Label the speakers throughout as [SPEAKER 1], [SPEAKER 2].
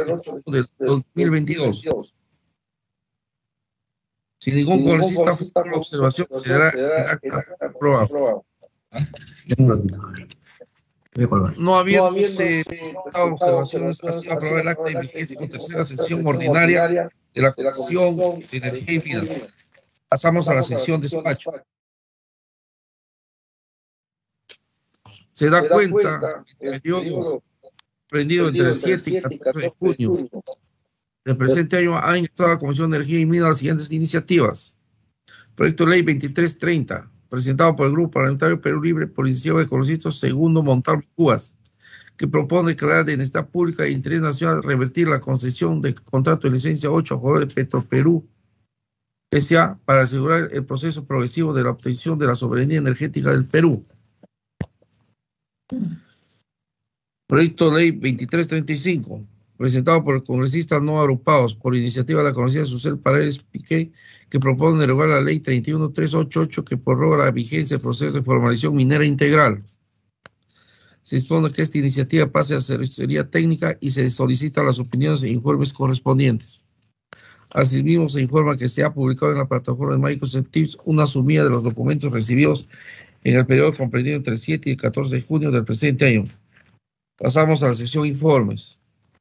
[SPEAKER 1] de junio del 2022. Si ningún congresista formula una observación, será el acta aprobado. No habiéndose presentado observaciones, ha sido aprobado el acta de vigencia tercera sesión ordinaria de la Comisión de Energía y Minas. Pasamos a la sesión de despacho. Se da cuenta que el periodo comprendido entre el 7 y 14 de junio del presente año ha ingresado a la Comisión de Energía y Minas las siguientes iniciativas. Proyecto de Ley 2330, presentado por el Grupo Parlamentario Perú Libre por iniciativa de congresistas Segundo Montalvo Cubas, que propone declarar de necesidad pública e interés nacional revertir la concesión del contrato de licencia 8 a favor de Petroperú S.A. para asegurar el proceso progresivo de la obtención de la soberanía energética del Perú. Proyecto de Ley 2335, presentado por congresistas no agrupados por iniciativa de la congresista Susel Paredes Piqué, que propone derogar la Ley 31388 que prorroga la vigencia del proceso de formalización minera integral. Se dispone que esta iniciativa pase a asesoría técnica y se solicitan las opiniones e informes correspondientes. Asimismo, se informa que se ha publicado en la plataforma de Microsoft Teams una sumida de los documentos recibidos en el periodo comprendido entre el 7 y el 14 de junio del presente año. Pasamos a la sección informes.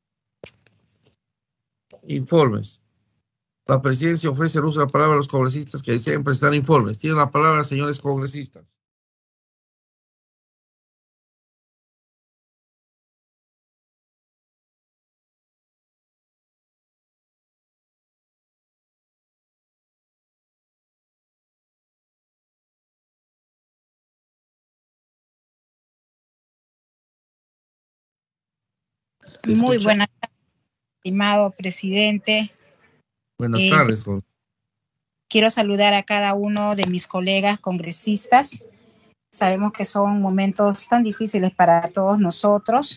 [SPEAKER 1] Informes. La presidencia ofrece el uso de la palabra a los congresistas que deseen presentar informes. Tienen la palabra, señores congresistas.
[SPEAKER 2] Muy buenas tardes, estimado presidente.
[SPEAKER 1] Buenas tardes, Jorge.
[SPEAKER 2] Quiero saludar a cada uno de mis colegas congresistas. Sabemos que son momentos tan difíciles para todos nosotros,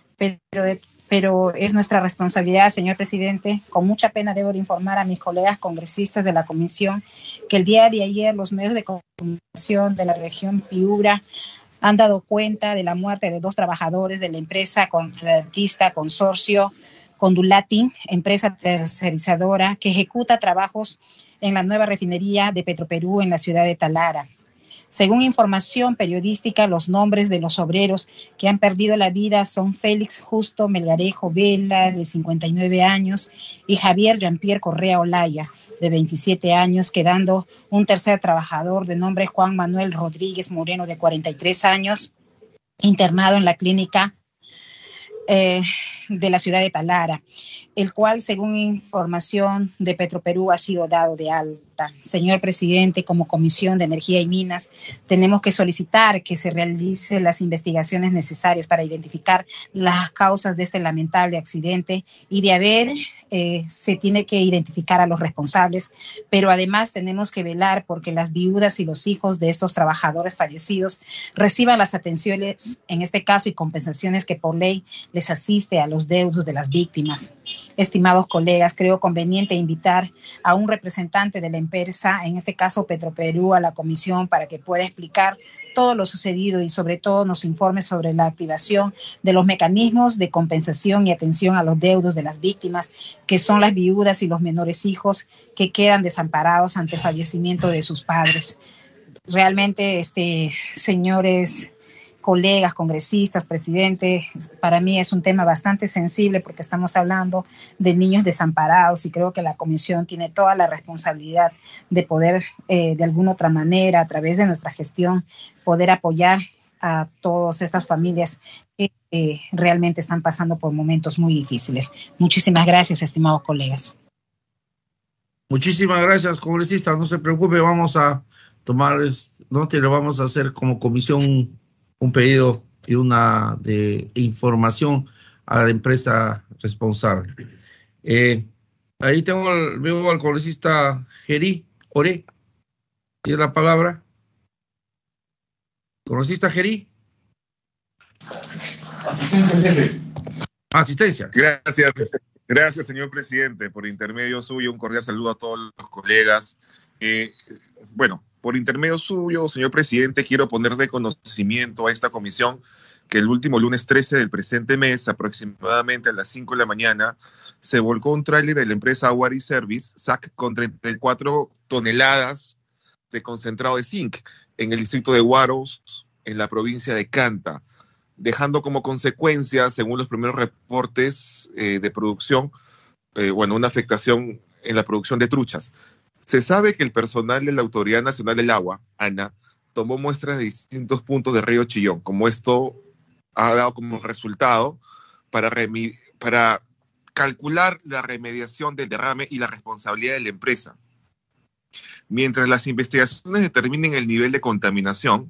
[SPEAKER 2] pero es nuestra responsabilidad, señor presidente. Con mucha pena debo de informar a mis colegas congresistas de la comisión que el día de ayer los medios de comunicación de la región Piura han dado cuenta de la muerte de 2 trabajadores de la empresa contratista Consorcio Condulati, empresa tercerizadora que ejecuta trabajos en la nueva refinería de Petroperú en la ciudad de Talara. Según información periodística, los nombres de los obreros que han perdido la vida son Félix Justo Melgarejo Vela, de 59 años, y Javier Jean-Pierre Correa Olaya, de 27 años, quedando un tercer trabajador de nombre Juan Manuel Rodríguez Moreno, de 43 años, internado en la clínica de la ciudad de Talara, el cual, según información de Petroperú, ha sido dado de alta. Señor presidente, como Comisión de Energía y Minas, tenemos que solicitar que se realicen las investigaciones necesarias para identificar las causas de este lamentable accidente y de haber, se tiene que identificar a los responsables, pero además tenemos que velar porque las viudas y los hijos de estos trabajadores fallecidos reciban las atenciones, en este caso, y compensaciones que por ley les asiste a los deudos de las víctimas. Estimados colegas, creo conveniente invitar a un representante de la empresa, en este caso Petroperú, a la comisión para que pueda explicar todo lo sucedido y sobre todo nos informe sobre la activación de los mecanismos de compensación y atención a los deudos de las víctimas, que son las viudas y los menores hijos que quedan desamparados ante el fallecimiento de sus padres. Realmente, señores colegas, congresistas, presidente, para mí es un tema bastante sensible porque estamos hablando de niños desamparados y creo que la comisión tiene toda la responsabilidad de poder, de alguna otra manera, a través de nuestra gestión, poder apoyar a todas estas familias que realmente están pasando por momentos muy difíciles. Muchísimas gracias, estimados colegas.
[SPEAKER 1] Muchísimas gracias, congresista. No se preocupe, vamos a tomar nota y lo vamos a hacer como comisión un pedido y una de información a la empresa responsable. Ahí veo al congresista Gerí Oré. ¿Tiene la palabra? ¿Congresista Gerí?
[SPEAKER 3] Asistencia, jefe.
[SPEAKER 1] Asistencia.
[SPEAKER 3] Gracias, señor presidente. Por intermedio suyo, un cordial saludo a todos los colegas. Por intermedio suyo, señor presidente, quiero poner de conocimiento a esta comisión que el último lunes 13 del presente mes, aproximadamente a las 5 de la mañana, se volcó un tráiler de la empresa Wari Service, SAC, con 34 toneladas de concentrado de zinc en el distrito de Huaros, en la provincia de Canta, dejando como consecuencia, según los primeros reportes de producción, una afectación en la producción de truchas. Se sabe que el personal de la Autoridad Nacional del Agua, ANA, tomó muestras de distintos puntos del río Chillón, como esto ha dado como resultado para calcular la remediación del derrame y la responsabilidad de la empresa. Mientras las investigaciones determinen el nivel de contaminación,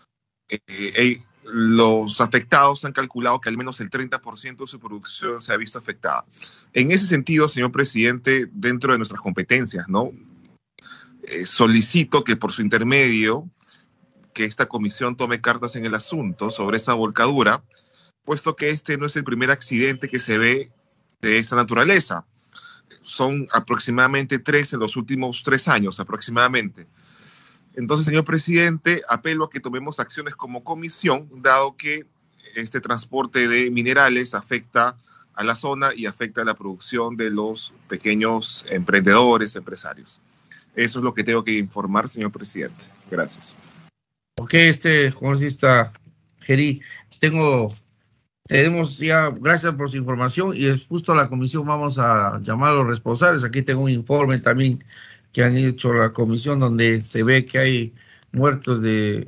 [SPEAKER 3] los afectados han calculado que al menos el 30% de su producción se ha visto afectada. En ese sentido, señor presidente, dentro de nuestras competencias, ¿no? Solicito que por su intermedio, que esta comisión tome cartas en el asunto sobre esa volcadura, puesto que este no es el primer accidente que se ve de esa naturaleza. Son aproximadamente 3 en los últimos 3 años, aproximadamente. Entonces, señor presidente, apelo a que tomemos acciones como comisión, dado que este transporte de minerales afecta a la zona y afecta a la producción de los pequeños emprendedores, empresarios. Eso es lo que tengo que informar, señor presidente. Gracias.
[SPEAKER 1] Ok, congresista Gerí, tenemos ya, gracias por su información, y justo a la comisión vamos a llamar a los responsables. Aquí tengo un informe también que han hecho la comisión donde se ve que hay muertos de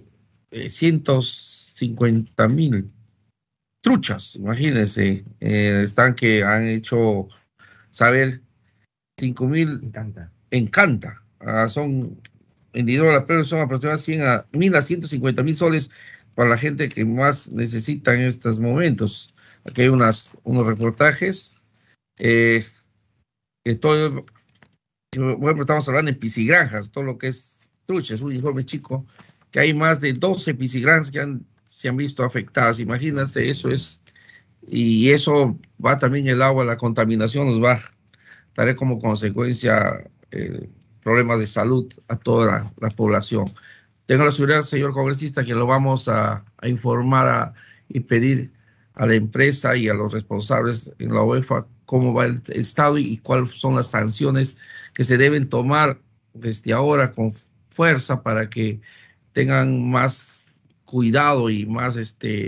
[SPEAKER 1] 150,000 truchas, imagínense, están que han hecho saber 5,000 en Canta, son individuales, pero son aproximadamente 1,000 a 150,000 soles para la gente que más necesita en estos momentos. Aquí hay unos reportajes, que todo, bueno, estamos hablando de piscigranjas, todo lo que es trucha, es un informe chico, que hay más de 12 piscigranjas que se han visto afectadas. Imagínense, eso es, y eso va también el agua, la contaminación nos va a traer como consecuencia problemas de salud a toda la población. Tengo la seguridad, señor congresista, que lo vamos a informar y pedir a la empresa y a los responsables en la OEFA cómo va el estado y cuáles son las sanciones que se deben tomar desde ahora con fuerza para que tengan más cuidado y más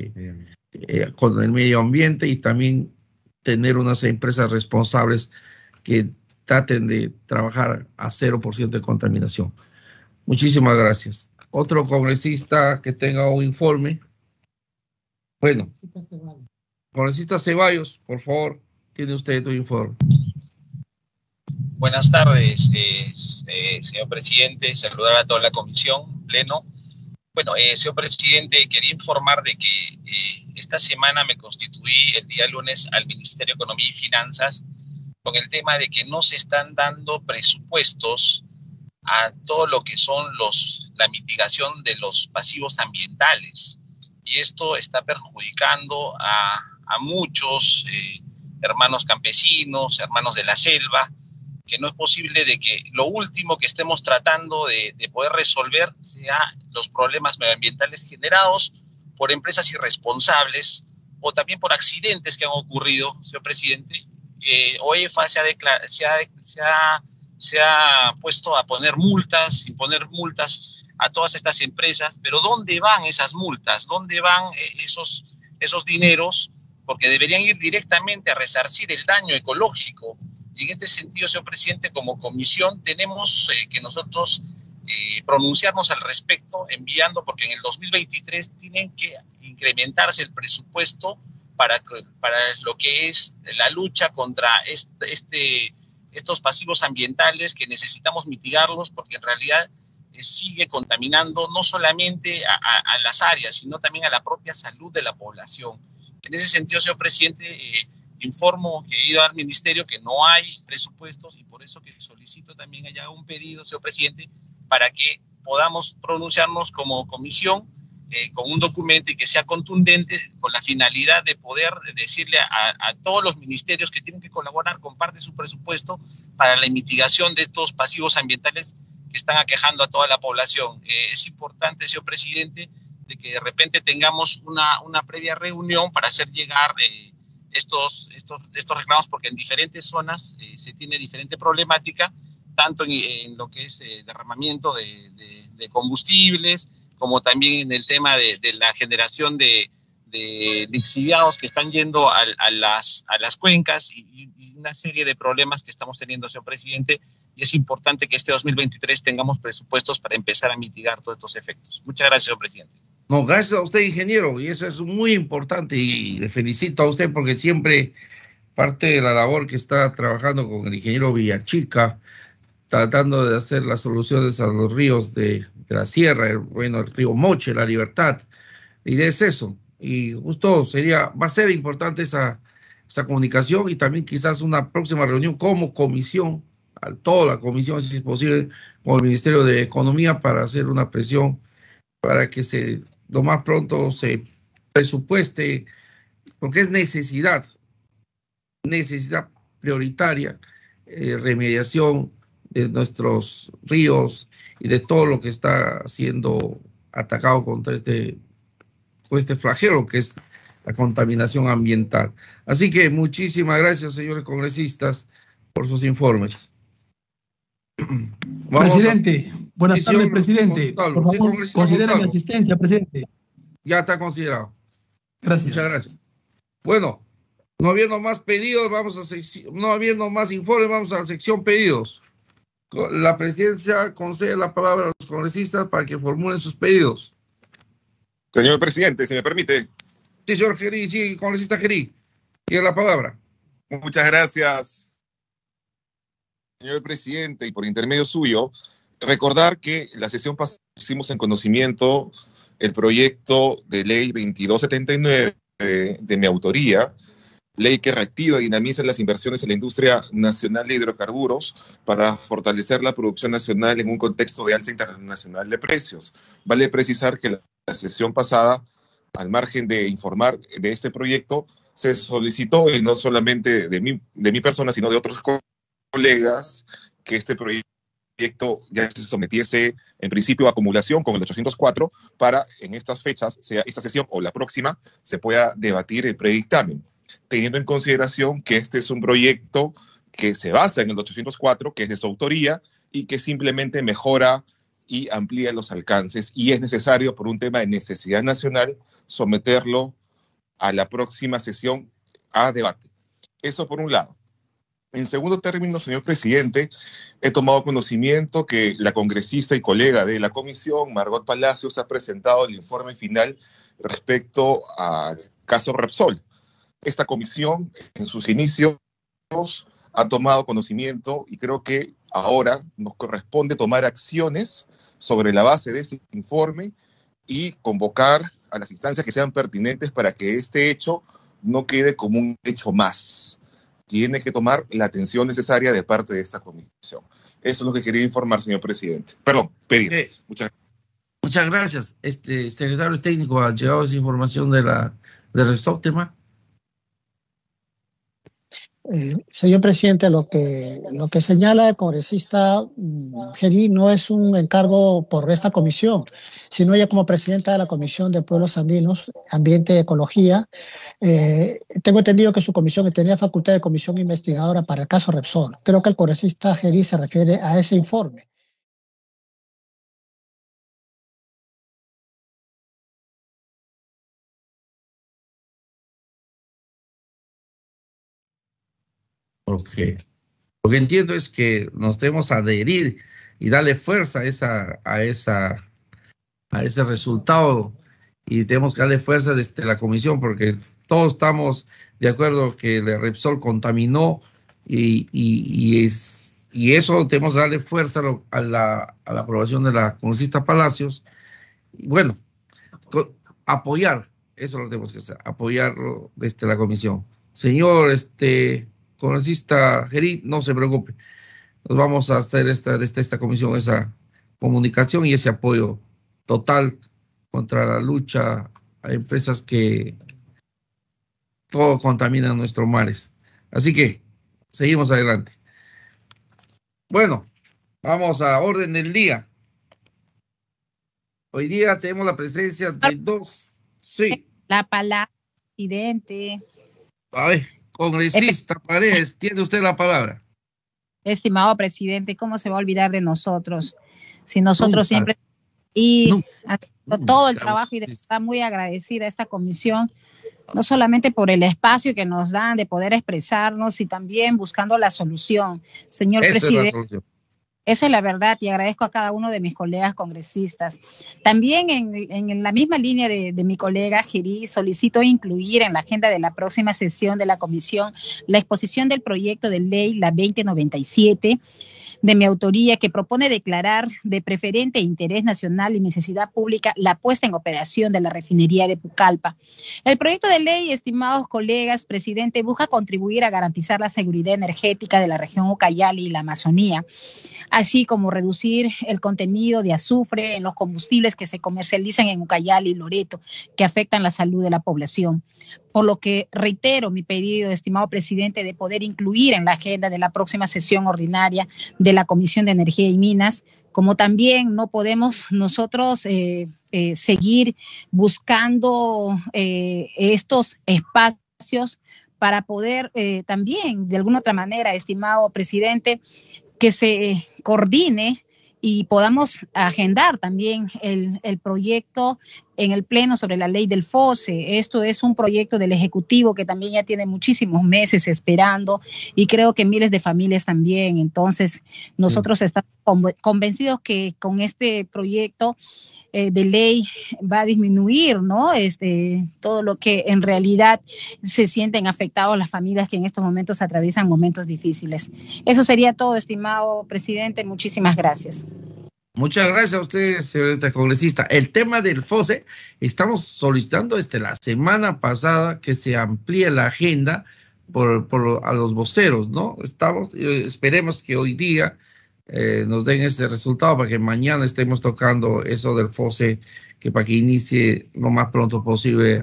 [SPEAKER 1] con el medio ambiente, y también tener unas empresas responsables que traten de trabajar a 0% de contaminación. Muchísimas gracias. Otro congresista que tenga un informe. Bueno, congresista Ceballos, por favor, tiene usted tu informe.
[SPEAKER 4] Buenas tardes, señor presidente. Saludar a toda la comisión, pleno. Bueno, señor presidente, quería informar de que esta semana me constituí el día lunes al Ministerio de Economía y Finanzas con el tema de que no se están dando presupuestos a todo lo que son la mitigación de los pasivos ambientales. Y esto está perjudicando a muchos hermanos campesinos, hermanos de la selva, que no es posible de que lo último que estemos tratando de poder resolver sea los problemas medioambientales generados por empresas irresponsables o también por accidentes que han ocurrido, señor presidente. OEFA se ha puesto a imponer multas a todas estas empresas, pero ¿dónde van esas multas? ¿Dónde van esos dineros? Porque deberían ir directamente a resarcir el daño ecológico. Y en este sentido, señor presidente, como comisión tenemos que nosotros pronunciarnos al respecto, enviando, porque en el 2023 tienen que incrementarse el presupuesto para lo que es la lucha contra estos pasivos ambientales, que necesitamos mitigarlos, porque en realidad sigue contaminando no solamente a las áreas, sino también a la propia salud de la población. En ese sentido, señor presidente, informo que he ido al ministerio que no hay presupuestos, y por eso que solicito también allá un pedido, señor presidente, para que podamos pronunciarnos como comisión con un documento y que sea contundente, con la finalidad de poder decirle a todos los ministerios que tienen que colaborar con parte de su presupuesto para la mitigación de estos pasivos ambientales que están aquejando a toda la población. Es importante, señor presidente, de que de repente tengamos una previa reunión para hacer llegar estos reclamos, porque en diferentes zonas se tiene diferente problemática, tanto en lo que es derramamiento de combustibles, como también en el tema de la generación de lixiviados que están yendo a las cuencas y una serie de problemas que estamos teniendo, señor presidente, y es importante que este 2023 tengamos presupuestos para empezar a mitigar todos estos efectos. Muchas gracias, señor presidente.
[SPEAKER 1] No, gracias a usted, ingeniero, y eso es muy importante y le felicito a usted porque siempre parte de la labor que está trabajando con el ingeniero Villachica, tratando de hacer las soluciones a los ríos de la sierra, el río Moche, La Libertad, y es eso. Y justo va a ser importante esa comunicación y también quizás una próxima reunión como comisión, a toda la comisión, si es posible, con el Ministerio de Economía para hacer una presión para que lo más pronto se presupueste, porque es necesidad prioritaria, remediación de nuestros ríos y de todo lo que está siendo atacado con este flagelo que es la contaminación ambiental. Así que muchísimas gracias, señores congresistas, por sus informes.
[SPEAKER 5] Presidente, buenas tardes, presidente. Por favor, considere mi asistencia, presidente.
[SPEAKER 1] Ya está considerado.
[SPEAKER 5] Gracias.
[SPEAKER 1] Muchas gracias. Bueno, no habiendo más pedidos, no habiendo más informes, vamos a la sección pedidos. La presidencia concede la palabra a los congresistas para que formulen sus pedidos.
[SPEAKER 3] Señor presidente, si me permite.
[SPEAKER 1] Sí, señor Gerí, sí, congresista Gerí. Tiene la palabra.
[SPEAKER 3] Muchas gracias, señor presidente, y por intermedio suyo, recordar que la sesión pasada pusimos en conocimiento el proyecto de ley 2279 de mi autoría, ley que reactiva y dinamiza las inversiones en la industria nacional de hidrocarburos para fortalecer la producción nacional en un contexto de alza internacional de precios. Vale precisar que la sesión pasada, al margen de informar de este proyecto, se solicitó, y no solamente de mi persona, sino de otros colegas, que este proyecto ya se sometiese en principio a acumulación con el 804 para en estas fechas, sea esta sesión o la próxima, se pueda debatir el predictamen, teniendo en consideración que este es un proyecto que se basa en el 804, que es de su autoría y que simplemente mejora y amplía los alcances, y es necesario, por un tema de necesidad nacional, someterlo a la próxima sesión a debate. Eso por un lado. En segundo término, señor presidente, he tomado conocimiento que la congresista y colega de la comisión, Margot Palacios, ha presentado el informe final respecto al caso Repsol. Esta comisión, en sus inicios, ha tomado conocimiento y creo que ahora nos corresponde tomar acciones sobre la base de ese informe y convocar a las instancias que sean pertinentes para que este hecho no quede como un hecho más. Tiene que tomar la atención necesaria de parte de esta comisión. Eso es lo que quería informar, señor presidente. Perdón, pedir.
[SPEAKER 1] Muchas gracias. Secretario técnico, ¿ha llegado esa información de Repsol tema?
[SPEAKER 6] Señor presidente, lo que señala el congresista Gerí no es un encargo por esta comisión, sino ella como presidenta de la Comisión de Pueblos Andinos, Ambiente y Ecología. Tengo entendido que su comisión tenía facultad de comisión investigadora para el caso Repsol. Creo que el congresista Gerí se refiere a ese informe.
[SPEAKER 1] Ok. Lo que entiendo es que nos debemos adherir y darle fuerza a ese resultado, y tenemos que darle fuerza desde la comisión porque todos estamos de acuerdo que el Repsol contaminó y eso tenemos que darle fuerza a la aprobación de la congresista Palacios. Y bueno, apoyar, eso lo tenemos que hacer, apoyarlo desde la comisión. Señor congresista Gerí, no se preocupe. Nos vamos a hacer desde esta comisión esa comunicación y ese apoyo total contra la lucha a empresas que todo contaminan nuestros mares. Así que seguimos adelante. Bueno, vamos a orden del día. Hoy día tenemos la presencia de dos. Sí.
[SPEAKER 2] La palabra, presidente.
[SPEAKER 1] A ver, congresista Paredes, tiene usted la palabra.
[SPEAKER 2] Estimado presidente, ¿cómo se va a olvidar de nosotros? Si nosotros siempre y todo el trabajo, y de estar muy agradecida a esta comisión, no solamente por el espacio que nos dan de poder expresarnos, y también buscando la solución. Señor presidente, esa es la verdad, y agradezco a cada uno de mis colegas congresistas. También en la misma línea de mi colega Gerí, solicito incluir en la agenda de la próxima sesión de la comisión la exposición del proyecto de ley, la 2097, de mi autoría, que propone declarar de preferente interés nacional y necesidad pública la puesta en operación de la refinería de Pucallpa. El proyecto de ley, estimados colegas, presidente, busca contribuir a garantizar la seguridad energética de la región Ucayali y la Amazonía, así como reducir el contenido de azufre en los combustibles que se comercializan en Ucayali y Loreto, que afectan la salud de la población. Por lo que reitero mi pedido, estimado presidente, de poder incluir en la agenda de la próxima sesión ordinaria de la Comisión de Energía y Minas, como también no podemos nosotros seguir buscando estos espacios para poder también, de alguna otra manera, estimado presidente, que se coordine y podamos agendar también el proyecto en el Pleno sobre la ley del FOSE. Esto es un proyecto del Ejecutivo que también ya tiene muchísimos meses esperando, y creo que miles de familias también. Entonces, nosotros estamos convencidos que con este proyecto de ley va a disminuir, ¿no? Todo lo que en realidad se sienten afectados las familias que en estos momentos atraviesan momentos difíciles. Eso sería todo, estimado presidente. Muchísimas gracias.
[SPEAKER 1] Muchas gracias a usted, señorita congresista. El tema del FOSE, estamos solicitando la semana pasada que se amplíe la agenda a los voceros, ¿no? Esperemos que hoy día nos den ese resultado para que mañana estemos tocando eso del FOSE, que para que inicie lo más pronto posible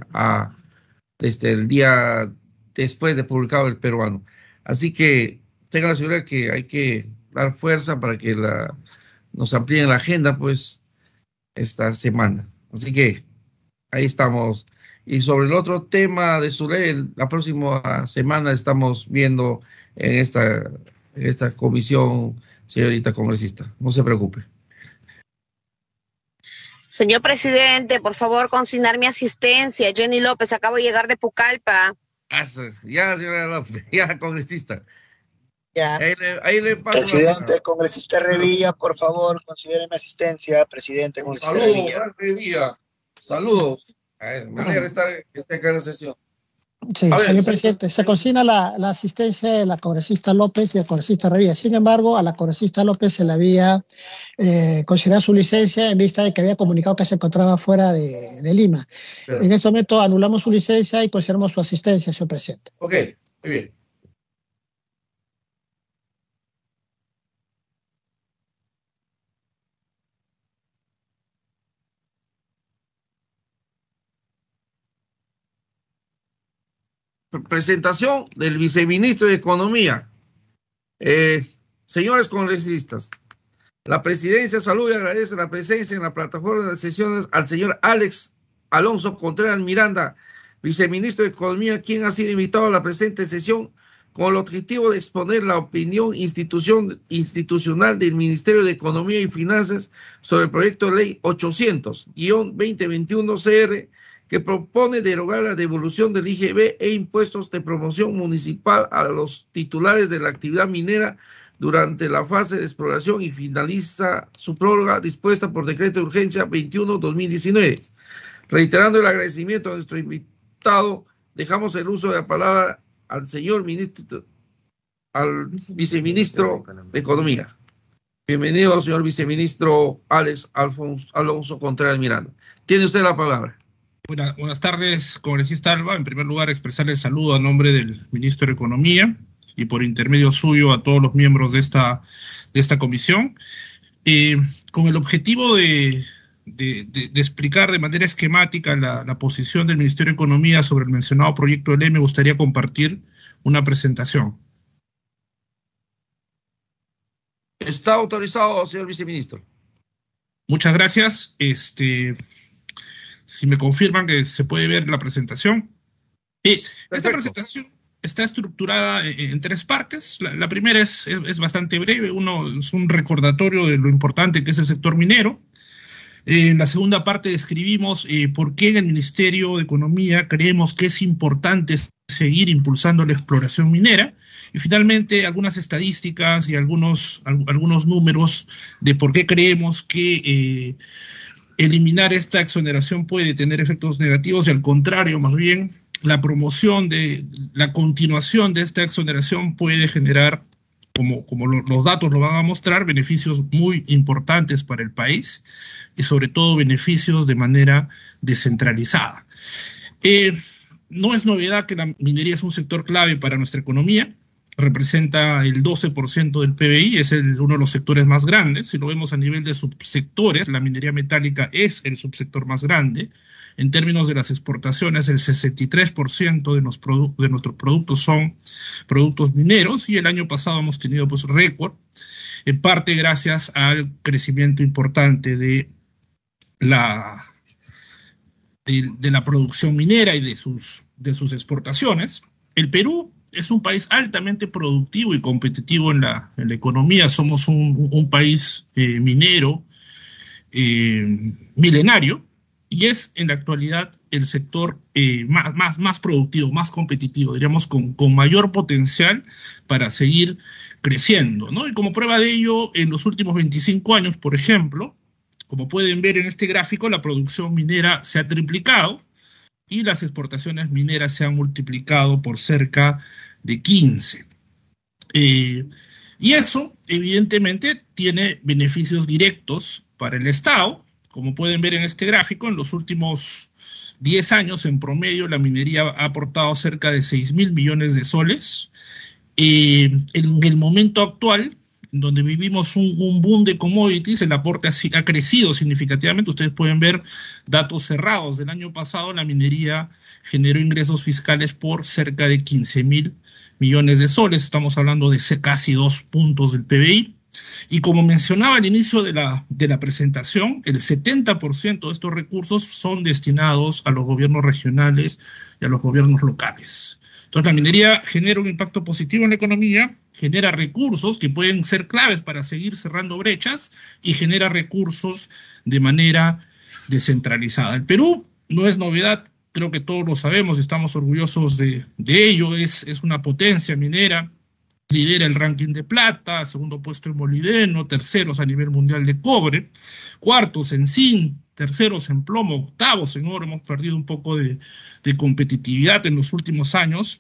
[SPEAKER 1] desde el día después de publicado el peruano. Así que tenga la seguridad que hay que dar fuerza para que nos amplíen la agenda, pues, esta semana. Así que ahí estamos. Y sobre el otro tema de su ley, la próxima semana estamos viendo en esta comisión, señorita congresista. No se preocupe.
[SPEAKER 7] Señor presidente, por favor, consignar mi asistencia. Jenny López, acabo de llegar de Pucallpa.
[SPEAKER 1] Ya, señora López, ya, congresista.
[SPEAKER 7] Ya.
[SPEAKER 1] Ahí le paso.
[SPEAKER 8] Presidente, congresista Revilla, por favor, considere mi asistencia. Presidente, congresista
[SPEAKER 1] Revilla. Saludos. Me alegra que esté acá en la sesión.
[SPEAKER 6] Sí, señor presidente, se consigna la asistencia de la congresista López y el congresista Revilla. Sin embargo, a la congresista López se le había considerado su licencia en vista de que había comunicado que se encontraba fuera de Lima. Pero en este momento anulamos su licencia y consideramos su asistencia, señor presidente.
[SPEAKER 1] Ok, muy bien. Presentación del viceministro de Economía. Señores congresistas, la presidencia saluda y agradece la presencia en la plataforma de sesiones al señor Alex Alonso Contreras Miranda, viceministro de Economía, quien ha sido invitado a la presente sesión con el objetivo de exponer la opinión institucional del Ministerio de Economía y Finanzas sobre el proyecto de ley 800-2021 CR, que propone derogar la devolución del IGB e impuestos de promoción municipal a los titulares de la actividad minera durante la fase de exploración y finaliza su prórroga dispuesta por decreto de urgencia 21/2019. Reiterando el agradecimiento a nuestro invitado, dejamos el uso de la palabra al viceministro de Economía. Bienvenido, señor viceministro Alex Alonso Contreras Miranda. Tiene usted la palabra.
[SPEAKER 9] Buenas tardes, congresista Alba. En primer lugar, expresarle el saludo a nombre del ministro de Economía y por intermedio suyo a todos los miembros de esta comisión, con el objetivo de explicar de manera esquemática la posición del Ministerio de Economía sobre el mencionado proyecto de ley. Me gustaría compartir una presentación.
[SPEAKER 1] Está autorizado, señor viceministro.
[SPEAKER 9] Muchas gracias. Si me confirman que se puede ver la presentación. Esta presentación está estructurada en tres partes. La primera es bastante breve. Uno es un recordatorio de lo importante que es el sector minero. En la segunda parte describimos por qué en el Ministerio de Economía creemos que es importante seguir impulsando la exploración minera. Y finalmente algunas estadísticas y algunos números de por qué creemos que eliminar esta exoneración puede tener efectos negativos y al contrario, más bien, la continuación de esta exoneración puede generar, como los datos lo van a mostrar, beneficios muy importantes para el país y sobre todo beneficios de manera descentralizada. No es novedad que la minería es un sector clave para nuestra economía. Representa el 12% del PBI, es uno de los sectores más grandes. Si lo vemos a nivel de subsectores, la minería metálica es el subsector más grande. En términos de las exportaciones, el 63% de nuestros productos son productos mineros y el año pasado hemos tenido pues récord, en parte gracias al crecimiento importante de la producción minera y de sus exportaciones. El Perú es un país altamente productivo y competitivo en la economía. Somos un país minero milenario y es en la actualidad el sector más productivo, más competitivo, diríamos con mayor potencial para seguir creciendo, ¿no? Y como prueba de ello, en los últimos 25 años, por ejemplo, como pueden ver en este gráfico, la producción minera se ha triplicado y las exportaciones mineras se han multiplicado por cerca de 15. Y eso, evidentemente, tiene beneficios directos para el Estado. Como pueden ver en este gráfico, en los últimos 10 años, en promedio, la minería ha aportado cerca de 6.000 millones de soles. En el momento actual, donde vivimos un boom de commodities, el aporte ha crecido significativamente. Ustedes pueden ver datos cerrados del año pasado, la minería generó ingresos fiscales por cerca de 15.000 millones de soles, estamos hablando de casi 2 puntos del PBI. Y como mencionaba al inicio de la presentación, el 70% de estos recursos son destinados a los gobiernos regionales y a los gobiernos locales. Entonces la minería genera un impacto positivo en la economía, genera recursos que pueden ser claves para seguir cerrando brechas y genera recursos de manera descentralizada. El Perú no es novedad, creo que todos lo sabemos, estamos orgullosos de ello, es una potencia minera, lidera el ranking de plata, segundo puesto en molibdeno, terceros a nivel mundial de cobre, cuartos en zinc, terceros en plomo, octavos en oro. Hemos perdido un poco de competitividad en los últimos años,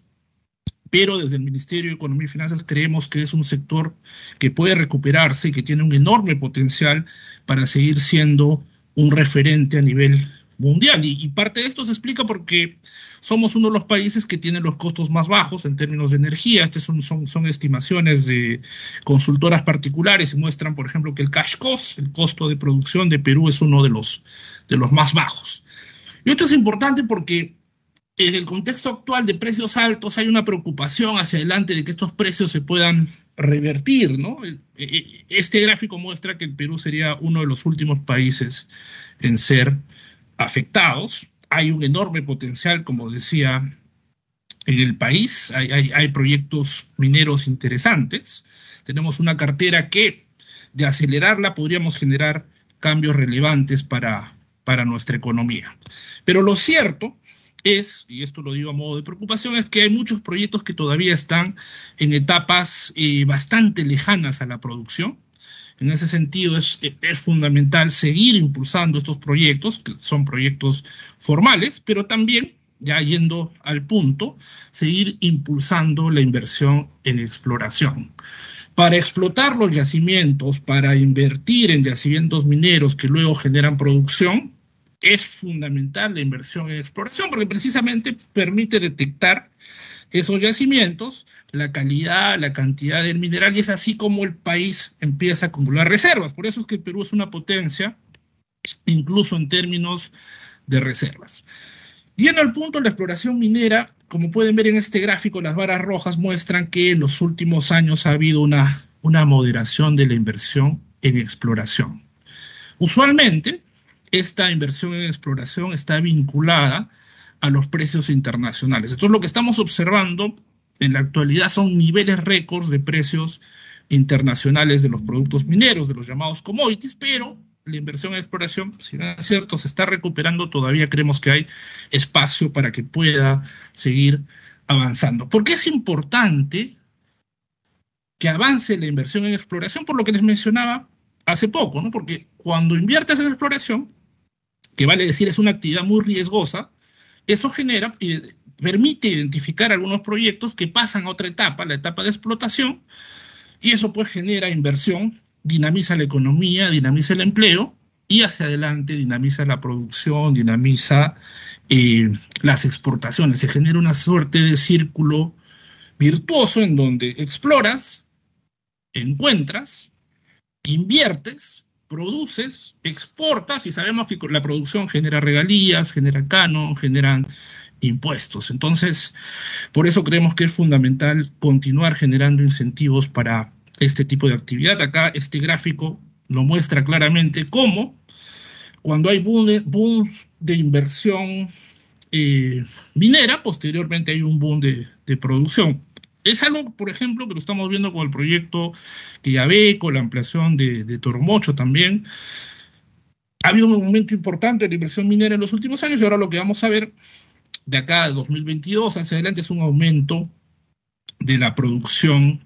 [SPEAKER 9] pero desde el Ministerio de Economía y Finanzas creemos que es un sector que puede recuperarse y que tiene un enorme potencial para seguir siendo un referente a nivel mundial. Y parte de esto se explica porque somos uno de los países que tiene los costos más bajos en términos de energía. Estas son estimaciones de consultoras particulares y muestran, por ejemplo, que el cash cost, el costo de producción de Perú, es uno de los más bajos. Y esto es importante porque en el contexto actual de precios altos hay una preocupación hacia adelante de que estos precios se puedan revertir, ¿no? Este gráfico muestra que el Perú sería uno de los últimos países en ser afectados. Hay un enorme potencial, como decía, en el país. Hay proyectos mineros interesantes. Tenemos una cartera que, de acelerarla, podríamos generar cambios relevantes para nuestra economía. Pero lo cierto es, y esto lo digo a modo de preocupación, es que hay muchos proyectos que todavía están en etapas bastante lejanas a la producción. En ese sentido es fundamental seguir impulsando estos proyectos, que son proyectos formales, pero también, ya yendo al punto, seguir impulsando la inversión en exploración. Para explotar los yacimientos, para invertir en yacimientos mineros que luego generan producción, es fundamental la inversión en exploración, porque precisamente permite detectar esos yacimientos, la calidad, la cantidad del mineral, y es así como el país empieza a acumular reservas. Por eso es que el Perú es una potencia, incluso en términos de reservas. Yendo al punto, la exploración minera, como pueden ver en este gráfico, las barras rojas muestran que en los últimos años ha habido una moderación de la inversión en exploración. Usualmente, esta inversión en exploración está vinculada a los precios internacionales. Entonces, lo que estamos observando en la actualidad son niveles récords de precios internacionales de los productos mineros, de los llamados commodities, pero la inversión en exploración, si bien es cierto, se está recuperando, todavía creemos que hay espacio para que pueda seguir avanzando. ¿Por qué es importante que avance la inversión en exploración? Por lo que les mencionaba hace poco, ¿no? Porque cuando inviertes en exploración, que vale decir es una actividad muy riesgosa, eso genera y permite identificar algunos proyectos que pasan a otra etapa, la etapa de explotación, y eso pues genera inversión, dinamiza la economía, dinamiza el empleo, y hacia adelante dinamiza la producción, dinamiza las exportaciones. Se genera una suerte de círculo virtuoso en donde exploras, encuentras, inviertes, produces, exportas, y sabemos que la producción genera regalías, genera canon, generan impuestos. Entonces, por eso creemos que es fundamental continuar generando incentivos para este tipo de actividad. Acá este gráfico lo muestra claramente cómo cuando hay booms de inversión minera, posteriormente hay un boom de producción. Es algo, por ejemplo, que lo estamos viendo con el proyecto Quillabeco, la ampliación de Toromocho también. Ha habido un momento importante de la inversión minera en los últimos años, y ahora lo que vamos a ver de acá a 2022 hacia adelante es un aumento de la producción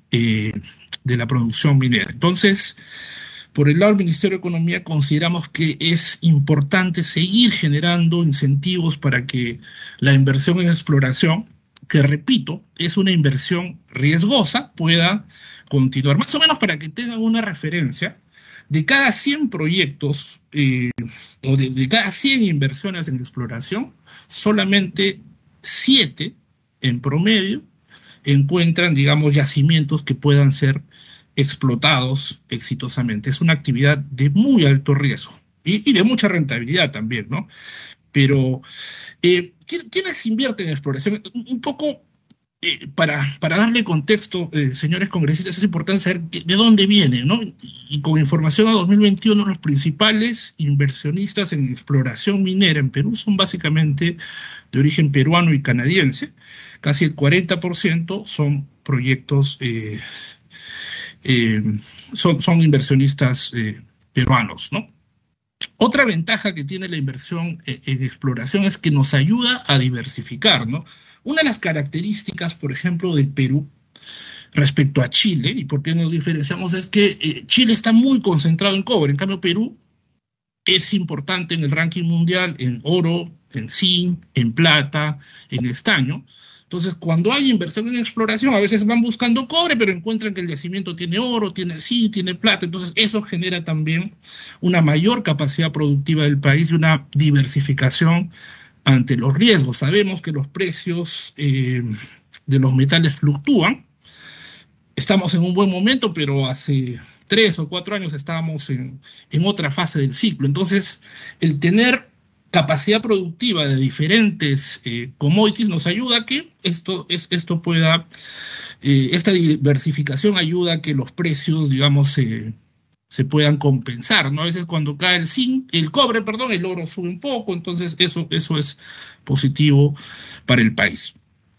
[SPEAKER 9] minera. Entonces, por el lado del Ministerio de Economía consideramos que es importante seguir generando incentivos para que la inversión en exploración, que repito, es una inversión riesgosa, pueda continuar. Más o menos para que tengan una referencia, de cada 100 proyectos o de cada 100 inversiones en exploración, solamente 7 en promedio encuentran, digamos, yacimientos que puedan ser explotados exitosamente. Es una actividad de muy alto riesgo y de mucha rentabilidad también, ¿no? Pero, ¿quiénes invierten en exploración? Un poco, para darle contexto, señores congresistas, es importante saber de dónde viene, ¿no? Y con información a 2021, los principales inversionistas en exploración minera en Perú son básicamente de origen peruano y canadiense. Casi el 40% son proyectos, son inversionistas peruanos, ¿no? Otra ventaja que tiene la inversión en exploración es que nos ayuda a diversificar, ¿no? Una de las características, por ejemplo, del Perú respecto a Chile, y por qué nos diferenciamos, es que Chile está muy concentrado en cobre. En cambio, Perú es importante en el ranking mundial en oro, en zinc, en plata, en estaño. Entonces, cuando hay inversión en exploración, a veces van buscando cobre, pero encuentran que el yacimiento tiene oro, tiene zinc, tiene plata. Entonces, eso genera también una mayor capacidad productiva del país y una diversificación ante los riesgos. Sabemos que los precios de los metales fluctúan. Estamos en un buen momento, pero hace 3 o 4 años estábamos en otra fase del ciclo. Entonces, el tener capacidad productiva de diferentes commodities nos ayuda a que esto pueda, esta diversificación ayuda a que los precios, digamos, se puedan compensar, ¿no? A veces cuando cae el cobre, el oro sube un poco, entonces eso es positivo para el país.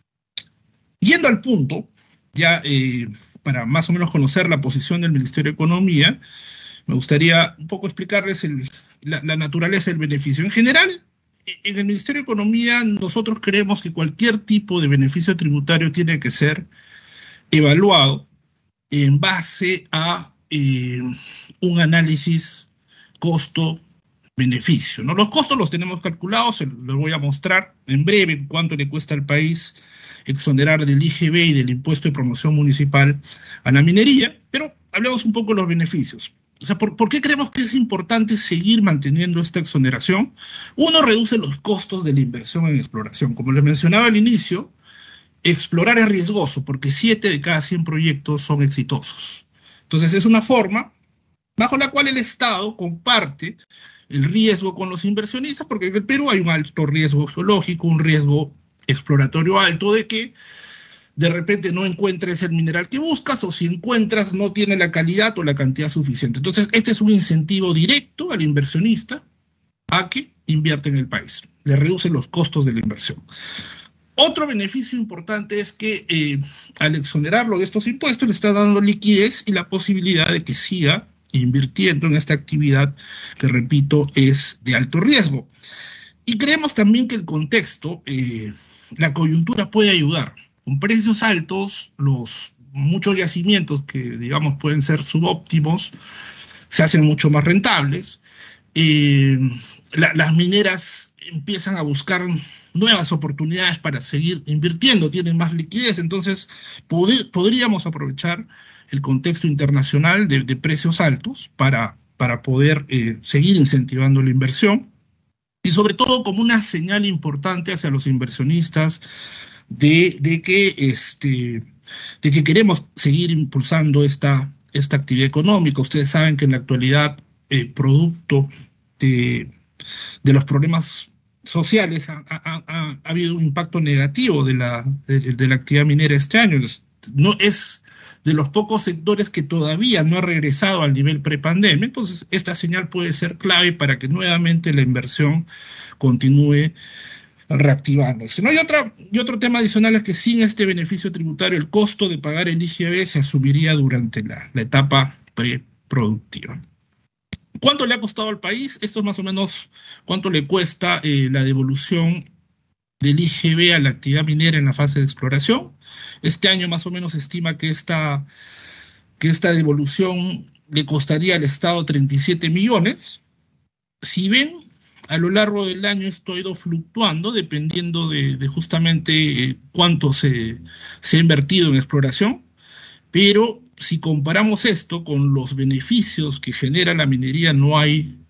[SPEAKER 9] Yendo al punto, ya para más o menos conocer la posición del Ministerio de Economía, me gustaría un poco explicarles la naturaleza del beneficio. En general, en el Ministerio de Economía nosotros creemos que cualquier tipo de beneficio tributario tiene que ser evaluado en base a un análisis costo-beneficio, ¿no? Los costos los tenemos calculados, les voy a mostrar en breve cuánto le cuesta al país exonerar del IGB y del impuesto de promoción municipal a la minería, pero hablemos un poco de los beneficios. O sea, ¿por qué creemos que es importante seguir manteniendo esta exoneración? Uno, reduce los costos de la inversión en exploración. Como les mencionaba al inicio, explorar es riesgoso porque 7 de cada 100 proyectos son exitosos. Entonces es una forma bajo la cual el Estado comparte el riesgo con los inversionistas, porque en el Perú hay un alto riesgo geológico, un riesgo exploratorio alto de que de repente no encuentres el mineral que buscas, o si encuentras no tiene la calidad o la cantidad suficiente. Entonces, este es un incentivo directo al inversionista a que invierte en el país, le reduce los costos de la inversión. Otro beneficio importante es que al exonerarlo de estos impuestos le está dando liquidez y la posibilidad de que siga invirtiendo en esta actividad que, repito, es de alto riesgo. Y creemos también que el contexto, la coyuntura puede ayudar. Con precios altos, muchos yacimientos que, digamos, pueden ser subóptimos, se hacen mucho más rentables. Las mineras empiezan a buscar nuevas oportunidades para seguir invirtiendo, tienen más liquidez, entonces podríamos aprovechar el contexto internacional de precios altos para poder seguir incentivando la inversión, y sobre todo como una señal importante hacia los inversionistas de que queremos seguir impulsando esta actividad económica. Ustedes saben que en la actualidad, producto de los problemas sociales, ha habido un impacto negativo de la actividad minera este año. No es de los pocos sectores que todavía no ha regresado al nivel prepandemia. Entonces, esta señal puede ser clave para que nuevamente la inversión continúe reactivándose, ¿no? Y otro tema adicional es que sin este beneficio tributario, el costo de pagar el IGB se asumiría durante la etapa preproductiva. ¿Cuánto le ha costado al país? Esto es más o menos cuánto le cuesta la devolución del IGB a la actividad minera en la fase de exploración. Este año más o menos se estima que esta devolución le costaría al Estado 37 millones. Si ven, a lo largo del año esto ha ido fluctuando dependiendo de justamente cuánto se ha invertido en exploración, pero si comparamos esto con los beneficios que genera la minería, no hay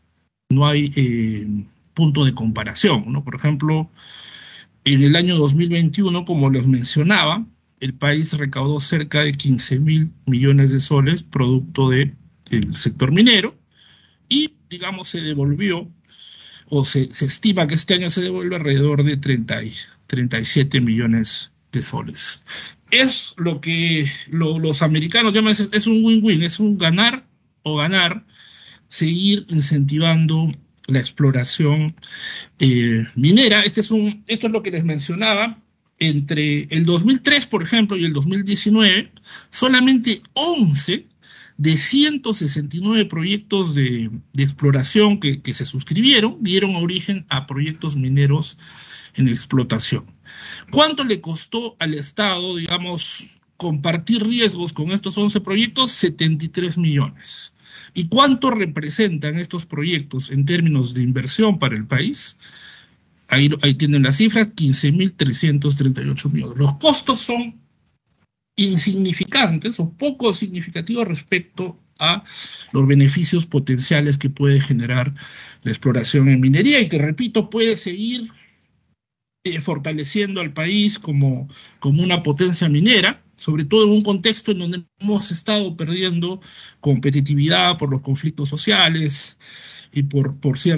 [SPEAKER 9] punto de comparación, ¿no? Por ejemplo, en el año 2021, como les mencionaba, el país recaudó cerca de 15.000 millones de soles producto del sector minero y, digamos, se devolvió, o se estima que este año se devuelve alrededor de 37 millones de soles. Es lo que los americanos llaman, es un win-win, es un ganar o ganar, seguir incentivando la exploración minera. Esto es lo que les mencionaba. Entre el 2003, por ejemplo, y el 2019, solamente 11 de 169 proyectos de exploración que se suscribieron dieron origen a proyectos mineros en explotación. ¿Cuánto le costó al Estado, digamos, compartir riesgos con estos 11 proyectos? 73 millones. ¿Y cuánto representan estos proyectos en términos de inversión para el país? Ahí tienen las cifras, 15.338 millones. Los costos son insignificantes o poco significativos respecto a los beneficios potenciales que puede generar la exploración en minería y que, repito, puede seguir fortaleciendo al país como una potencia minera, sobre todo en un contexto en donde hemos estado perdiendo competitividad por los conflictos sociales y por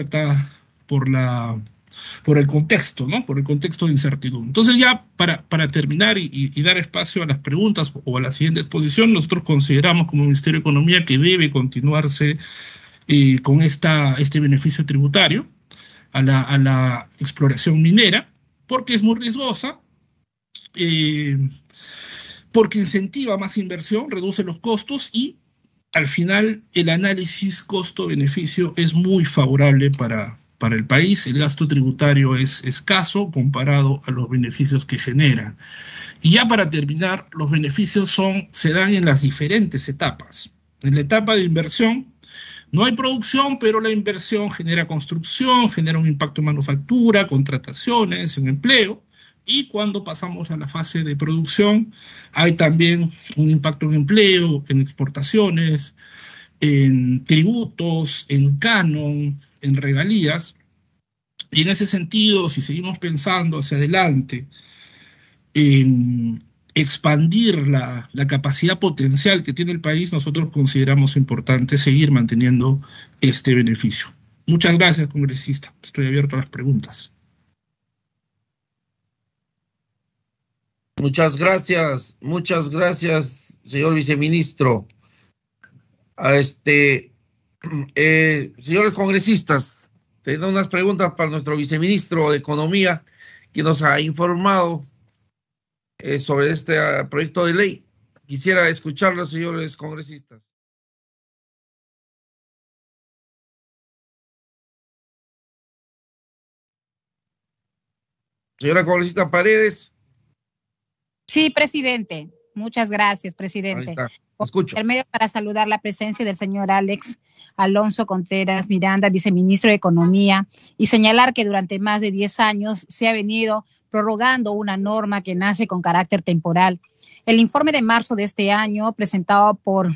[SPEAKER 9] el contexto, ¿no? Por el contexto de incertidumbre. Entonces, ya para terminar y dar espacio a las preguntas o a la siguiente exposición, nosotros consideramos como Ministerio de Economía que debe continuarse con este beneficio tributario a la exploración minera, porque es muy riesgosa, porque incentiva más inversión, reduce los costos y al final el análisis costo-beneficio es muy favorable para el país. El gasto tributario es escaso comparado a los beneficios que genera. Y ya para terminar, los beneficios se dan en las diferentes etapas. En la etapa de inversión no hay producción, pero la inversión genera construcción, genera un impacto en manufactura, contrataciones, en empleo. Y cuando pasamos a la fase de producción, hay también un impacto en empleo, en exportaciones, en tributos, en canon, en regalías. Y en ese sentido, si seguimos pensando hacia adelante en expandir la capacidad potencial que tiene el país, nosotros consideramos importante seguir manteniendo este beneficio. Muchas gracias, congresista. Estoy abierto a las preguntas.
[SPEAKER 1] Muchas gracias, señor viceministro. Señores congresistas, tengo unas preguntas para nuestro viceministro de Economía, que nos ha informado sobre este proyecto de ley. Quisiera escucharlo, señores congresistas. Señora congresista Paredes.
[SPEAKER 2] Sí, presidente. Muchas gracias, presidente.
[SPEAKER 1] Escucho.
[SPEAKER 2] El medio para saludar la presencia del señor Alex Alonso Contreras Miranda, viceministro de Economía, y señalar que durante más de 10 años se ha venido prorrogando una norma que nace con carácter temporal. El informe de marzo de este año, presentado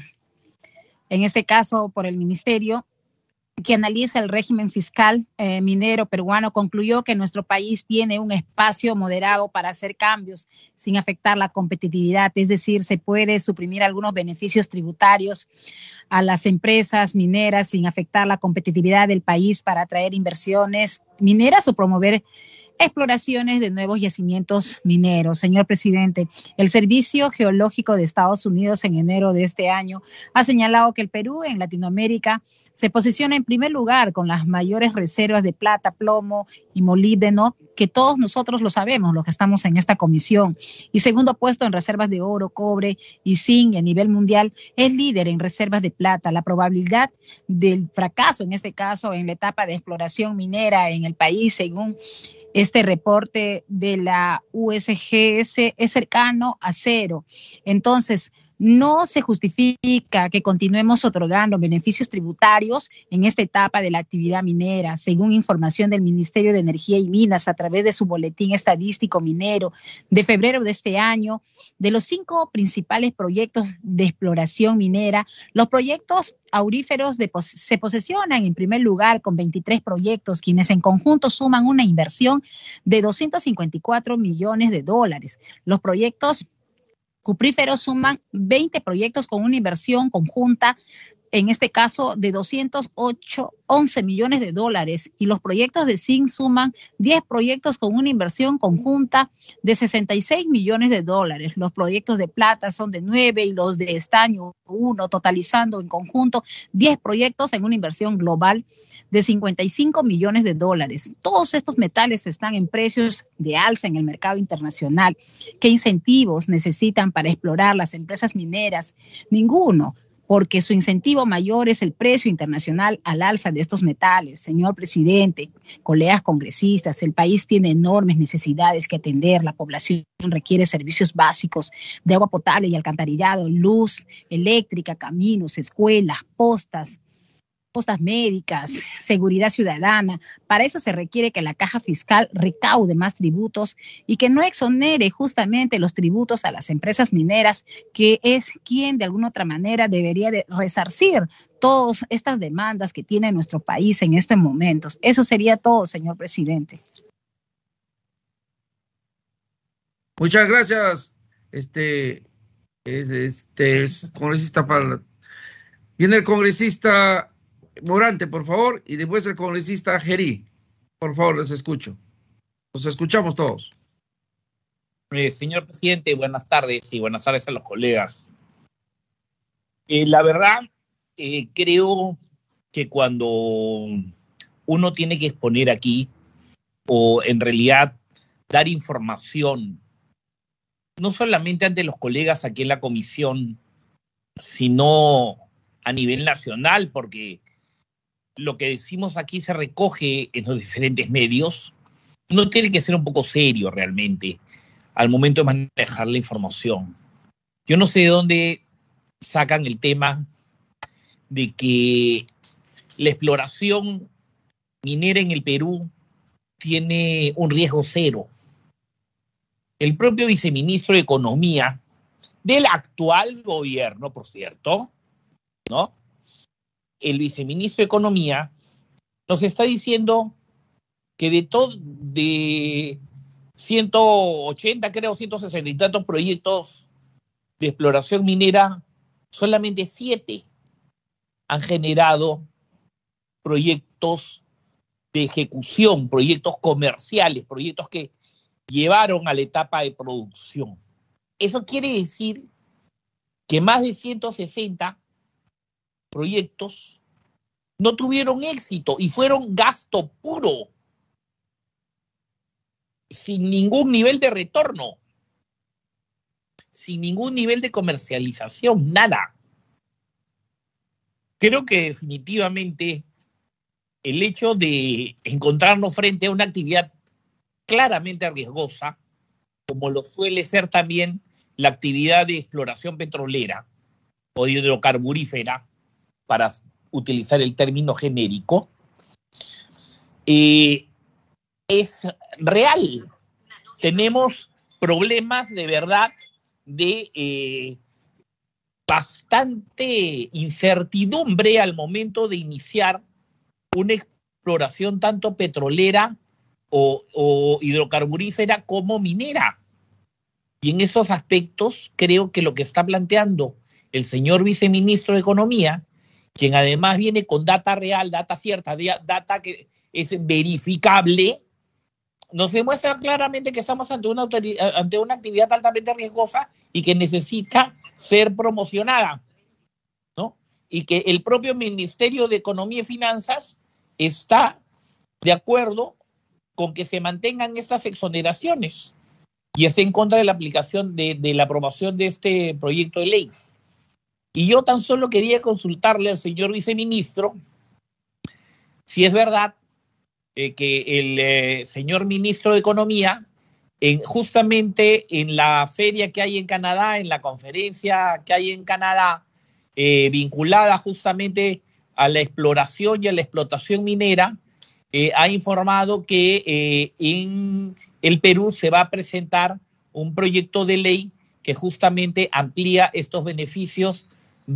[SPEAKER 2] en este caso por el Ministerio, que analiza el régimen fiscal minero peruano, concluyó que nuestro país tiene un espacio moderado para hacer cambios sin afectar la competitividad, es decir, se puede suprimir algunos beneficios tributarios a las empresas mineras sin afectar la competitividad del país para atraer inversiones mineras o promover exploraciones de nuevos yacimientos mineros. Señor presidente, el Servicio Geológico de Estados Unidos en enero de este año ha señalado que el Perú en Latinoamérica se posiciona en primer lugar con las mayores reservas de plata, plomo y molibdeno, que todos nosotros lo sabemos, los que estamos en esta comisión, y segundo puesto en reservas de oro, cobre y zinc. A nivel mundial es líder en reservas de plata. La probabilidad del fracaso, en este caso, en la etapa de exploración minera en el país, según este reporte de la USGS, es cercano a cero. Entonces, no se justifica que continuemos otorgando beneficios tributarios en esta etapa de la actividad minera. Según información del Ministerio de Energía y Minas a través de su boletín estadístico minero de febrero de este año, de los 5 principales proyectos de exploración minera, los proyectos auríferos se posesionan en primer lugar con 23 proyectos, quienes en conjunto suman una inversión de $254 millones. Los proyectos cupríferos suman 20 proyectos con una inversión conjunta, en este caso de $211 millones, y los proyectos de zinc suman 10 proyectos con una inversión conjunta de $66 millones. Los proyectos de plata son de 9 y los de estaño 1, totalizando en conjunto 10 proyectos en una inversión global de $55 millones. Todos estos metales están en precios de alza en el mercado internacional. ¿Qué incentivos necesitan para explorar las empresas mineras? Ninguno, porque su incentivo mayor es el precio internacional al alza de estos metales. Señor presidente, colegas congresistas, el país tiene enormes necesidades que atender. La población requiere servicios básicos de agua potable y alcantarillado, luz eléctrica, caminos, escuelas, postas médicas, seguridad ciudadana. Para eso se requiere que la caja fiscal recaude más tributos y que no exonere justamente los tributos a las empresas mineras, que es quien de alguna otra manera debería de resarcir todas estas demandas que tiene nuestro país en estos momentos. Eso sería todo, señor presidente.
[SPEAKER 1] Muchas gracias, congresista Parla. Viene el congresista Morante, por favor, y después el congresista Gerí. Por favor, les escucho. Los escuchamos todos.
[SPEAKER 10] Señor presidente, buenas tardes y buenas tardes a los colegas. La verdad, creo que cuando uno tiene que exponer aquí, o en realidad dar información, no solamente ante los colegas aquí en la comisión, sino a nivel nacional, porque lo que decimos aquí se recoge en los diferentes medios, uno tiene que ser un poco serio realmente al momento de manejar la información. Yo no sé de dónde sacan el tema de que la exploración minera en el Perú tiene un riesgo cero. El propio viceministro de Economía del actual gobierno, por cierto, ¿no? El viceministro de Economía nos está diciendo que de 180, creo, 160 y tantos proyectos de exploración minera, solamente 7 han generado proyectos de ejecución, proyectos comerciales, proyectos que llevaron a la etapa de producción. Eso quiere decir que más de 160 proyectos no tuvieron éxito y fueron gasto puro, sin ningún nivel de retorno, sin ningún nivel de comercialización, nada. Creo que definitivamente el hecho de encontrarnos frente a una actividad claramente riesgosa, como lo suele ser también la actividad de exploración petrolera o hidrocarburífera, para utilizar el término genérico, es real. Tenemos problemas de verdad de bastante incertidumbre al momento de iniciar una exploración tanto petrolera o hidrocarburífera como minera. Y en esos aspectos creo que lo que está planteando el señor viceministro de Economía, quien además viene con data real, data cierta, data que es verificable, nos demuestra claramente que estamos ante una actividad altamente riesgosa y que necesita ser promocionada, ¿no? Y que el propio Ministerio de Economía y Finanzas está de acuerdo con que se mantengan estas exoneraciones y está en contra de la aplicación de la aprobación de este proyecto de ley. Y yo tan solo quería consultarle al señor viceministro si es verdad que el señor ministro de Economía, justamente en la feria que hay en Canadá, en la conferencia que hay en Canadá, vinculada justamente a la exploración y a la explotación minera, ha informado que en el Perú se va a presentar un proyecto de ley que justamente amplía estos beneficios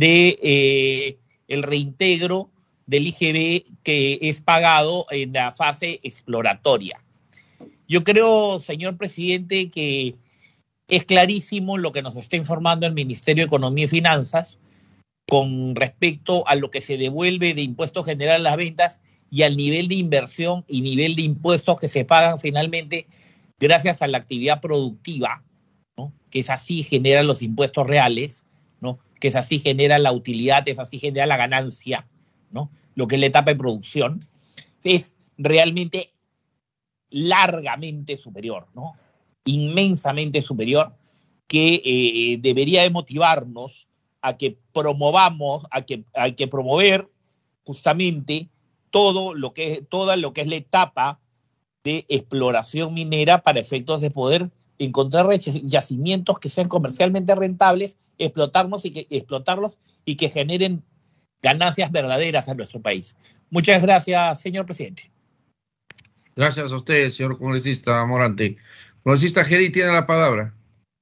[SPEAKER 10] de el reintegro del IGB que es pagado en la fase exploratoria. Yo creo, señor presidente, que es clarísimo lo que nos está informando el Ministerio de Economía y Finanzas con respecto a lo que se devuelve de impuestos generales a las ventas y al nivel de inversión y nivel de impuestos que se pagan finalmente gracias a la actividad productiva, ¿no? Que es así genera los impuestos reales, ¿no? Que es así genera la utilidad, es así genera la ganancia, ¿no? Lo que es la etapa de producción, es realmente largamente superior, ¿no? Inmensamente superior, que debería de motivarnos a que promovamos, a que promover justamente toda lo que es la etapa de exploración minera para efectos de poder encontrar yacimientos que sean comercialmente rentables, explotarlos y que generen ganancias verdaderas a nuestro país. Muchas gracias, señor presidente.
[SPEAKER 1] Gracias a usted, señor congresista Morante. Congresista Geri tiene la palabra.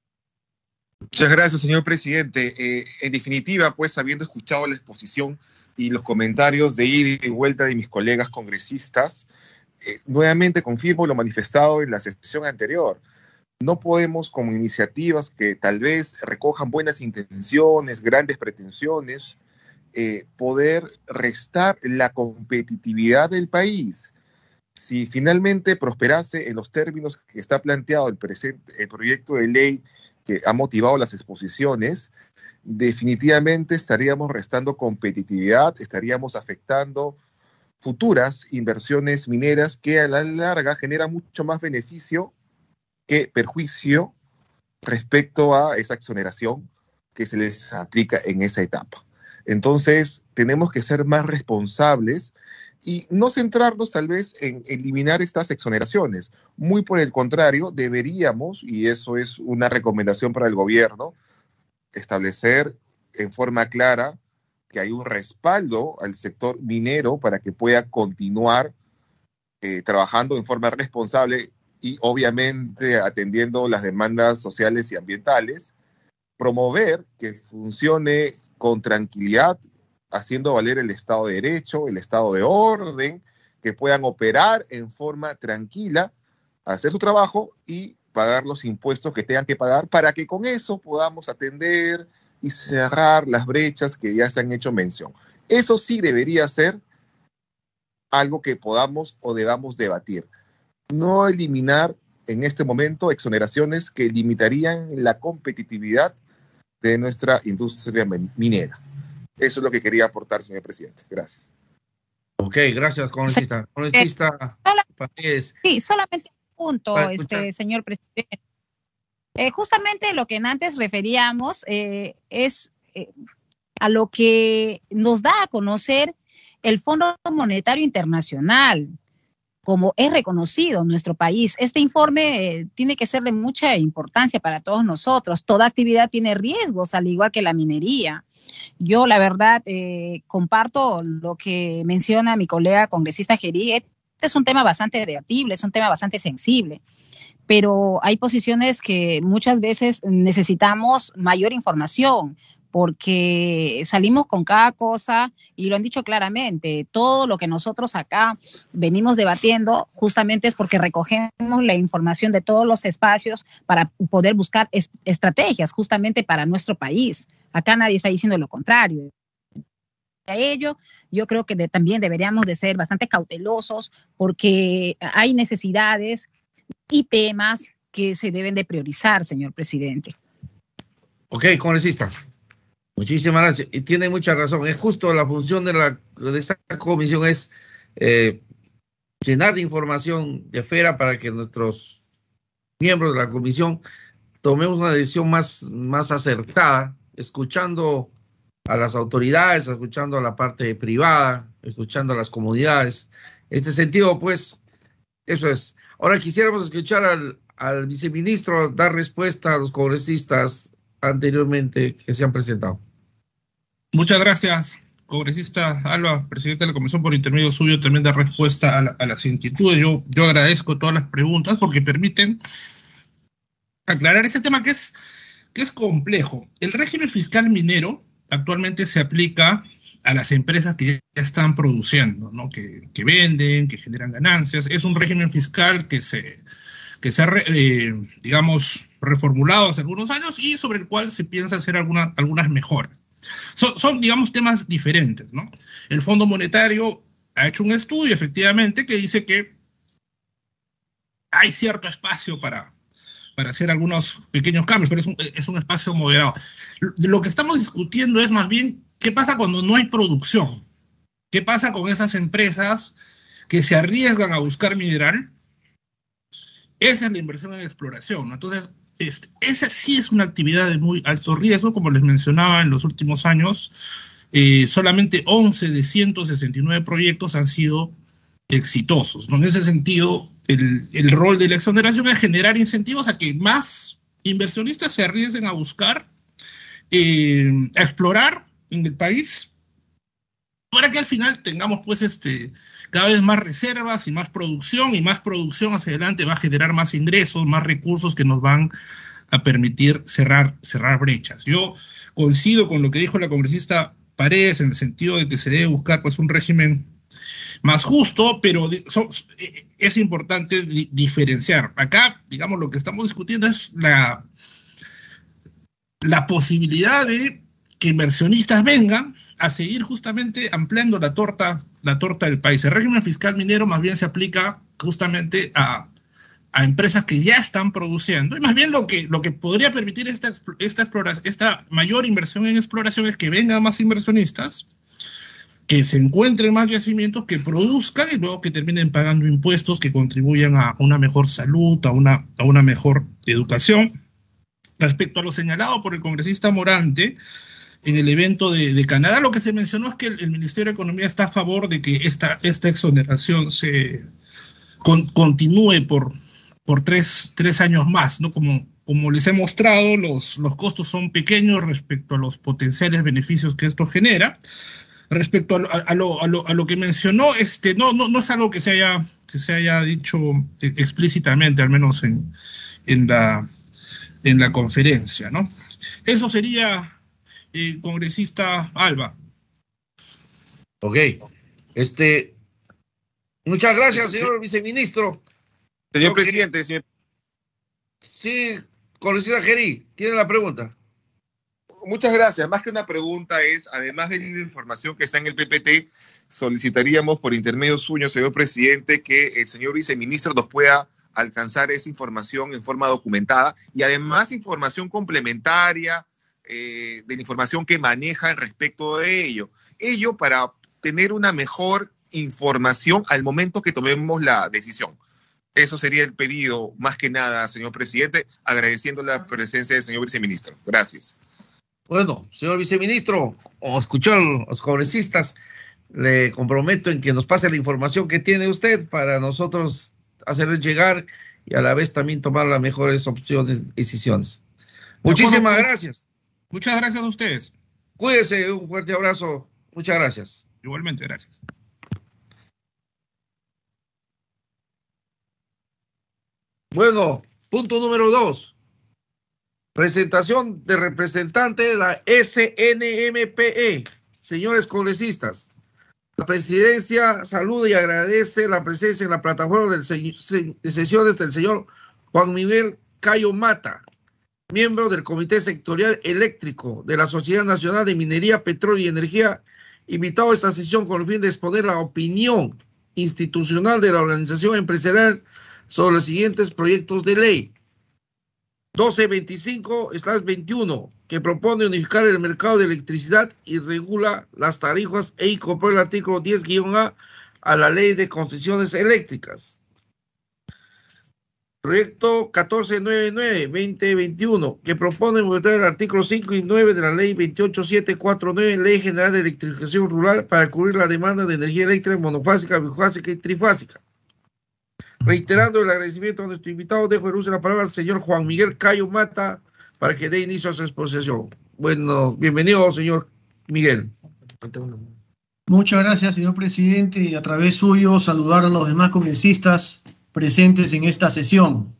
[SPEAKER 3] Muchas gracias, señor presidente. En definitiva, pues, habiendo escuchado la exposición y los comentarios de ida y vuelta de mis colegas congresistas, nuevamente confirmo lo manifestado en la sesión anterior. No podemos, como iniciativas que tal vez recojan buenas intenciones, grandes pretensiones, poder restar la competitividad del país. Si finalmente prosperase en los términos que está planteado el proyecto de ley que ha motivado las exposiciones, definitivamente estaríamos restando competitividad, estaríamos afectando futuras inversiones mineras que a la larga generan mucho más beneficio que perjuicio respecto a esa exoneración que se les aplica en esa etapa. Entonces, tenemos que ser más responsables y no centrarnos tal vez en eliminar estas exoneraciones. Muy por el contrario, deberíamos, y eso es una recomendación para el gobierno, establecer en forma clara que hay un respaldo al sector minero para que pueda continuar trabajando en forma responsable y obviamente atendiendo las demandas sociales y ambientales, promover que funcione con tranquilidad, haciendo valer el Estado de Derecho, el Estado de Orden, que puedan operar en forma tranquila, hacer su trabajo y pagar los impuestos que tengan que pagar para que con eso podamos atender y cerrar las brechas que ya se han hecho mención. Eso sí debería ser algo que podamos o debamos debatir. No eliminar en este momento exoneraciones que limitarían la competitividad de nuestra industria minera. Eso es lo que quería aportar, señor presidente. Gracias.
[SPEAKER 1] Ok, gracias, congresista. Congresista Paredes.
[SPEAKER 2] Sí, solamente un punto, señor presidente. Justamente lo que antes referíamos es a lo que nos da a conocer el Fondo Monetario Internacional, como es reconocido en nuestro país. Este informe tiene que ser de mucha importancia para todos nosotros. Toda actividad tiene riesgos, al igual que la minería. Yo, la verdad, comparto lo que menciona mi colega congresista Gerí. Este es un tema bastante debatible, es un tema bastante sensible, pero hay posiciones que muchas veces necesitamos mayor información, porque salimos con cada cosa y lo han dicho claramente. Todo lo que nosotros acá venimos debatiendo justamente es porque recogemos la información de todos los espacios para poder buscar estrategias justamente para nuestro país. Acá nadie está diciendo lo contrario. A ello, yo creo que también deberíamos de ser bastante cautelosos porque hay necesidades y temas que se deben de priorizar, señor presidente.
[SPEAKER 1] Ok, congresista. Muchísimas gracias. Y tiene mucha razón. Es justo la función de esta comisión es llenar de información de afuera para que nuestros miembros de la comisión tomemos una decisión más acertada, escuchando a las autoridades, escuchando a la parte privada, escuchando a las comunidades. En este sentido, pues, eso es. Ahora quisiéramos escuchar al viceministro dar respuesta a los congresistas anteriormente que se han presentado.
[SPEAKER 9] Muchas gracias, congresista Alba, presidente de la comisión, por intermedio suyo también dar respuesta a las inquietudes. Yo agradezco todas las preguntas porque permiten aclarar ese tema que es complejo. El régimen fiscal minero actualmente se aplica a las empresas que ya están produciendo, ¿no? Que venden, que generan ganancias. Es un régimen fiscal que se ha, digamos, reformulado hace algunos años y sobre el cual se piensa hacer algunas mejoras. Son, digamos, temas diferentes, ¿no? El Fondo Monetario ha hecho un estudio, efectivamente, que dice que hay cierto espacio para hacer algunos pequeños cambios, pero es un espacio moderado. Lo que estamos discutiendo es más bien qué pasa cuando no hay producción. ¿Qué pasa con esas empresas que se arriesgan a buscar mineral? Esa es la inversión en exploración, ¿no? Entonces, esa sí es una actividad de muy alto riesgo, como les mencionaba en los últimos años. Solamente 11 de 169 proyectos han sido exitosos, ¿no? En ese sentido, el rol de la exoneración es generar incentivos a que más inversionistas se arriesguen a buscar, a explorar en el país, para que al final tengamos pues cada vez más reservas y más producción hacia adelante va a generar más ingresos, más recursos que nos van a permitir cerrar brechas. Yo coincido con lo que dijo la congresista Paredes en el sentido de que se debe buscar pues un régimen más justo, pero es importante diferenciar. Acá, digamos, lo que estamos discutiendo es la posibilidad de que inversionistas vengan a seguir justamente ampliando la torta del país. El régimen fiscal minero más bien se aplica justamente a empresas que ya están produciendo, y más bien lo que podría permitir esta mayor inversión en exploración es que vengan más inversionistas, que se encuentren más yacimientos, que produzcan y luego que terminen pagando impuestos que contribuyan a una mejor salud, a una mejor educación. Respecto a lo señalado por el congresista Morante, en el evento de Canadá, lo que se mencionó es que el Ministerio de Economía está a favor de que esta exoneración se continúe por tres años más, ¿no? Como les he mostrado, los costos son pequeños respecto a los potenciales beneficios que esto genera. Respecto a lo que mencionó, no es algo que se haya dicho explícitamente, al menos en la conferencia, ¿no? Eso sería, congresista Alba.
[SPEAKER 1] Ok. Muchas gracias, señor viceministro.
[SPEAKER 3] Señor presidente, señor.
[SPEAKER 1] Sí, congresista Gerí, tiene la pregunta.
[SPEAKER 3] Muchas gracias. Más que una pregunta es, además de la información que está en el PPT, solicitaríamos por intermedio suyo, señor presidente, que el señor viceministro nos pueda alcanzar esa información en forma documentada y además información complementaria de la información que manejan respecto de ello. Ello para tener una mejor información al momento que tomemos la decisión. Eso sería el pedido, más que nada, señor presidente, agradeciendo la presencia del señor viceministro. Gracias.
[SPEAKER 1] Bueno, señor viceministro, o escuchó a los congresistas, le comprometo en que nos pase la información que tiene usted para nosotros hacerles llegar y a la vez también tomar las mejores opciones, decisiones. Muchísimas gracias.
[SPEAKER 9] Muchas gracias a ustedes.
[SPEAKER 1] Cuídese, un fuerte abrazo. Muchas gracias.
[SPEAKER 9] Igualmente, gracias.
[SPEAKER 1] Bueno, punto número 2. Presentación de representante de la SNMPE. Señores congresistas, la presidencia saluda y agradece la presencia en la plataforma de sesiones del señor Juan Miguel Cayo Mata, miembro del Comité Sectorial Eléctrico de la Sociedad Nacional de Minería, Petróleo y Energía, invitado a esta sesión con el fin de exponer la opinión institucional de la organización empresarial sobre los siguientes proyectos de ley. 1225/21, que propone unificar el mercado de electricidad y regula las tarifas e incorpora el artículo 10-A a la ley de concesiones eléctricas. Proyecto 1499/2021, que propone modificar el artículo 5 y 9 de la ley 28749, Ley General de Electrificación Rural, para cubrir la demanda de energía eléctrica monofásica, bifásica y trifásica. Reiterando el agradecimiento a nuestro invitado, dejo en uso la palabra al señor Juan Miguel Cayo Mata para que dé inicio a su exposición. Bueno, bienvenido, señor Miguel.
[SPEAKER 5] Muchas gracias, señor presidente, y a través suyo saludar a los demás congresistas presentes en esta sesión.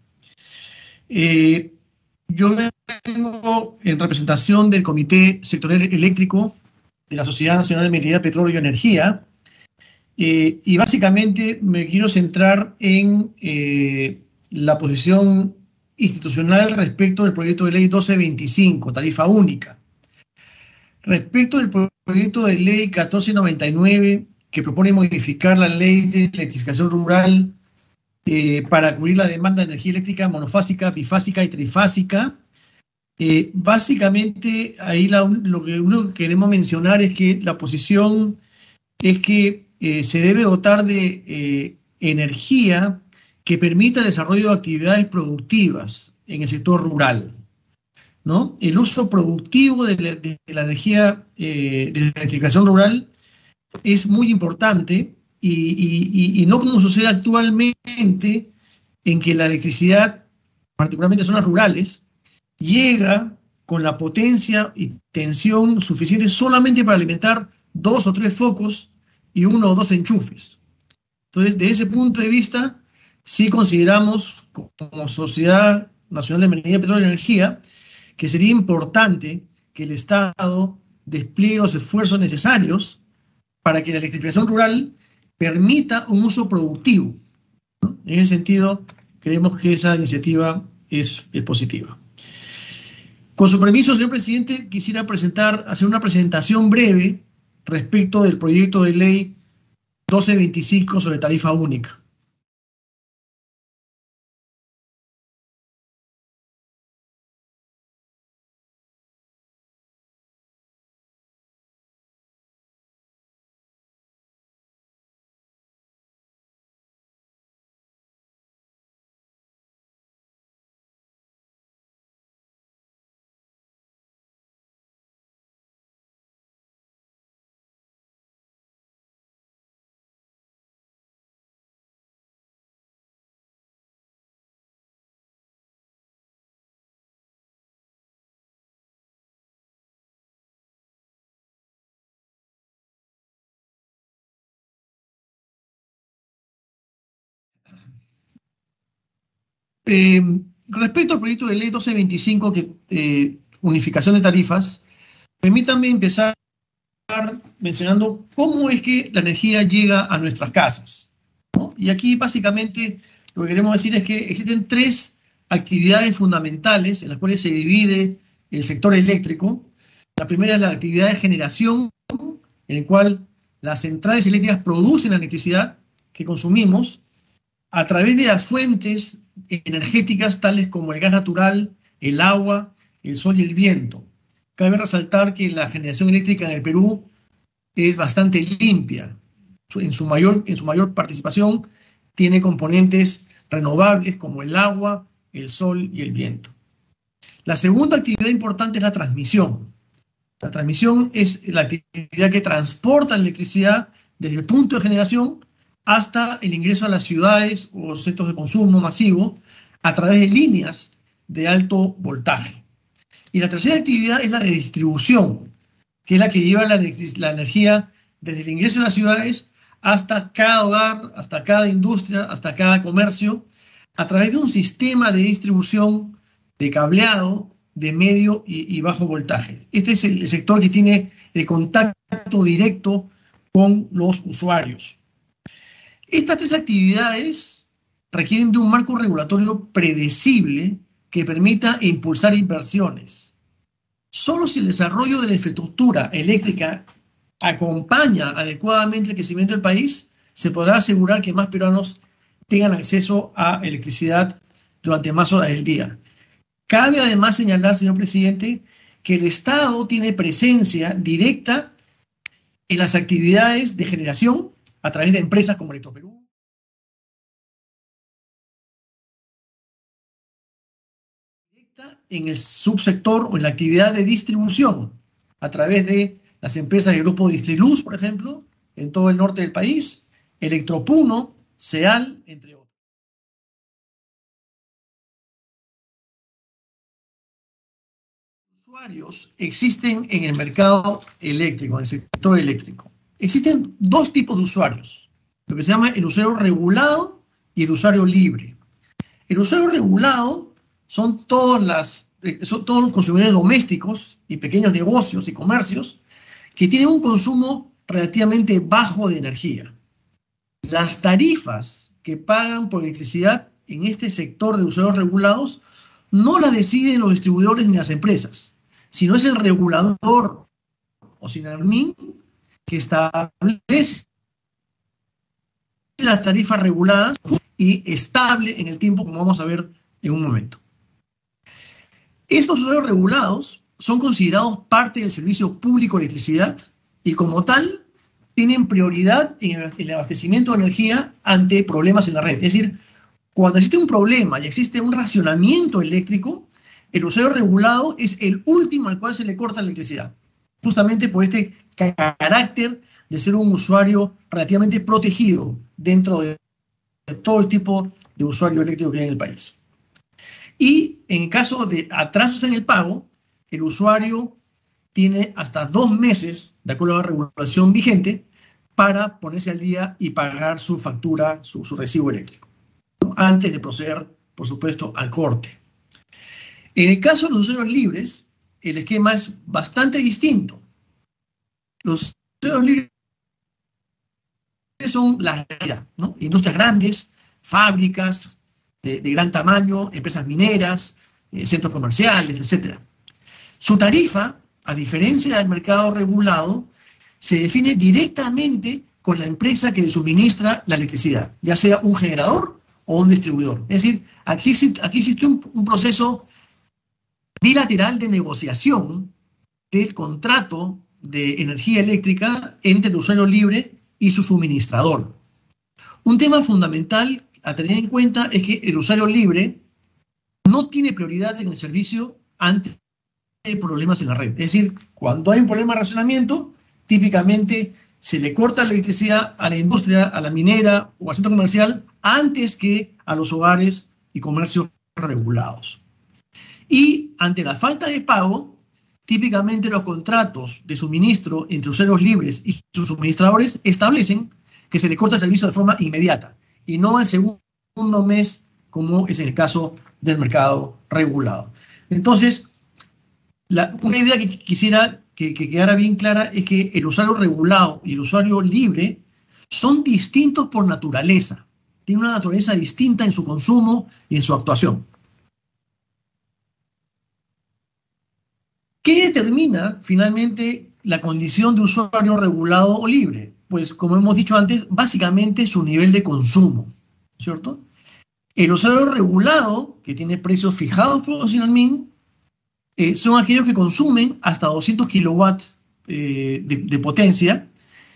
[SPEAKER 5] Yo vengo en representación del Comité Sectorial Eléctrico de la Sociedad Nacional de Minería, Petróleo y Energía, y básicamente me quiero centrar en la posición institucional respecto del proyecto de ley 1225, tarifa única. Respecto del proyecto de ley 1499, que propone modificar la ley de electrificación rural para cubrir la demanda de energía eléctrica monofásica, bifásica y trifásica, básicamente ahí lo que queremos mencionar es que la posición es que se debe dotar de energía que permita el desarrollo de actividades productivas en el sector rural, ¿no? El uso productivo de la energía de la electrificación rural es muy importante y no como sucede actualmente, en que la electricidad, particularmente en zonas rurales, llega con la potencia y tensión suficiente solamente para alimentar 2 o 3 focos y 1 o 2 enchufes. Entonces, de ese punto de vista, sí consideramos como Sociedad Nacional de Minería, Petróleo y Energía que sería importante que el Estado despliegue los esfuerzos necesarios para que la electrificación rural permita un uso productivo, ¿no? En ese sentido, creemos que esa iniciativa es positiva. Con su permiso, señor presidente, quisiera hacer una presentación breve respecto del proyecto de ley 1225 sobre tarifa única. Respecto al proyecto de ley 1225, unificación de tarifas, permítanme empezar mencionando cómo es que la energía llega a nuestras casas, ¿no? Y aquí básicamente lo que queremos decir es que existen 3 actividades fundamentales en las cuales se divide el sector eléctrico. La primera es la actividad de generación, en la cual las centrales eléctricas producen la electricidad que consumimos. a través de las fuentes energéticas tales como el gas natural, el agua, el sol y el viento. Cabe resaltar que la generación eléctrica en el Perú es bastante limpia. En su mayor participación tiene componentes renovables como el agua, el sol y el viento. La segunda actividad importante es la transmisión. La transmisión es la actividad que transporta la electricidad desde el punto de generación hasta el ingreso a las ciudades o centros de consumo masivo a través de líneas de alto voltaje. Y la tercera actividad es la de distribución, que es la que lleva la energía desde el ingreso a las ciudades hasta cada hogar, hasta cada industria, hasta cada comercio, a través de un sistema de distribución de cableado de medio y bajo voltaje. Este es el sector que tiene el contacto directo con los usuarios. Estas tres actividades requieren de un marco regulatorio predecible que permita impulsar inversiones. Solo si el desarrollo de la infraestructura eléctrica acompaña adecuadamente el crecimiento del país, se podrá asegurar que más peruanos tengan acceso a electricidad durante más horas del día. Cabe además señalar, señor presidente, que el Estado tiene presencia directa en las actividades de generación a través de empresas como Electroperú, directa en el subsector o en la actividad de distribución a través de las empresas del grupo Distriluz, por ejemplo, en todo el norte del país, Electropuno, SEAL, entre otros. Usuarios existen en el mercado eléctrico, en el sector eléctrico. Existen dos tipos de usuarios, lo que se llama el usuario regulado y el usuario libre. El usuario regulado son todos los consumidores domésticos y pequeños negocios y comercios que tienen un consumo relativamente bajo de energía. Las tarifas que pagan por electricidad en este sector de usuarios regulados no las deciden los distribuidores ni las empresas, sino es el regulador o SINARMIN que establece las tarifas reguladas y estable en el tiempo, como vamos a ver en un momento. Estos usuarios regulados son considerados parte del servicio público de electricidad y como tal tienen prioridad en el abastecimiento de energía ante problemas en la red. Es decir, cuando existe un problema y existe un racionamiento eléctrico, el usuario regulado es el último al cual se le corta la electricidad, justamente por este carácter de ser un usuario relativamente protegido dentro de todo el tipo de usuario eléctrico que hay en el país. Y en caso de atrasos en el pago, el usuario tiene hasta 2 meses, de acuerdo a la regulación vigente, para ponerse al día y pagar su factura, su recibo eléctrico, ¿no? Antes de proceder, por supuesto, al corte. En el caso de los usuarios libres, el esquema es bastante distinto. Los usuarios libres son la realidad, ¿no? Industrias grandes, fábricas de gran tamaño, empresas mineras, centros comerciales, etc. Su tarifa, a diferencia del mercado regulado, se define directamente con la empresa que le suministra la electricidad, ya sea un generador o un distribuidor. Es decir, aquí existe un proceso bilateral de negociación del contrato de energía eléctrica entre el usuario libre y su suministrador. Un tema fundamental a tener en cuenta es que el usuario libre no tiene prioridad en el servicio ante problemas en la red. Es decir, cuando hay un problema de racionamiento, típicamente se le corta la electricidad a la industria, a la minera o al centro comercial antes que a los hogares y comercios regulados. Y ante la falta de pago, típicamente los contratos de suministro entre usuarios libres y sus suministradores establecen que se le corta el servicio de forma inmediata y no al segundo mes, como es en el caso del mercado regulado. Entonces, una idea que quisiera que quedara bien clara es que el usuario regulado y el usuario libre son distintos por naturaleza. Tienen una naturaleza distinta en su consumo y en su actuación. ¿Qué determina finalmente la condición de usuario regulado o libre? Pues, como hemos dicho antes, básicamente su nivel de consumo. ¿cierto? El usuario regulado, que tiene precios fijados por Sinalmin, son aquellos que consumen hasta 200 kilowatts de potencia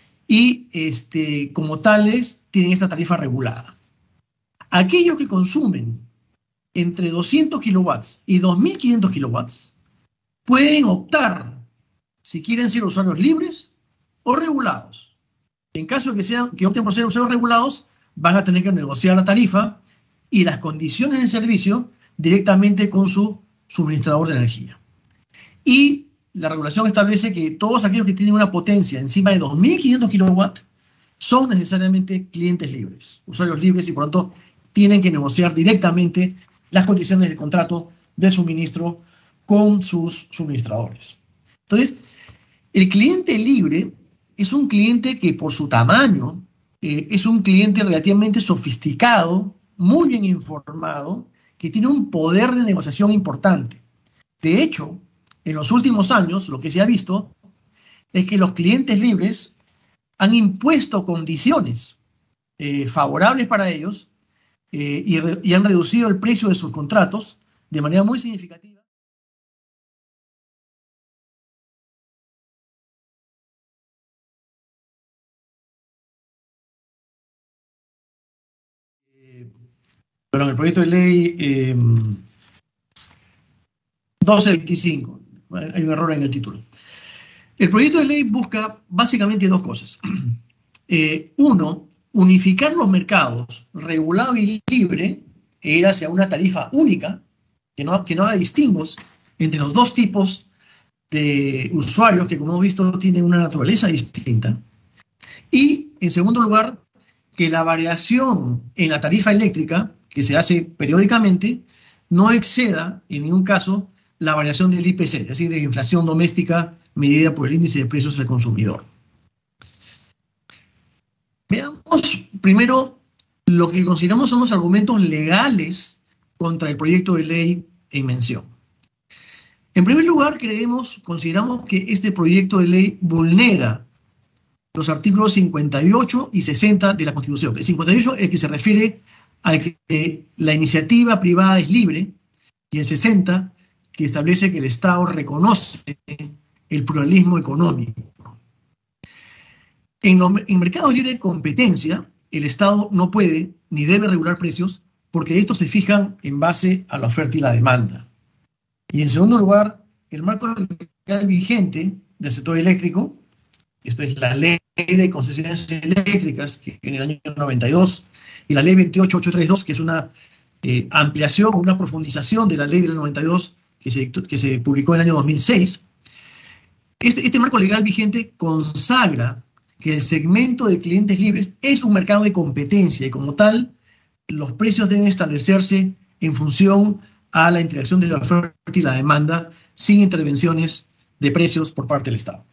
[SPEAKER 5] y como tales tienen esta tarifa regulada. Aquellos que consumen entre 200 kilowatts y 2.500 kilowatts pueden optar si quieren ser usuarios libres o regulados. En caso de que opten por ser usuarios regulados, van a tener que negociar la tarifa y las condiciones de servicio directamente con su suministrador de energía. Y la regulación establece que todos aquellos que tienen una potencia encima de 2.500 kilowatts son necesariamente clientes libres, usuarios libres, y por lo tanto tienen que negociar directamente las condiciones de contrato de suministro con sus suministradores. Entonces, el cliente libre es un cliente que por su tamaño es un cliente relativamente sofisticado, muy bien informado, que tiene un poder de negociación importante. De hecho, en los últimos años, lo que se ha visto es que los clientes libres han impuesto condiciones favorables para ellos y han reducido el precio de sus contratos de manera muy significativa. Perdón, el proyecto de ley 1225. Hay un error en el título. El proyecto de ley busca básicamente dos cosas. Uno, unificar los mercados regulado y libre e ir hacia una tarifa única que no haga distingos entre los dos tipos de usuarios que, como hemos visto, tienen una naturaleza distinta. Y, en segundo lugar, que la variación en la tarifa eléctrica, que se hace periódicamente, no exceda, en ningún caso, la variación del IPC, es decir, de inflación doméstica medida por el índice de precios del consumidor. Veamos primero lo que consideramos son los argumentos legales contra el proyecto de ley en mención. En primer lugar, consideramos que este proyecto de ley vulnera los artículos 58 y 60 de la Constitución. El 58 es el que se refiere a que la iniciativa privada es libre, y el 60 que establece que el Estado reconoce el pluralismo económico. En mercados libres de competencia, el Estado no puede ni debe regular precios porque estos se fijan en base a la oferta y la demanda. Y en segundo lugar, el marco legal vigente del sector eléctrico, esto es la Ley de Concesiones Eléctricas, que en el año 92, y la Ley 28832, que es una ampliación, una profundización de la Ley del 92, que se publicó en el año 2006. Este marco legal vigente consagra que el segmento de clientes libres es un mercado de competencia y, como tal, los precios deben establecerse en función a la interacción de la oferta y la demanda, sin intervenciones de precios por parte del Estado.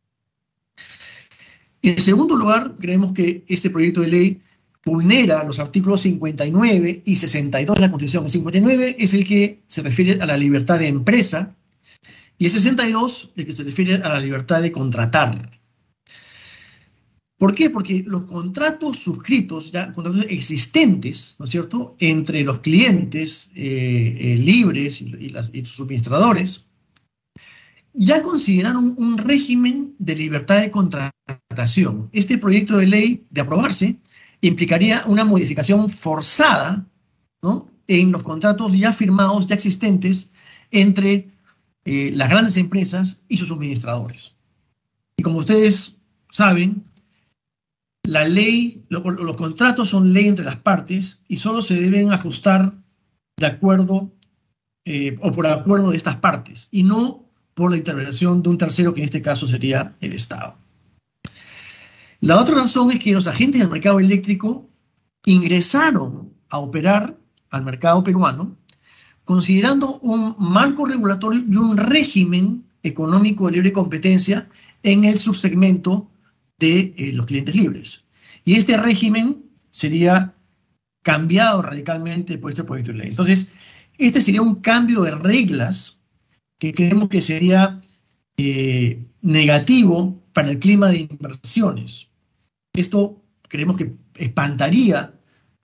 [SPEAKER 5] En segundo lugar, creemos que este proyecto de ley vulnera los artículos 59 y 62 de la Constitución. El 59 es el que se refiere a la libertad de empresa y el 62 el que se refiere a la libertad de contratar. ¿Por qué? Porque los contratos suscritos, ya contratos existentes, ¿no es cierto?, entre los clientes libres y sus suministradores, ya consideraron un régimen de libertad de contratación. Este proyecto de ley, de aprobarse, implicaría una modificación forzada, ¿no?, en los contratos ya firmados, ya existentes, entre las grandes empresas y sus suministradores. Y como ustedes saben, la ley, los contratos son ley entre las partes y solo se deben ajustar de acuerdo o por acuerdo de estas partes y no por la intervención de un tercero, que en este caso sería el Estado. La otra razón es que los agentes del mercado eléctrico ingresaron a operar al mercado peruano considerando un marco regulatorio y un régimen económico de libre competencia en el subsegmento de los clientes libres. Y este régimen sería cambiado radicalmente por este proyecto de ley. Entonces, este sería un cambio de reglas que creemos que sería negativo para el clima de inversiones. Esto creemos que espantaría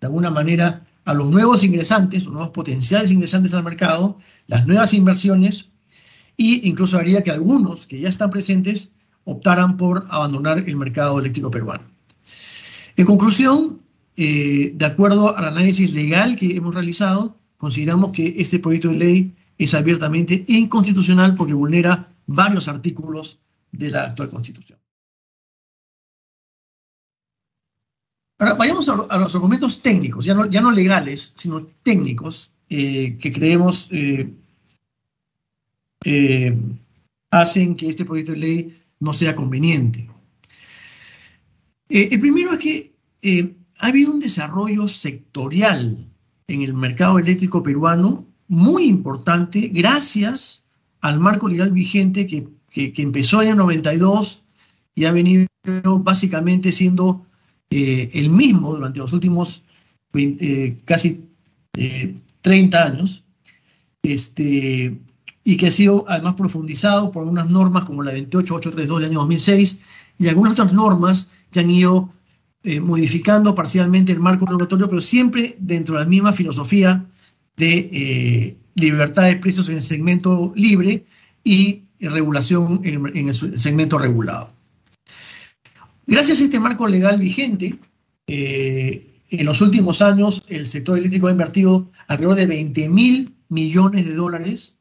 [SPEAKER 5] de alguna manera, a los nuevos ingresantes, los nuevos potenciales ingresantes al mercado, las nuevas inversiones, e incluso haría que algunos que ya están presentes optaran por abandonar el mercado eléctrico peruano. En conclusión, de acuerdo al análisis legal que hemos realizado, consideramos que este proyecto de ley es abiertamente inconstitucional porque vulnera varios artículos de la actual Constitución. Ahora, vayamos a los argumentos técnicos, ya no legales, sino técnicos, que creemos hacen que este proyecto de ley no sea conveniente. El primero es que ha habido un desarrollo sectorial en el mercado eléctrico peruano muy importante gracias al marco legal vigente que empezó en el 92 y ha venido básicamente siendo el mismo durante los últimos casi 30 años, y que ha sido además profundizado por unas normas como la 28832 del año 2006 y algunas otras normas que han ido modificando parcialmente el marco regulatorio, pero siempre dentro de la misma filosofía de libertad de precios en el segmento libre y regulación en el segmento regulado. Gracias a este marco legal vigente, en los últimos años el sector eléctrico ha invertido alrededor de 20.000 millones de dólares.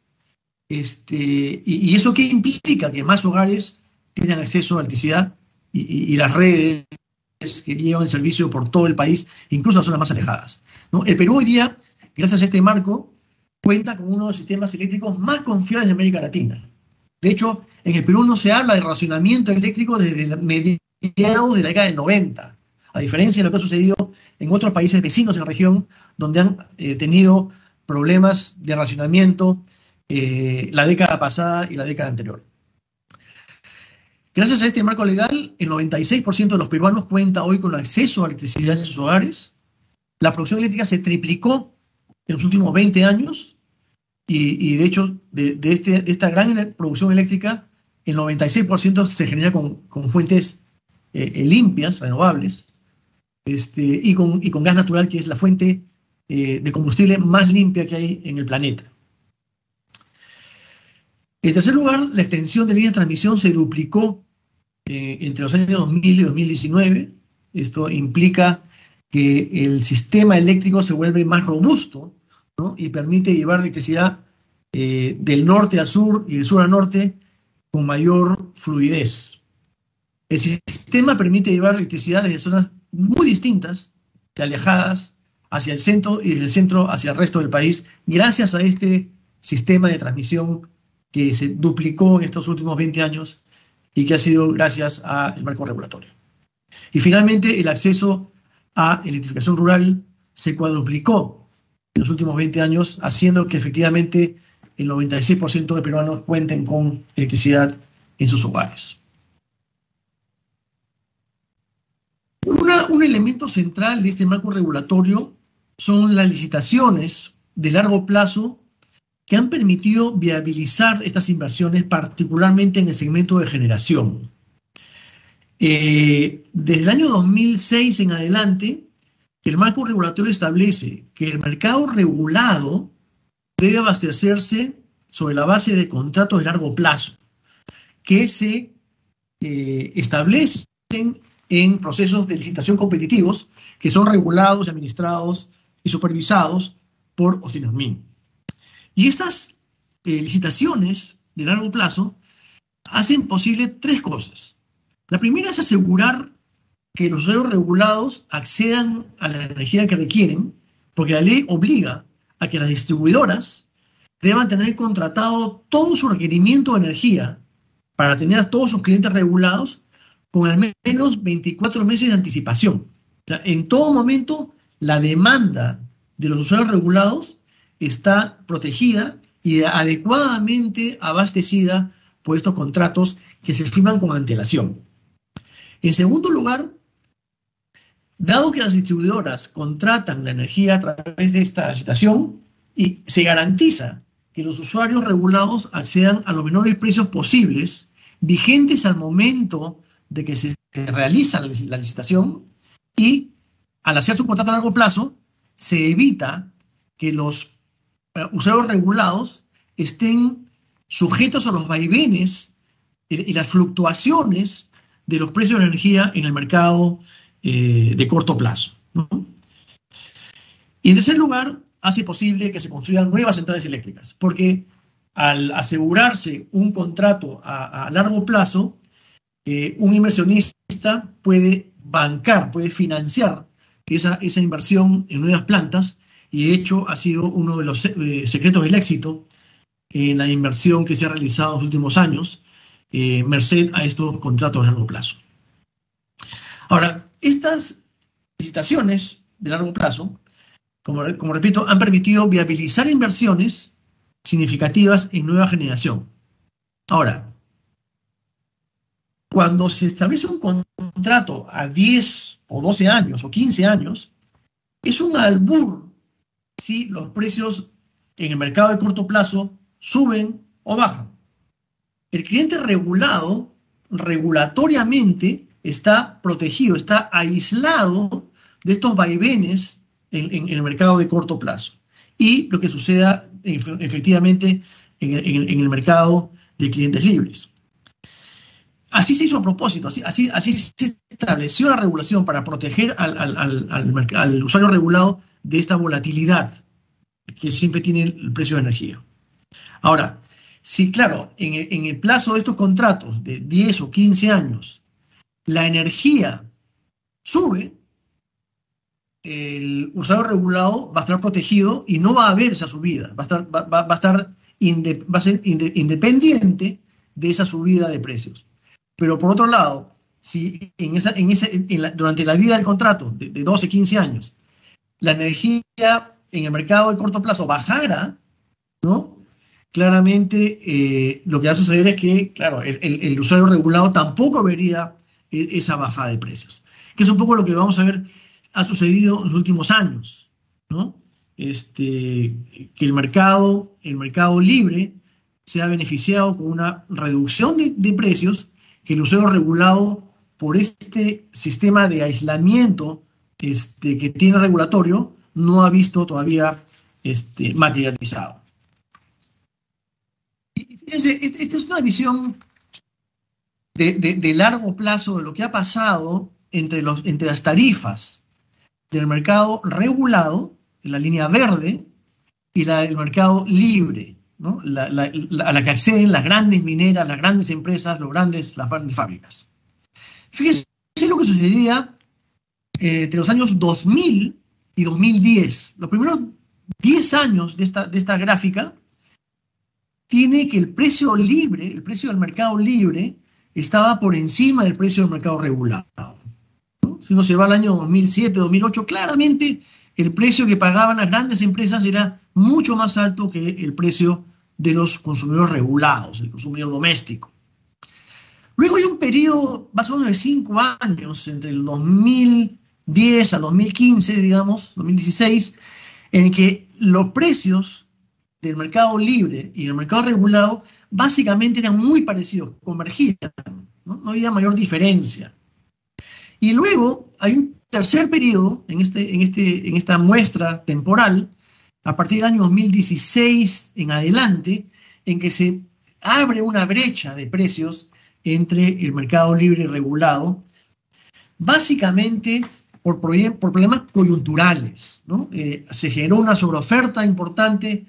[SPEAKER 5] ¿Y eso qué implica? Que más hogares tengan acceso a electricidad y las redes que llevan el servicio por todo el país, incluso las zonas más alejadas, ¿no? El Perú hoy día, gracias a este marco, cuenta con uno de los sistemas eléctricos más confiables de América Latina. De hecho, en el Perú no se habla de racionamiento eléctrico desde mediados de la década del 90, a diferencia de lo que ha sucedido en otros países vecinos en la región, donde han tenido problemas de racionamiento la década pasada y la década anterior. Gracias a este marco legal, el 96% de los peruanos cuenta hoy con acceso a electricidad en sus hogares. La producción eléctrica se triplicó en los últimos 20 años y de hecho, de esta gran producción eléctrica, el 96% se genera con fuentes limpias, renovables, y con gas natural, que es la fuente de combustible más limpia que hay en el planeta. En tercer lugar, la extensión de línea de transmisión se duplicó entre los años 2000 y 2019. Esto implica que el sistema eléctrico se vuelve más robusto, ¿no? Y permite llevar electricidad del norte a sur y del sur a norte con mayor fluidez. El sistema permite llevar electricidad desde zonas muy distintas, alejadas, hacia el centro y del centro hacia el resto del país, gracias a este sistema de transmisión que se duplicó en estos últimos 20 años y que ha sido gracias al marco regulatorio. Y finalmente, el acceso a electrificación rural se cuadruplicó en los últimos 20 años, haciendo que efectivamente el 96% de peruanos cuenten con electricidad en sus hogares. Un elemento central de este marco regulatorio son las licitaciones de largo plazo que han permitido viabilizar estas inversiones, particularmente en el segmento de generación. Desde el año 2006 en adelante, el marco regulatorio establece que el mercado regulado debe abastecerse sobre la base de contratos de largo plazo, que se establecen en procesos de licitación competitivos que son regulados y administrados y supervisados por OCINAMIN. Y estas licitaciones de largo plazo hacen posible tres cosas. La primera es asegurar que los usuarios regulados accedan a la energía que requieren, porque la ley obliga a que las distribuidoras deban tener contratado todo su requerimiento de energía para tener a todos sus clientes regulados con al menos 24 meses de anticipación. O sea, en todo momento, la demanda de los usuarios regulados está protegida y adecuadamente abastecida por estos contratos que se firman con antelación. En segundo lugar, dado que las distribuidoras contratan la energía a través de esta licitación, y se garantiza que los usuarios regulados accedan a los menores precios posibles, vigentes al momento de que se realiza la licitación, y al hacerse un contrato a largo plazo, se evita que los usuarios regulados estén sujetos a los vaivenes y las fluctuaciones de los precios de energía en el mercado de corto plazo, ¿no? Y en tercer lugar, hace posible que se construyan nuevas centrales eléctricas, porque al asegurarse un contrato a largo plazo, un inversionista puede bancar, puede financiar esa inversión en nuevas plantas, y de hecho ha sido uno de los secretos del éxito en la inversión que se ha realizado en los últimos años, merced a estos contratos de largo plazo. Ahora, estas licitaciones de largo plazo, como repito, han permitido viabilizar inversiones significativas en nueva generación. Ahora, cuando se establece un contrato a 10 o 12 años o 15 años, es un albur si los precios en el mercado de corto plazo suben o bajan. El cliente regulado, regulatoriamente, está protegido, está aislado de estos vaivenes en el mercado de corto plazo. Y lo que suceda efectivamente en el mercado de clientes libres. Así se hizo a propósito, así se estableció la regulación para proteger al usuario regulado de esta volatilidad que siempre tiene el precio de energía. Ahora, si claro, en el plazo de estos contratos de 10 o 15 años, la energía sube, el usuario regulado va a estar protegido y no va a haber esa subida, va a ser independiente de esa subida de precios. Pero por otro lado, si durante la vida del contrato de 12, 15 años, la energía en el mercado de corto plazo bajara, ¿no? Claramente lo que va a suceder es que, claro, el usuario regulado tampoco vería esa bajada de precios, que es un poco lo que vamos a ver ha sucedido en los últimos años, ¿no? Que el mercado libre se ha beneficiado con una reducción de precios que el usuario regulado, por este sistema de aislamiento que tiene regulatorio, no ha visto todavía materializado. Y fíjense, esta es una visión de largo plazo de lo que ha pasado entre las tarifas del mercado regulado, la línea verde, y la del mercado libre, ¿no? A la que acceden las grandes mineras, las grandes empresas, las grandes fábricas. Fíjense lo que sucedía entre los años 2000 y 2010. Los primeros 10 años de esta gráfica tiene que el precio libre, el precio del mercado libre, estaba por encima del precio del mercado regulado, ¿no? Si uno se va al año 2007, 2008, claramente el precio que pagaban las grandes empresas era mucho más alto que el precio de los consumidores regulados, el consumidor doméstico. Luego hay un periodo más o menos de 5 años, entre el 2010 a 2015, digamos, 2016, en el que los precios del mercado libre y del mercado regulado básicamente eran muy parecidos, convergían, ¿no? No había mayor diferencia. Y luego hay un tercer periodo en esta muestra temporal, a partir del año 2016 en adelante, en que se abre una brecha de precios entre el mercado libre y regulado, básicamente por problemas coyunturales, ¿no? Se generó una sobreoferta importante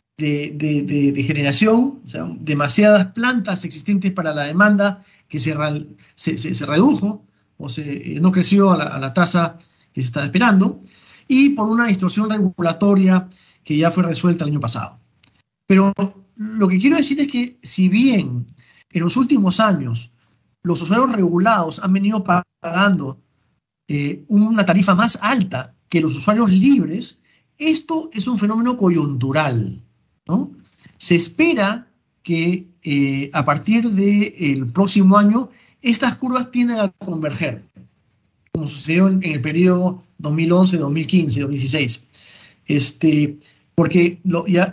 [SPEAKER 5] de generación, o sea, demasiadas plantas existentes para la demanda que se redujo o no creció a la tasa que se estaba esperando, y por una distorsión regulatoria que ya fue resuelta el año pasado. Pero lo que quiero decir es que si bien en los últimos años los usuarios regulados han venido pagando una tarifa más alta que los usuarios libres, esto es un fenómeno coyuntural, ¿no? Se espera que a partir del próximo año estas curvas tienden a converger, como sucedió en el periodo 2011, 2015, 2016. Porque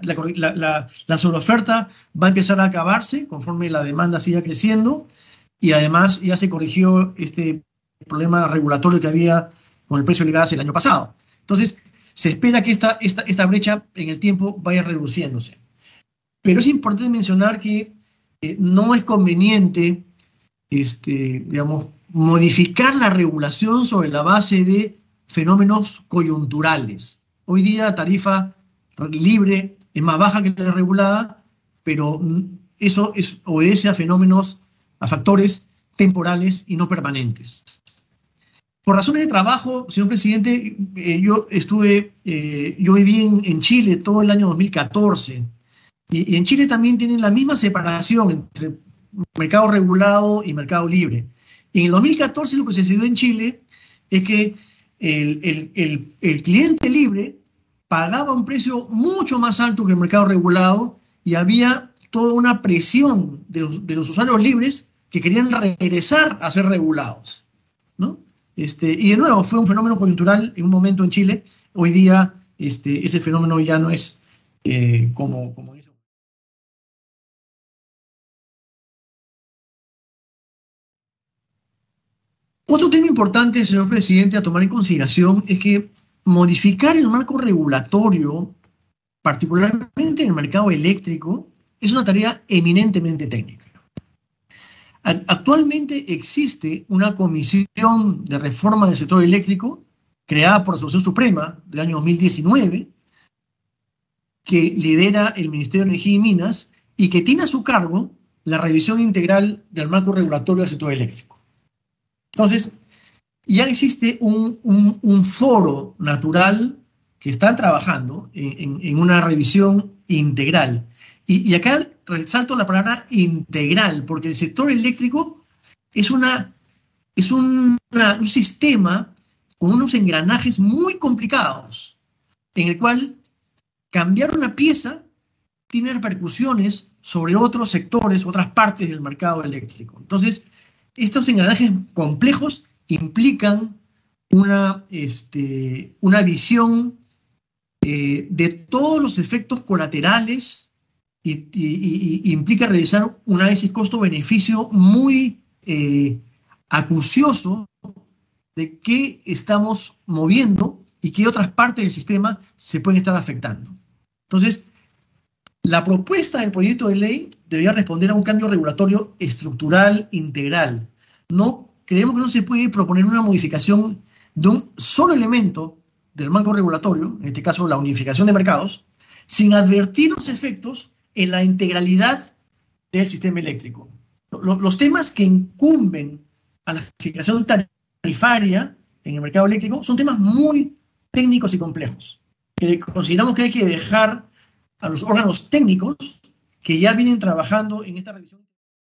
[SPEAKER 5] la sobreoferta va a empezar a acabarse conforme la demanda siga creciendo, y además ya se corrigió este problema regulatorio que había con el precio del gas el año pasado. Entonces, se espera que esta brecha en el tiempo vaya reduciéndose. Pero es importante mencionar que no es conveniente, digamos, modificar la regulación sobre la base de fenómenos coyunturales. Hoy día la tarifa libre es más baja que la regulada, pero eso obedece a fenómenos, a factores temporales y no permanentes. Por razones de trabajo, señor presidente, yo viví en Chile todo el año 2014, y en Chile también tienen la misma separación entre mercado regulado y mercado libre. Y en el 2014 lo que sucedió en Chile es que el cliente libre pagaba un precio mucho más alto que el mercado regulado y había toda una presión de los usuarios libres que querían regresar a ser regulados, ¿no? Y de nuevo, fue un fenómeno coyuntural en un momento en Chile. Hoy día ese fenómeno ya no es como dice. Otro tema importante, señor presidente, a tomar en consideración es que modificar el marco regulatorio, particularmente en el mercado eléctrico, es una tarea eminentemente técnica. Actualmente existe una comisión de reforma del sector eléctrico creada por la Resolución Suprema del año 2019 que lidera el Ministerio de Energía y Minas y que tiene a su cargo la revisión integral del marco regulatorio del sector eléctrico. Entonces, ya existe un foro natural que está trabajando en una revisión integral. Y acá resalto la palabra integral, porque el sector eléctrico es un sistema con unos engranajes muy complicados, en el cual cambiar una pieza tiene repercusiones sobre otros sectores, otras partes del mercado eléctrico. Entonces, estos engranajes complejos implican una visión de todos los efectos colaterales y implica realizar un análisis costo-beneficio muy acucioso de qué estamos moviendo y qué otras partes del sistema se pueden estar afectando. Entonces, la propuesta del proyecto de ley debería responder a un cambio regulatorio estructural integral. Creemos que no se puede proponer una modificación de un solo elemento del marco regulatorio, en este caso la unificación de mercados, sin advertir los efectos en la integralidad del sistema eléctrico. Los temas que incumben a la fijación tarifaria en el mercado eléctrico son temas muy técnicos y complejos, que consideramos que hay que dejar a los órganos técnicos que ya vienen trabajando en esta revisión.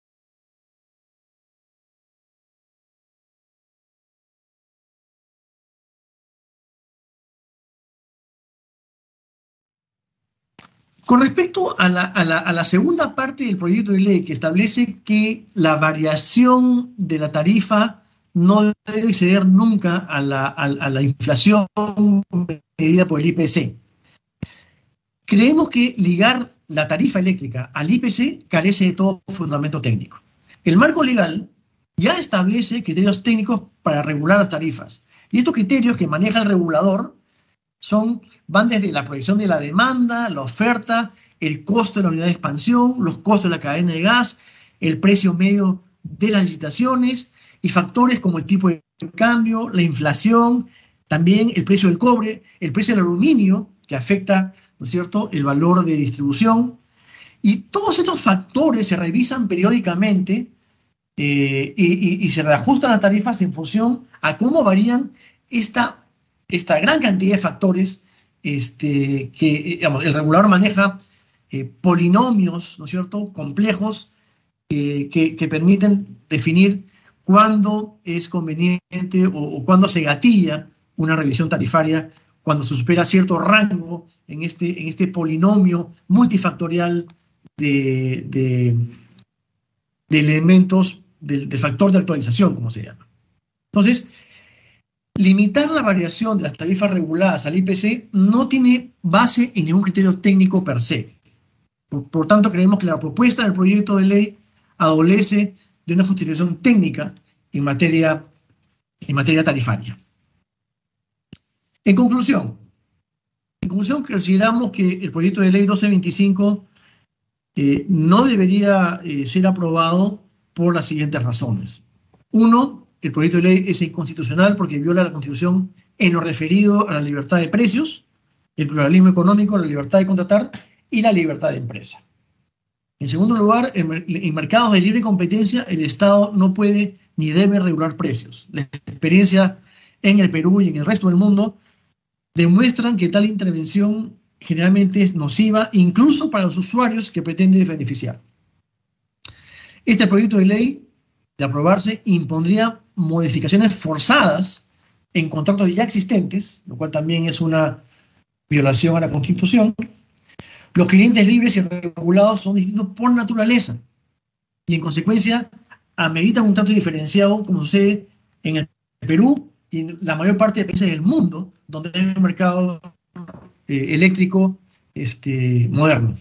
[SPEAKER 5] Con respecto a la segunda parte del proyecto de ley que establece que la variación de la tarifa no debe exceder nunca a la inflación medida por el IPC. Creemos que ligar la tarifa eléctrica al IPC carece de todo fundamento técnico. El marco legal ya establece criterios técnicos para regular las tarifas. Y estos criterios que maneja el regulador van desde la proyección de la demanda, la oferta, el costo de la unidad de expansión, los costos de la cadena de gas, el precio medio de las licitaciones y factores como el tipo de cambio, la inflación, también el precio del cobre, el precio del aluminio, que afecta, ¿no es cierto?, el valor de distribución. Y todos estos factores se revisan periódicamente y se reajustan las tarifas en función a cómo varían esta gran cantidad de factores que digamos, el regulador maneja polinomios, ¿no es cierto?, complejos que permiten definir cuándo es conveniente o cuándo se gatilla una revisión tarifaria, cuando se supera cierto rango en este polinomio multifactorial de elementos del factor de actualización, como se llama. Entonces, limitar la variación de las tarifas reguladas al IPC no tiene base en ningún criterio técnico per se. Por tanto, creemos que la propuesta del proyecto de ley adolece de una justificación técnica en materia tarifaria. En conclusión, consideramos que el proyecto de ley 1225 no debería ser aprobado por las siguientes razones. Uno, el proyecto de ley es inconstitucional porque viola la Constitución en lo referido a la libertad de precios, el pluralismo económico, la libertad de contratar y la libertad de empresa. En segundo lugar, en mercados de libre competencia, el Estado no puede ni debe regular precios. La experiencia en el Perú y en el resto del mundo demuestran que tal intervención generalmente es nociva, incluso para los usuarios que pretenden beneficiar. Este proyecto de ley, de aprobarse, impondría modificaciones forzadas en contratos ya existentes, lo cual también es una violación a la Constitución. Los clientes libres y regulados son distintos por naturaleza y, en consecuencia, ameritan un trato diferenciado, como sucede en el Perú y en la mayor parte de países del mundo, donde hay un mercado eléctrico moderno.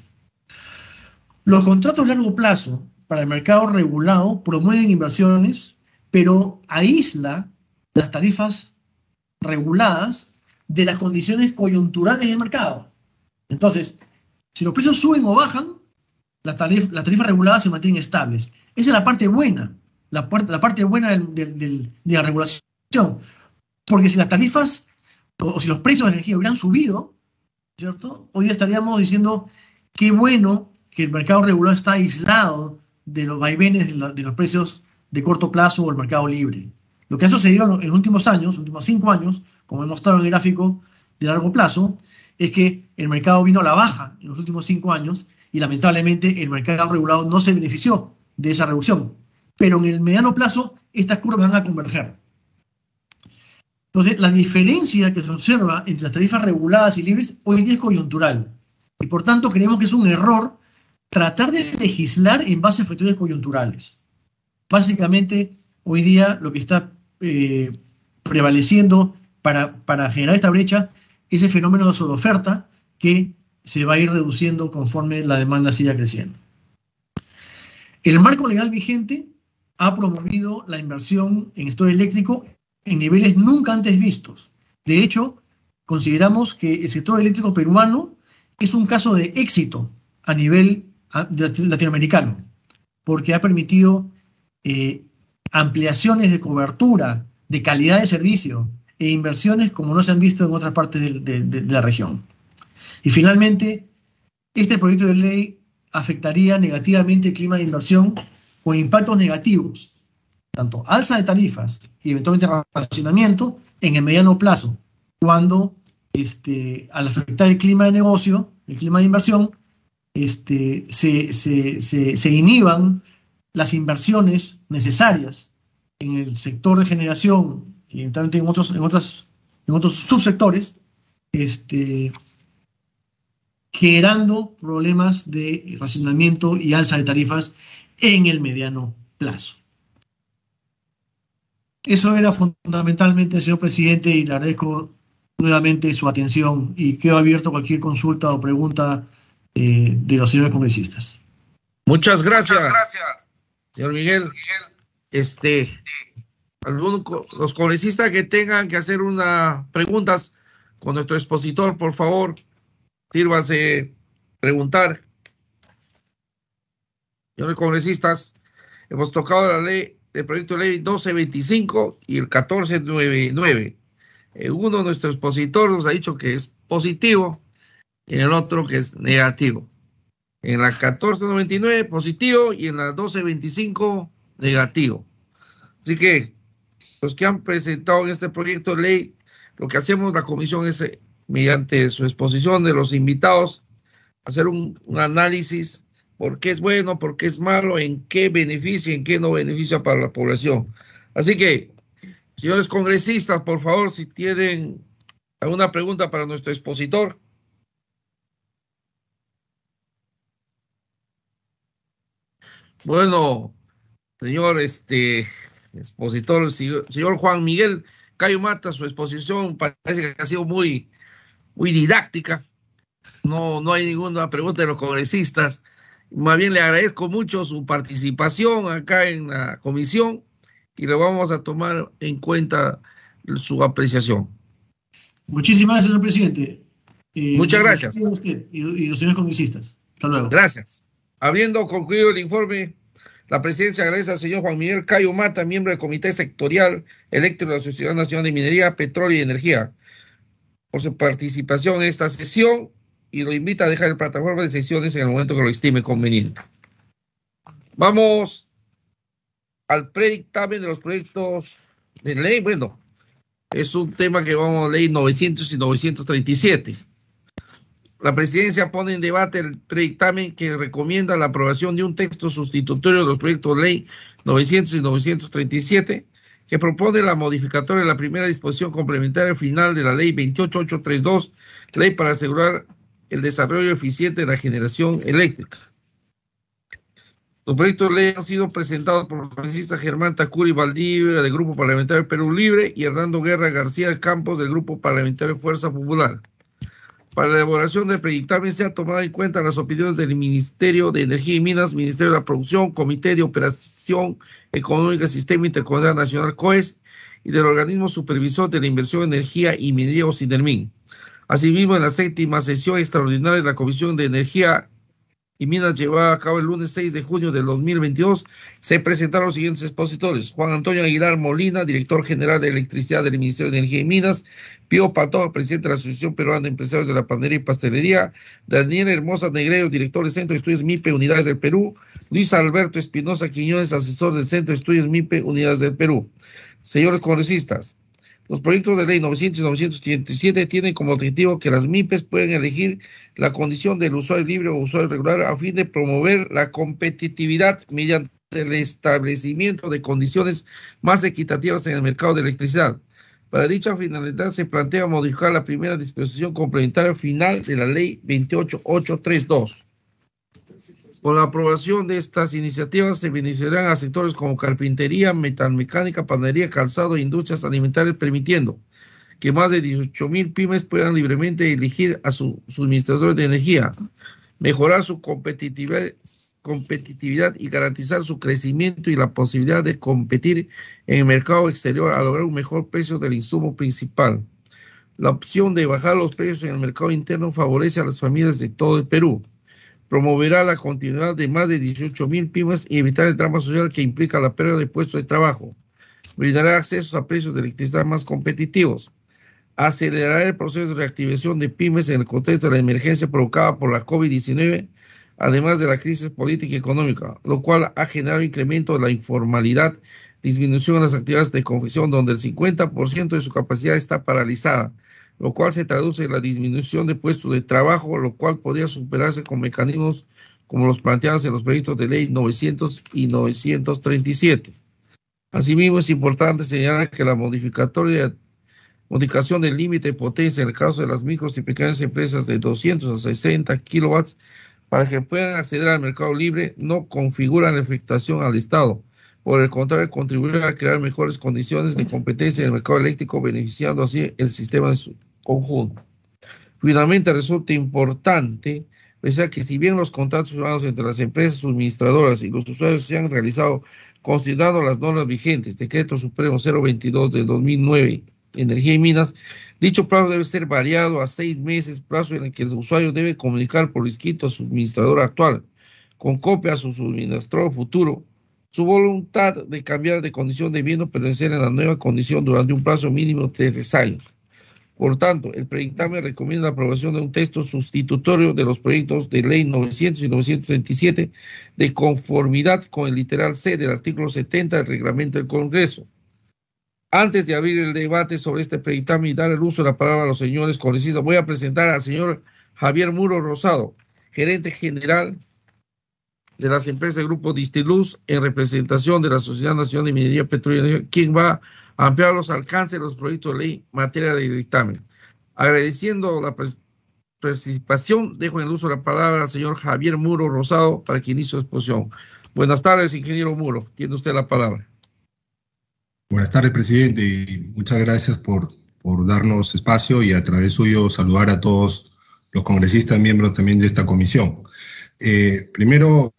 [SPEAKER 5] Los contratos a largo plazo para el mercado regulado promueven inversiones, pero aísla las tarifas reguladas de las condiciones coyunturales del mercado. Entonces, si los precios suben o bajan, las tarifas reguladas se mantienen estables. Esa es la parte buena, la parte buena de la regulación. Porque si las tarifas o si los precios de energía hubieran subido, ¿cierto? Hoy día estaríamos diciendo qué bueno que el mercado regulado está aislado de los vaivenes de los precios de corto plazo o el mercado libre. Lo que ha sucedido en los últimos años, últimos 5 años, como he mostrado en el gráfico de largo plazo, es que el mercado vino a la baja en los últimos 5 años y lamentablemente el mercado regulado no se benefició de esa reducción. Pero en el mediano plazo estas curvas van a converger. Entonces, la diferencia que se observa entre las tarifas reguladas y libres hoy día es coyuntural. Y por tanto creemos que es un error tratar de legislar en base a factores coyunturales. Básicamente, hoy día lo que está prevaleciendo para generar esta brecha es el fenómeno de sobreoferta que se va a ir reduciendo conforme la demanda siga creciendo. El marco legal vigente ha promovido la inversión en sector eléctrico en niveles nunca antes vistos. De hecho, consideramos que el sector eléctrico peruano es un caso de éxito a nivel latinoamericano, porque ha permitido ampliaciones de cobertura, de calidad de servicio e inversiones como no se han visto en otras partes de la región. Y finalmente, este proyecto de ley afectaría negativamente el clima de inversión con impactos negativos, tanto alza de tarifas y eventualmente racionamiento en el mediano plazo, cuando al afectar el clima de negocio, el clima de inversión, se inhiban las inversiones necesarias en el sector de generación y eventualmente en otros subsectores, generando problemas de racionamiento y alza de tarifas en el mediano plazo. Eso era fundamentalmente, señor presidente, y le agradezco nuevamente su atención y quedo abierto a cualquier consulta o pregunta de los señores congresistas.
[SPEAKER 1] Muchas gracias, señor Miguel. Los congresistas que tengan que hacer unas preguntas con nuestro expositor, por favor, sírvase preguntar. Señores congresistas, hemos tocado la ley, el proyecto de ley 1225 y el 1499. Uno, nuestro expositor nos ha dicho que es positivo, y en el otro que es negativo. En la 1499 positivo y en la 1225 negativo. Así que los que han presentado en este proyecto de ley, lo que hacemos la comisión es, mediante su exposición de los invitados, hacer un análisis por qué es bueno, por qué es malo, en qué beneficia, en qué no beneficia para la población. Así que, señores congresistas, por favor, si tienen alguna pregunta para nuestro expositor. Bueno, señor expositor, señor Juan Miguel Cayo Mata, su exposición parece que ha sido muy didáctica. No hay ninguna pregunta de los congresistas. Más bien le agradezco mucho su participación acá en la comisión y le vamos a tomar en cuenta su apreciación.
[SPEAKER 5] Muchísimas gracias, señor presidente.
[SPEAKER 1] Muchas gracias.
[SPEAKER 5] A usted y los señores congresistas. Hasta luego.
[SPEAKER 1] Gracias. Habiendo concluido el informe, la presidencia agradece al señor Juan Miguel Cayo Mata, miembro del Comité Sectorial Eléctrico de la Sociedad Nacional de Minería, Petróleo y Energía, por su participación en esta sesión y lo invita a dejar el plataforma de sesiones en el momento que lo estime conveniente. Vamos al predictamen de los proyectos de ley. Bueno, es un tema que vamos a ley 900 y 937. La presidencia pone en debate el predictamen que recomienda la aprobación de un texto sustitutorio de los proyectos de ley 900 y 937, que propone la modificatoria de la primera disposición complementaria final de la ley 28832, ley para asegurar el desarrollo eficiente de la generación eléctrica. Los proyectos de ley han sido presentados por los congresistas Germán Tacuri Valdivia del Grupo Parlamentario Perú Libre y Hernando Guerra García Campos del Grupo Parlamentario Fuerza Popular. Para la elaboración del predictamen se ha tomado en cuenta las opiniones del Ministerio de Energía y Minas, Ministerio de la Producción, Comité de Operación Económica Sistema Interconectado Nacional COES y del Organismo Supervisor de la Inversión en Energía y Minería OCINERMIN. Asimismo, en la 7ª sesión extraordinaria de la Comisión de Energía y Minas llevada a cabo el lunes 6 de junio del 2022, se presentaron los siguientes expositores: Juan Antonio Aguilar Molina, director general de Electricidad del Ministerio de Energía y Minas; Pío Pantoja, presidente de la Asociación Peruana de Empresarios de la Panadería y Pastelería; Daniel Hermosa Negrero, director del Centro de Estudios MIPE Unidades del Perú; Luis Alberto Espinosa Quiñones, asesor del Centro de Estudios MIPE Unidades del Perú. Señores congresistas, los proyectos de ley 900 y 937 tienen como objetivo que las MIPES puedan elegir la condición del usuario libre o usuario regular a fin de promover la competitividad mediante el establecimiento de condiciones más equitativas en el mercado de electricidad. Para dicha finalidad se plantea modificar la primera disposición complementaria final de la ley 28832. Con la aprobación de estas iniciativas se beneficiarán a sectores como carpintería, metalmecánica, panadería, calzado e industrias alimentarias, permitiendo que más de 18,000 pymes puedan libremente elegir a sus suministradores de energía, mejorar su competitividad y garantizar su crecimiento y la posibilidad de competir en el mercado exterior a lograr un mejor precio del insumo principal. La opción de bajar los precios en el mercado interno favorece a las familias de todo el Perú. Promoverá la continuidad de más de 18,000 pymes y evitar el drama social que implica la pérdida de puestos de trabajo. Brindará acceso a precios de electricidad más competitivos. Acelerará el proceso de reactivación de pymes en el contexto de la emergencia provocada por la COVID-19, además de la crisis política y económica, lo cual ha generado incremento de la informalidad, disminución en las actividades de confección, donde el 50% de su capacidad está paralizada, lo cual se traduce en la disminución de puestos de trabajo, lo cual podría superarse con mecanismos como los planteados en los proyectos de ley 900 y 937. Asimismo, es importante señalar que la modificación del límite de potencia en el caso de las micros y pequeñas empresas de 200 a 60 kilowatts para que puedan acceder al mercado libre no configura la afectación al Estado. Por el contrario, contribuirá a crear mejores condiciones de competencia en el mercado eléctrico, beneficiando así el sistema en su conjunto. Finalmente, resulta importante pensar que si bien los contratos firmados entre las empresas suministradoras y los usuarios se han realizado considerando las normas vigentes, Decreto Supremo 022 del 2009, Energía y Minas, dicho plazo debe ser variado a 6 meses, plazo en el que el usuario debe comunicar por escrito a su suministrador actual, con copia a su suministrador futuro, su voluntad de cambiar de condición debiendo permanecer en la nueva condición durante un plazo mínimo de 3 años. Por tanto, el predictamen recomienda la aprobación de un texto sustitutorio de los proyectos de ley 900 y 937 de conformidad con el literal C del artículo 70 del reglamento del Congreso. Antes de abrir el debate sobre este predictamen y dar el uso de la palabra a los señores congresistas, voy a presentar al señor Javier Muro Rosado, gerente general de las empresas del Grupo Distiluz, en representación de la Sociedad Nacional de Minería, Petróleo y Energía, quien va a ampliar los alcances de los proyectos de ley en materia de dictamen. Agradeciendo la participación, dejo en el uso de la palabra al señor Javier Muro Rosado para que inicie su exposición. Buenas tardes, ingeniero Muro. Tiene usted la palabra.
[SPEAKER 11] Buenas tardes, presidente, y muchas gracias por darnos espacio y a través suyo saludar a todos los congresistas miembros también de esta comisión. Primero,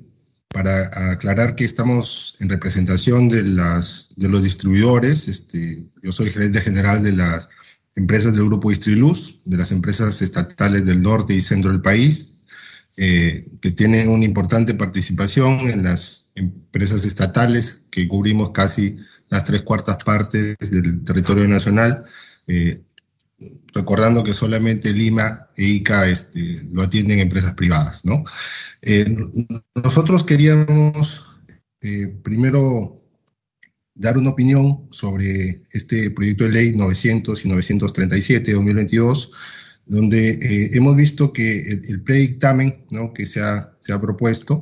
[SPEAKER 11] para aclarar que estamos en representación de los distribuidores, yo soy gerente general de las empresas del Grupo Distriluz, de las empresas estatales del norte y centro del país, que tienen una importante participación en las empresas estatales, que cubrimos casi las 3/4 partes del territorio nacional, recordando que solamente Lima e Ica lo atienden empresas privadas, ¿no? Nosotros queríamos primero dar una opinión sobre este proyecto de ley 900 y 937 de 2022, donde hemos visto que el predictamen, ¿no?, que se ha propuesto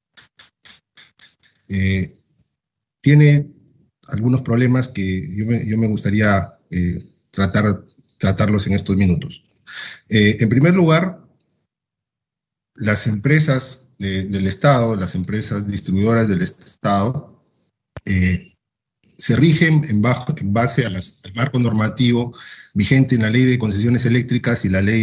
[SPEAKER 11] tiene algunos problemas que yo me gustaría tratarlos en estos minutos. En primer lugar, las empresas del Estado, las empresas distribuidoras del Estado, se rigen en base al marco normativo vigente en la Ley de Concesiones Eléctricas y la Ley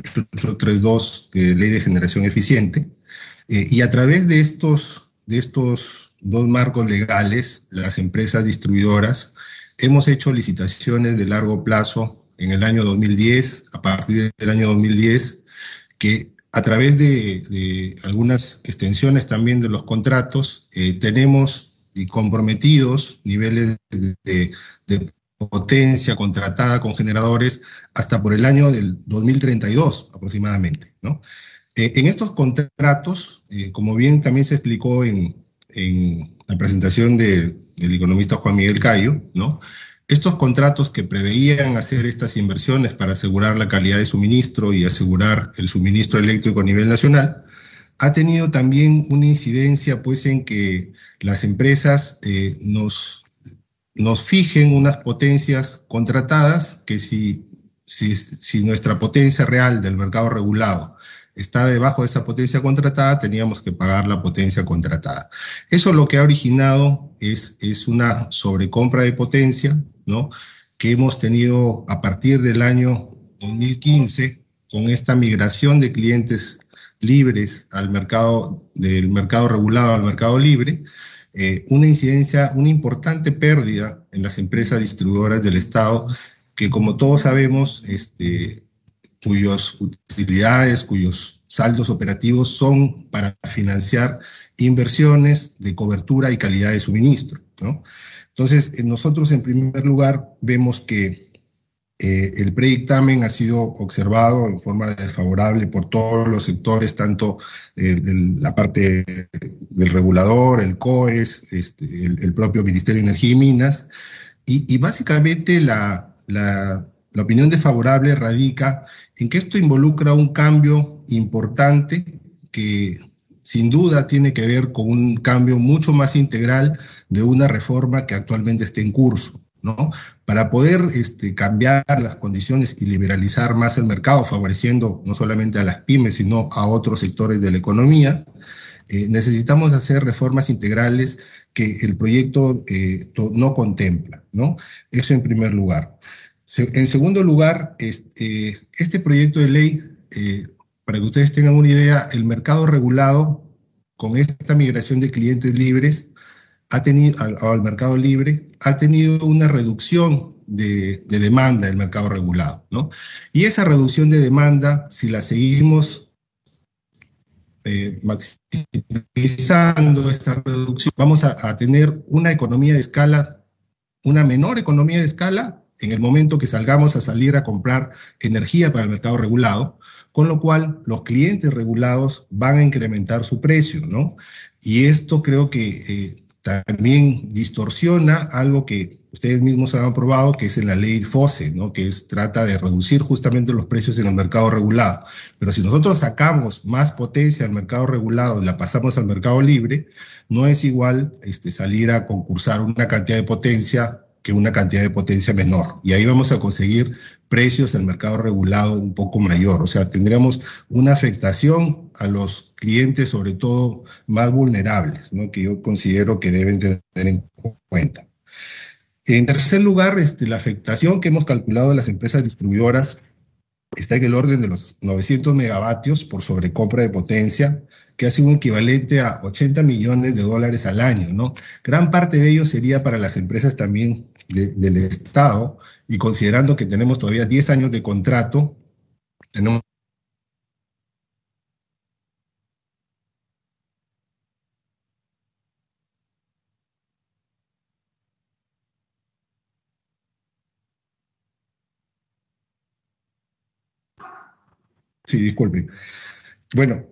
[SPEAKER 11] 28832, Ley de Generación Eficiente, y a través de estos dos marcos legales, las empresas distribuidoras hemos hecho licitaciones de largo plazo en el año 2010, a partir del año 2010, que a través de algunas extensiones también de los contratos tenemos y comprometidos niveles de potencia contratada con generadores hasta por el año del 2032 aproximadamente, ¿no? En estos contratos, como bien también se explicó en la presentación del economista Juan Miguel Cayo, ¿no?, estos contratos que preveían hacer estas inversiones para asegurar la calidad de suministro y asegurar el suministro eléctrico a nivel nacional, ha tenido también una incidencia pues en que las empresas nos fijen unas potencias contratadas que si nuestra potencia real del mercado regulado está debajo de esa potencia contratada, teníamos que pagar la potencia contratada. Eso lo que ha originado es una sobrecompra de potencia, ¿no?, que hemos tenido a partir del año 2015 con esta migración de clientes libres al mercado, del mercado regulado al mercado libre, una incidencia, una importante pérdida en las empresas distribuidoras del Estado, que como todos sabemos, cuyas utilidades, cuyos saldos operativos son para financiar inversiones de cobertura y calidad de suministro, ¿no? Entonces, nosotros en primer lugar vemos que el predictamen ha sido observado en forma desfavorable por todos los sectores, tanto la parte del regulador, el COES, el propio Ministerio de Energía y Minas, y básicamente la opinión desfavorable radica en que esto involucra un cambio importante que sin duda tiene que ver con un cambio mucho más integral de una reforma que actualmente está en curso, ¿no? Para poder cambiar las condiciones y liberalizar más el mercado, favoreciendo no solamente a las pymes, sino a otros sectores de la economía, necesitamos hacer reformas integrales que el proyecto no contempla, ¿no? Eso en primer lugar. En segundo lugar, este proyecto de ley, para que ustedes tengan una idea, el mercado regulado, con esta migración de clientes libres, al mercado libre, ha tenido una reducción de demanda del mercado regulado, ¿no? Y esa reducción de demanda, si la seguimos maximizando esta reducción, vamos a tener una economía de escala, una menor economía de escala en el momento que salgamos a salir a comprar energía para el mercado regulado, con lo cual los clientes regulados van a incrementar su precio, ¿no? Y esto creo que también distorsiona algo que ustedes mismos han aprobado, que es en la ley FOSE, ¿no?, que trata de reducir justamente los precios en el mercado regulado. Pero si nosotros sacamos más potencia al mercado regulado y la pasamos al mercado libre, no es igual salir a concursar una cantidad de potencia que una cantidad de potencia menor. Y ahí vamos a conseguir precios del mercado regulado un poco mayor. O sea, tendríamos una afectación a los clientes, sobre todo más vulnerables, ¿no?, que yo considero que deben tener en cuenta. En tercer lugar, la afectación que hemos calculado a las empresas distribuidoras está en el orden de los 900 megavatios por sobrecompra de potencia, que hace un equivalente a $80 millones al año, ¿no? Gran parte de ello sería para las empresas también del Estado, y considerando que tenemos todavía 10 años de contrato, tenemos Sí, disculpe. Bueno,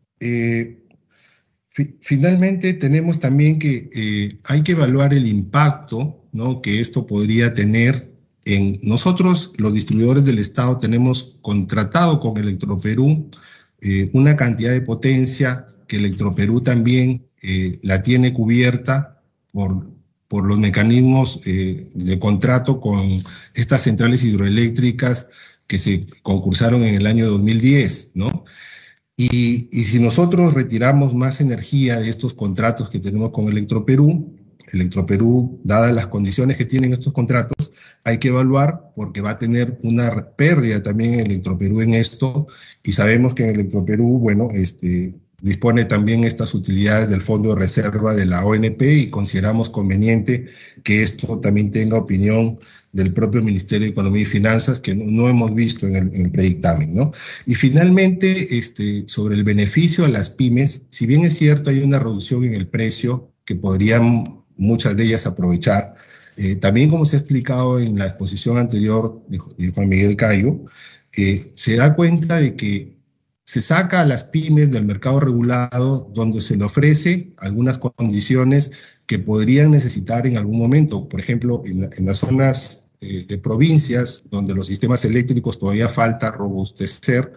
[SPEAKER 11] finalmente tenemos también que hay que evaluar el impacto, ¿no?, que esto podría tener en nosotros, los distribuidores del Estado. Tenemos contratado con Electroperú una cantidad de potencia que Electroperú también la tiene cubierta por los mecanismos de contrato con estas centrales hidroeléctricas que se concursaron en el año 2010, ¿no? Y si nosotros retiramos más energía de estos contratos que tenemos con Electroperú, dadas las condiciones que tienen estos contratos, hay que evaluar, porque va a tener una pérdida también en Electroperú en esto, y sabemos que en Electroperú, bueno, dispone también estas utilidades del Fondo de Reserva de la ONP, y consideramos conveniente que esto también tenga opinión del propio Ministerio de Economía y Finanzas, que no hemos visto en el predictamen, ¿no? Y finalmente, sobre el beneficio a las pymes, si bien es cierto hay una reducción en el precio que podrían muchas de ellas aprovechar, también, como se ha explicado en la exposición anterior de Juan Miguel Cayo, se da cuenta de que se saca a las pymes del mercado regulado, donde se le ofrece algunas condiciones que podrían necesitar en algún momento. Por ejemplo, en las zonas de provincias, donde los sistemas eléctricos todavía falta robustecer,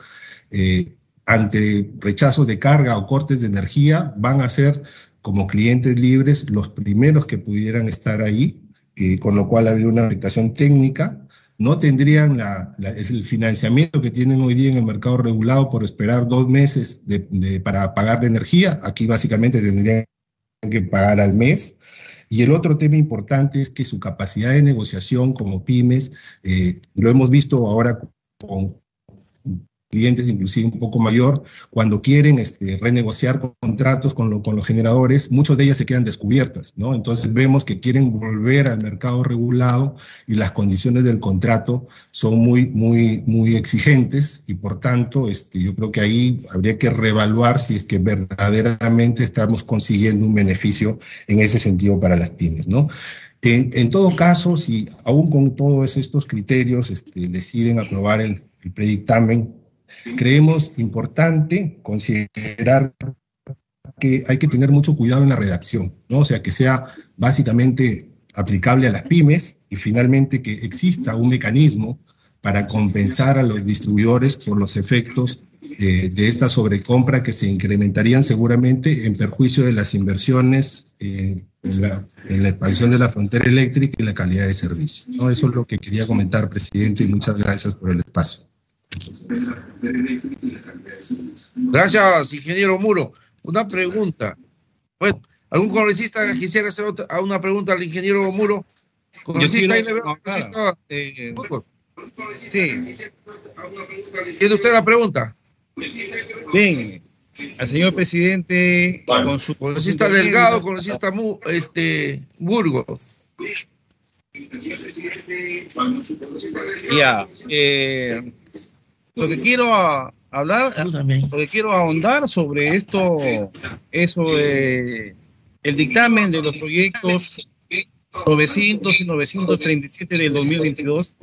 [SPEAKER 11] ante rechazos de carga o cortes de energía, van a ser como clientes libres los primeros que pudieran estar ahí, con lo cual habría una afectación técnica. No tendrían el financiamiento que tienen hoy día en el mercado regulado por esperar 2 meses para pagar la energía. Aquí básicamente tendrían que pagar al mes. Y el otro tema importante es que su capacidad de negociación como pymes, lo hemos visto ahora con clientes inclusive un poco mayor, cuando quieren renegociar contratos con los generadores, muchas de ellas se quedan descubiertas, ¿no? Entonces vemos que quieren volver al mercado regulado y las condiciones del contrato son muy exigentes, y por tanto yo creo que ahí habría que reevaluar si es que verdaderamente estamos consiguiendo un beneficio en ese sentido para las pymes, ¿no? En todo caso, si aún con todos estos criterios deciden aprobar el predictamen, creemos importante considerar que hay que tener mucho cuidado en la redacción, ¿no? O sea, que sea básicamente aplicable a las pymes, y finalmente que exista un mecanismo para compensar a los distribuidores por los efectos de esta sobrecompra, que se incrementarían seguramente en perjuicio de las inversiones en la expansión de la frontera eléctrica y la calidad de servicio, ¿no? Eso es lo que quería comentar, presidente, y muchas gracias por el espacio.
[SPEAKER 1] Gracias, ingeniero Muro. Una pregunta. Bueno, ¿algún congresista quisiera hacer una pregunta al ingeniero Muro? ¿Congresista?
[SPEAKER 12] Sí.
[SPEAKER 1] ¿Tiene usted la pregunta?
[SPEAKER 12] Bien, al señor presidente, con su
[SPEAKER 1] congresista Delgado, congresista Burgos.
[SPEAKER 12] Ya, lo que quiero ahondar sobre esto, el dictamen de los proyectos 900 y 937 del 2022.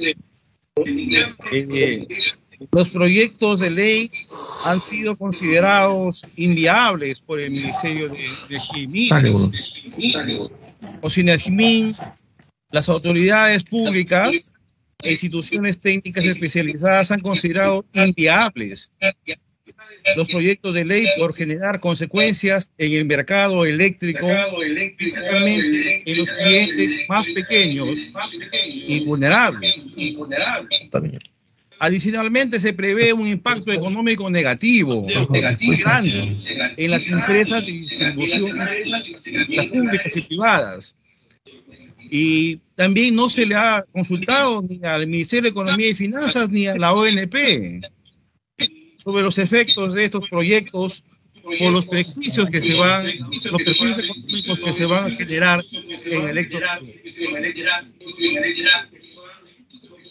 [SPEAKER 12] Los proyectos de ley han sido considerados inviables por el Ministerio de Minas o Sinergimin. Las autoridades públicas e instituciones técnicas especializadas han considerado inviables los proyectos de ley por generar consecuencias en el mercado eléctrico, principalmente en los clientes más pequeños y vulnerables. Adicionalmente, se prevé un impacto económico negativo muy grande en las empresas de distribución, las públicas y privadas. Y también no se le ha consultado ni al Ministerio de Economía y Finanzas ni a la ONP sobre los efectos de estos proyectos por los prejuicios económicos que se van a generar en el electorado.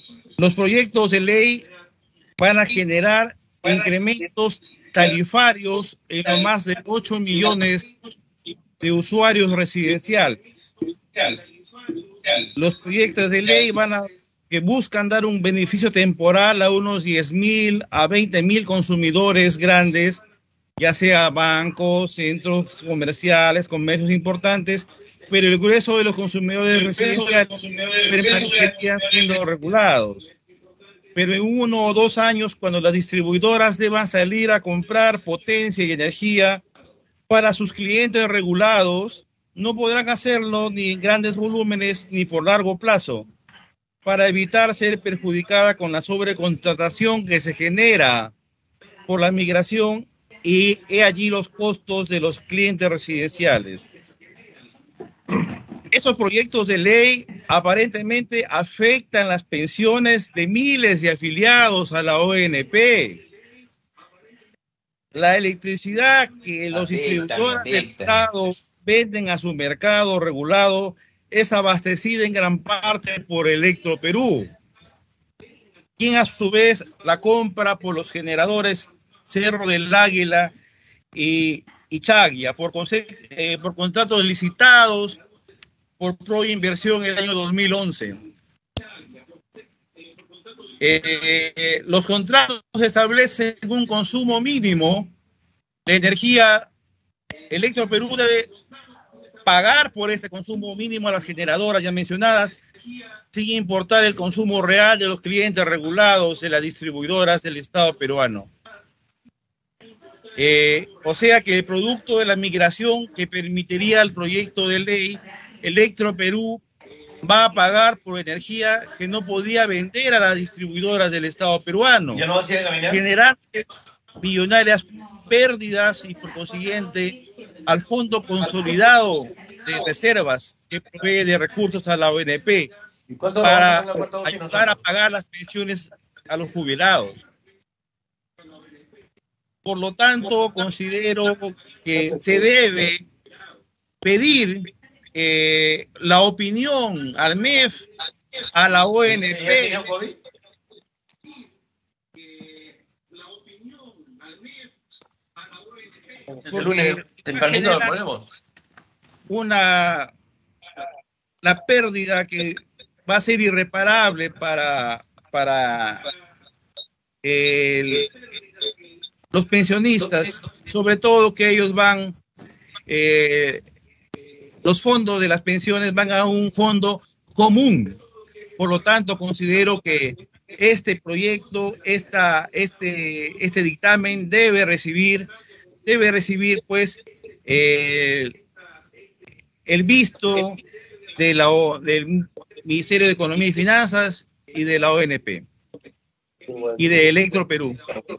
[SPEAKER 12] Los proyectos de ley van a generar incrementos tarifarios en los más de 8 millones de usuarios residenciales. Los proyectos de ley que buscan dar un beneficio temporal a unos 10.000 a 20.000 consumidores grandes, ya sea bancos, centros comerciales, comercios importantes, pero el grueso de los consumidores residenciales permanecerían siendo regulados. Pero en 1 o 2 años, cuando las distribuidoras deban salir a comprar potencia y energía para sus clientes regulados, no podrán hacerlo ni en grandes volúmenes ni por largo plazo, para evitar ser perjudicada con la sobrecontratación que se genera por la migración y he allí los costos de los clientes residenciales. Esos proyectos de ley aparentemente afectan las pensiones de miles de afiliados a la ONP. La electricidad que los distribuidores del Estado venden a su mercado regulado es abastecida en gran parte por Electroperú, quien a su vez la compra por los generadores Cerro del Águila y Chaguia por contratos licitados por Proinversión en el año 2011. Los contratos establecen un consumo mínimo de energía. Electroperú debe pagar por este consumo mínimo a las generadoras ya mencionadas, sin importar el consumo real de los clientes regulados de las distribuidoras del Estado peruano. O sea que el producto de la migración que permitiría el proyecto de ley, Electroperú va a pagar por energía que no podía vender a las distribuidoras del Estado peruano, generando millonarias pérdidas y por consiguiente al Fondo Consolidado de Reservas que provee de recursos a la ONP para ayudar a pagar las pensiones a los jubilados. Por lo tanto, considero que se debe pedir la opinión al MEF, a la ONP, la pérdida que va a ser irreparable para los pensionistas, sobre todo que ellos van, los fondos de las pensiones van a un fondo común. Por lo tanto, considero que este proyecto, este dictamen debe recibir pues el visto del Ministerio de Economía y Finanzas y de la ONP y de Electroperú.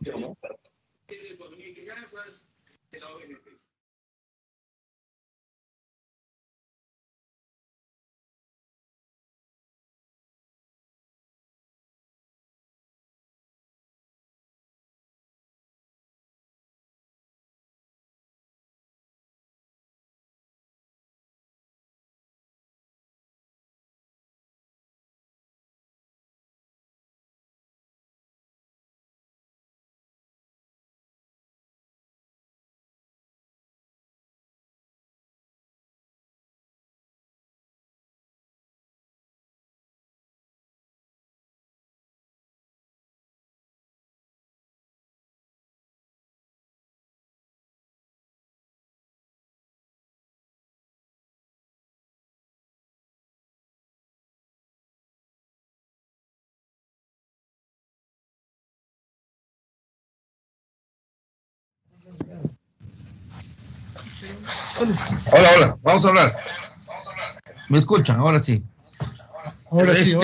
[SPEAKER 1] Hola, vamos a hablar. ¿Me escuchan? Ahora sí.
[SPEAKER 5] Ahora sí.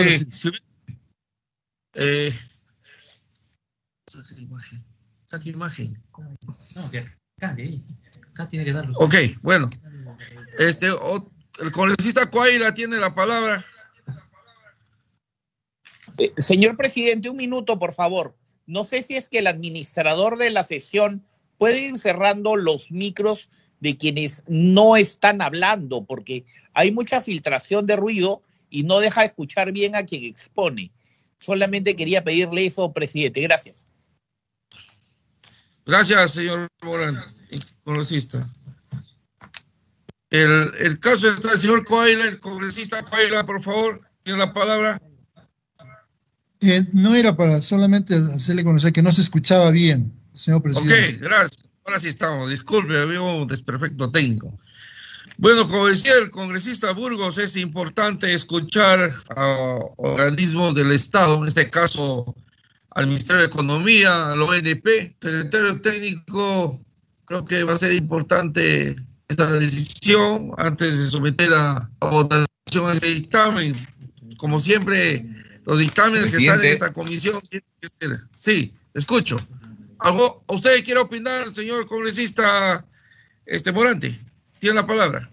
[SPEAKER 1] Saca imagen. No, que acá tiene que darlo. Ok, bueno. El congresista Coaila tiene la palabra.
[SPEAKER 10] Señor presidente, un minuto, por favor. No sé si es que el administrador de la sesión puede ir cerrando los micros de quienes no están hablando, porque hay mucha filtración de ruido y no deja escuchar bien a quien expone. Solamente quería pedirle eso, presidente. Gracias.
[SPEAKER 1] Gracias, señor Morán, congresista. El caso está el señor Coelho, el congresista Coelho, por favor, tiene la palabra.
[SPEAKER 13] No era para solamente hacerle conocer que no se escuchaba bien, señor presidente.
[SPEAKER 1] Ok, gracias. Ahora sí estamos. Disculpe, había un desperfecto técnico. Bueno, como decía el congresista Burgos, es importante escuchar a organismos del Estado, en este caso al Ministerio de Economía, al ONP, el secretario técnico. Creo que va a ser importante esta decisión antes de someter a votación este dictamen. Como siempre, los dictámenes que salen de esta comisión tienen que ser. Sí, escucho. ¿Algo usted quiere opinar, señor congresista Morante? Tiene la palabra.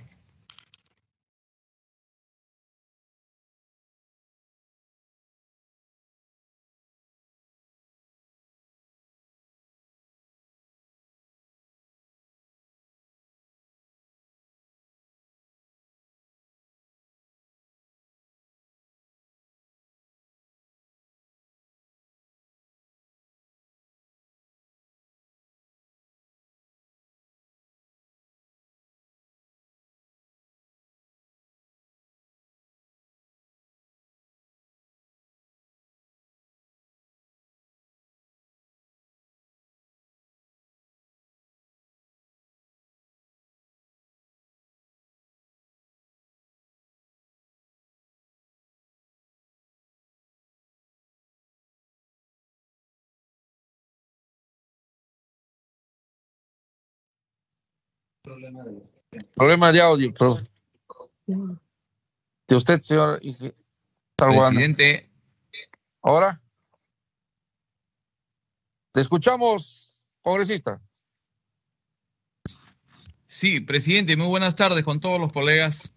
[SPEAKER 1] Problema de audio, de usted, señor
[SPEAKER 14] presidente.
[SPEAKER 1] ¿Ahora? Te escuchamos, congresista.
[SPEAKER 14] Sí, presidente, muy buenas tardes con todos los colegas.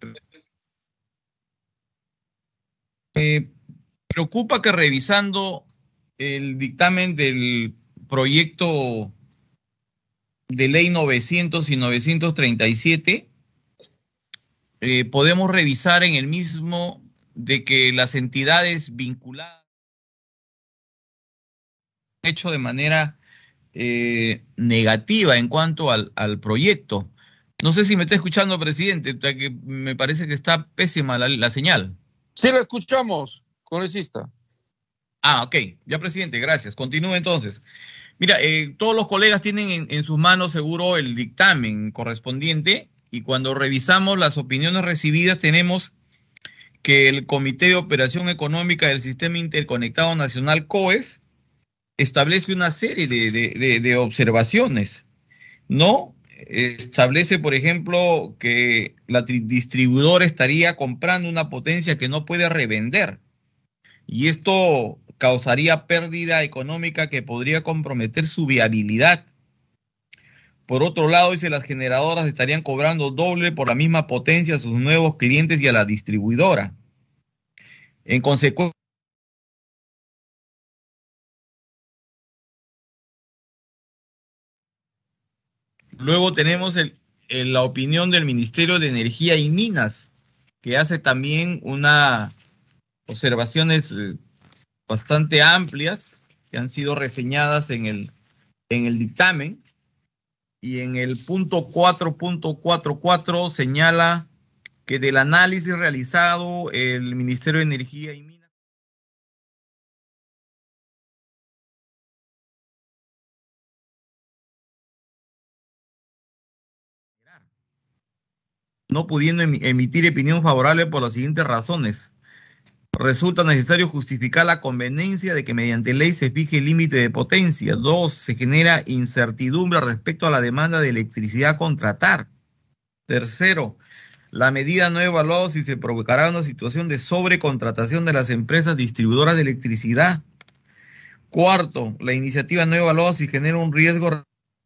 [SPEAKER 14] Me preocupa que revisando el dictamen del proyecto de ley 900 y 937, podemos revisar en el mismo de que las entidades vinculadas han hecho de manera negativa en cuanto al proyecto. No sé si me está escuchando, presidente, que me parece que está pésima la señal.
[SPEAKER 1] Sí, la escuchamos, congresista.
[SPEAKER 14] Ah, ok. Ya, presidente, gracias. Continúe entonces. Mira, todos los colegas tienen en sus manos seguro el dictamen correspondiente y cuando revisamos las opiniones recibidas tenemos que el Comité de Operación Económica del Sistema Interconectado Nacional COES establece una serie de observaciones, ¿no? Establece, por ejemplo, que la distribuidora estaría comprando una potencia que no puede revender y esto causaría pérdida económica que podría comprometer su viabilidad. Por otro lado, dice, las generadoras estarían cobrando doble por la misma potencia a sus nuevos clientes y a la distribuidora. En consecuencia, luego tenemos la opinión del Ministerio de Energía y Minas, que hace también unas observaciones bastante amplias que han sido reseñadas en el dictamen, y en el punto 4.44 señala que del análisis realizado el Ministerio de Energía y Minas no pudiendo emitir opinión favorable por las siguientes razones. Resulta necesario justificar la conveniencia de que mediante ley se fije el límite de potencia. 2. Se genera incertidumbre respecto a la demanda de electricidad a contratar. 3. La medida no ha evaluado si se provocará una situación de sobrecontratación de las empresas distribuidoras de electricidad. 4. La iniciativa no ha evaluado si genera un riesgo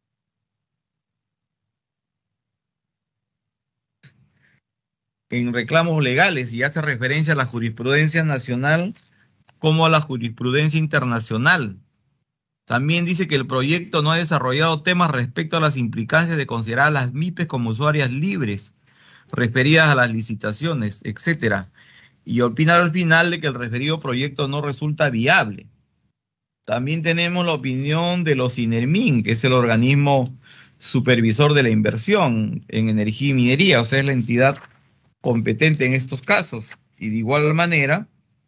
[SPEAKER 14] en reclamos legales y hace referencia a la jurisprudencia nacional como a la jurisprudencia internacional. También dice que el proyecto no ha desarrollado temas respecto a las implicancias de considerar a las MIPES como usuarias libres, referidas a las licitaciones, etcétera. y opina al final de que el referido proyecto no resulta viable. También tenemos la opinión de los INERMIN, que es el organismo supervisor de la inversión en energía y minería, o sea, es la entidad competente en estos casos. Y de igual manera,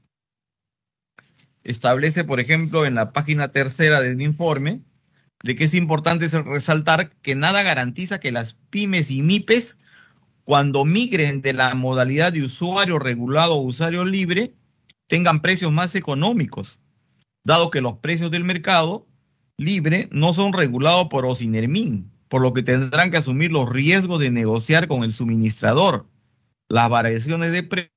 [SPEAKER 14] establece, por ejemplo, en la página 3 del informe, de que es importante resaltar que nada garantiza que las pymes y MIPES, cuando migren de la modalidad de usuario regulado a usuario libre, tengan precios más económicos, dado que los precios del mercado libre no son regulados por OSINERMIN, por lo que tendrán que asumir los riesgos de negociar con el suministrador las variaciones de precios.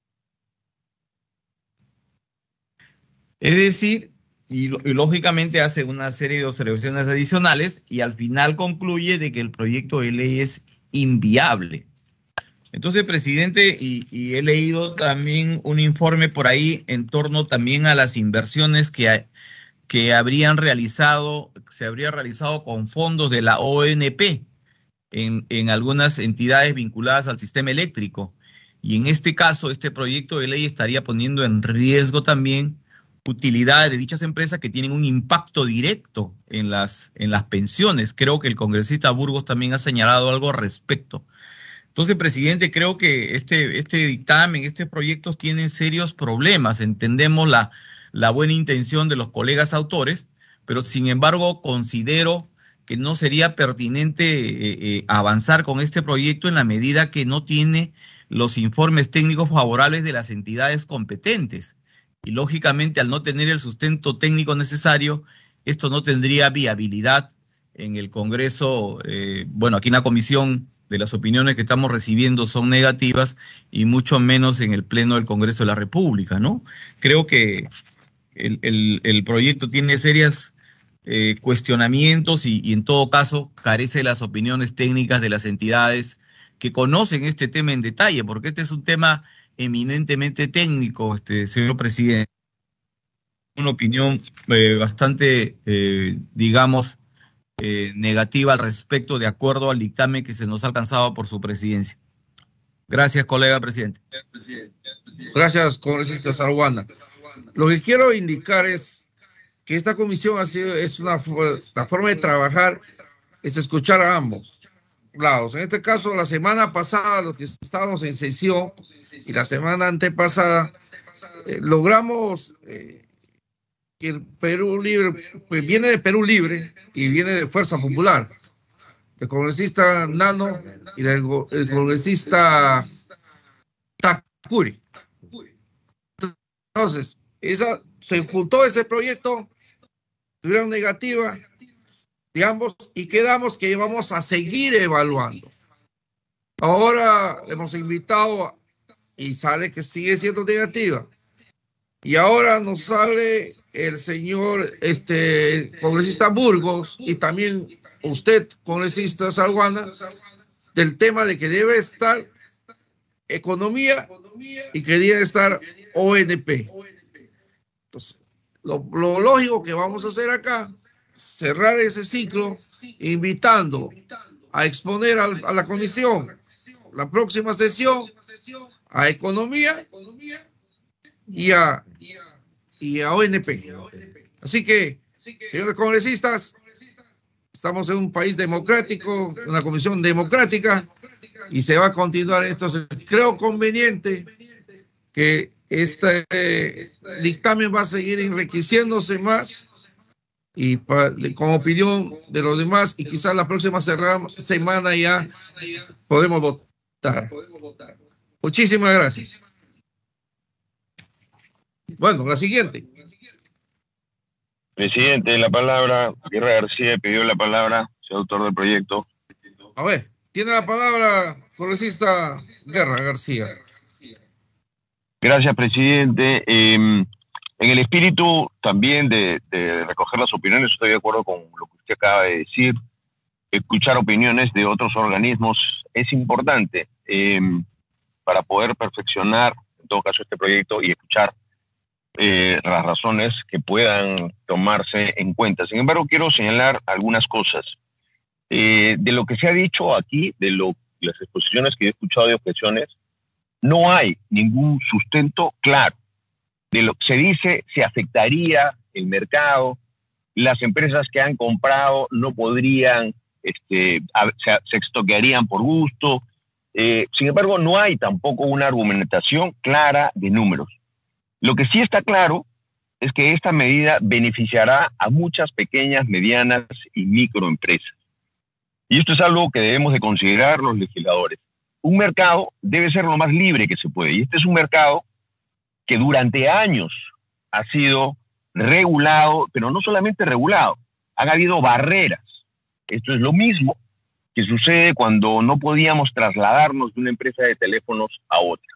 [SPEAKER 14] Es decir, y lógicamente hace una serie de observaciones adicionales y al final concluye de que el proyecto de ley es inviable. Entonces, presidente, y he leído también un informe por ahí en torno también a las inversiones que se habría realizado con fondos de la ONP en algunas entidades vinculadas al sistema eléctrico. Y en este caso, este proyecto de ley estaría poniendo en riesgo también utilidades de dichas empresas que tienen un impacto directo en las pensiones. Creo que el congresista Burgos también ha señalado algo al respecto. Entonces, presidente, creo que este dictamen, estos proyectos tienen serios problemas. Entendemos la buena intención de los colegas autores, pero sin embargo considero que no sería pertinente avanzar con este proyecto en la medida que no tiene los informes técnicos favorables de las entidades competentes. Y lógicamente, al no tener el sustento técnico necesario, esto no tendría viabilidad en el Congreso. Bueno, aquí en la comisión de las opiniones que estamos recibiendo son negativas y mucho menos en el Pleno del Congreso de la República, ¿no? Creo que el proyecto tiene serios cuestionamientos y en todo caso carece de las opiniones técnicas de las entidades que conocen este tema en detalle, porque este es un tema eminentemente técnico, señor presidente. Una opinión bastante, digamos, negativa al respecto, de acuerdo al dictamen que se nos ha alcanzado por su presidencia. Gracias, colega presidente.
[SPEAKER 1] Gracias, congresista Salguana. Lo que quiero indicar es que esta comisión la forma de trabajar es escuchar a ambos lados. En este caso, la semana pasada, los que estábamos en sesión, y la semana antepasada, logramos que el Perú Libre, pues viene de Perú Libre y viene de Fuerza Popular, el congresista Nano y el congresista Takuri. Entonces, se juntó ese proyecto, tuvieron negativa de ambos y quedamos que vamos a seguir evaluando. Ahora hemos invitado y sale que sigue siendo negativa. Y ahora nos sale el señor congresista Burgos y también usted, congresista Salguana, del tema de que debe estar economía y que debe estar ONP. Entonces, lo lógico que vamos a hacer acá, cerrar ese ciclo, invitando a exponer a la comisión la próxima sesión a economía y a ONP. Así que, señores congresistas, estamos en un país democrático, una comisión democrática, y se va a continuar. Entonces, creo conveniente que este dictamen va a seguir enriqueciéndose más y con opinión de los demás, y quizás la próxima semana ya podemos votar. Muchísimas gracias. Bueno, la siguiente.
[SPEAKER 15] Presidente, la palabra, Guerra García pidió la palabra, soy autor del proyecto.
[SPEAKER 1] A ver, tiene la palabra congresista Guerra García.
[SPEAKER 15] Gracias, presidente. En el espíritu también de recoger las opiniones, estoy de acuerdo con lo que usted acaba de decir. Escuchar opiniones de otros organismos es importante para poder perfeccionar, en todo caso, este proyecto y escuchar las razones que puedan tomarse en cuenta. Sin embargo, quiero señalar algunas cosas. De lo que se ha dicho aquí, las exposiciones que he escuchado de objeciones, No hay ningún sustento claro. De lo que se dice, se afectaría el mercado, las empresas que han comprado no podrían, se estoquearían por gusto. Sin embargo, no hay tampoco una argumentación clara de números. Lo que sí está claro es que esta medida beneficiará a muchas pequeñas, medianas y microempresas. Y esto es algo que debemos de considerar los legisladores. Un mercado debe ser lo más libre que se puede. Y este es un mercado que durante años ha sido regulado, pero no solamente regulado, han habido barreras. Esto es lo mismo que sucede cuando no podíamos trasladarnos de una empresa de teléfonos a otra.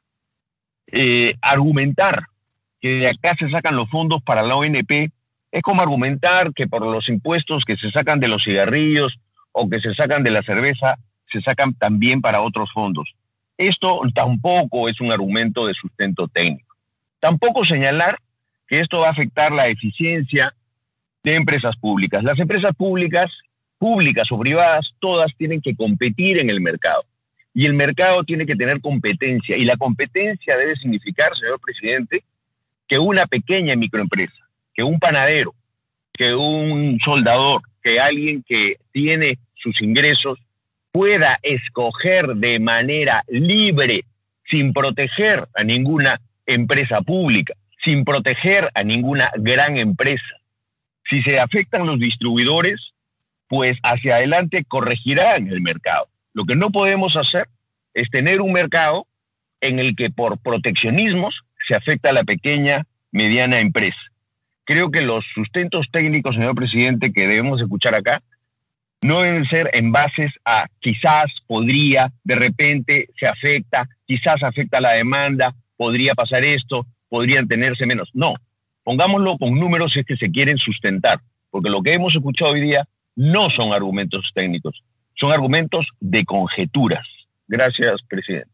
[SPEAKER 15] Argumentar que de acá se sacan los fondos para la ONP es como argumentar que por los impuestos que se sacan de los cigarrillos o que se sacan de la cerveza, se sacan también para otros fondos. Esto tampoco es un argumento de sustento técnico. Tampoco señalar que esto va a afectar la eficiencia de empresas públicas. Las empresas públicas o privadas, todas tienen que competir en el mercado. Y el mercado tiene que tener competencia. Y la competencia debe significar, señor presidente, que una pequeña microempresa, que un panadero, que un soldador, que alguien que tiene sus ingresos pueda escoger de manera libre, sin proteger a ninguna empresa pública, sin proteger a ninguna gran empresa. Si se afectan los distribuidores, pues hacia adelante corregirán el mercado. Lo que no podemos hacer es tener un mercado en el que por proteccionismos se afecta a la pequeña, mediana empresa. Creo que los sustentos técnicos, señor presidente, que debemos escuchar acá, no deben ser en bases a quizás, podría, de repente se afecta, quizás afecta la demanda, podría pasar esto, podrían tenerse menos. No, pongámoslo con números si es que se quieren sustentar, porque lo que hemos escuchado hoy día no son argumentos técnicos, son argumentos de conjeturas. Gracias, presidente.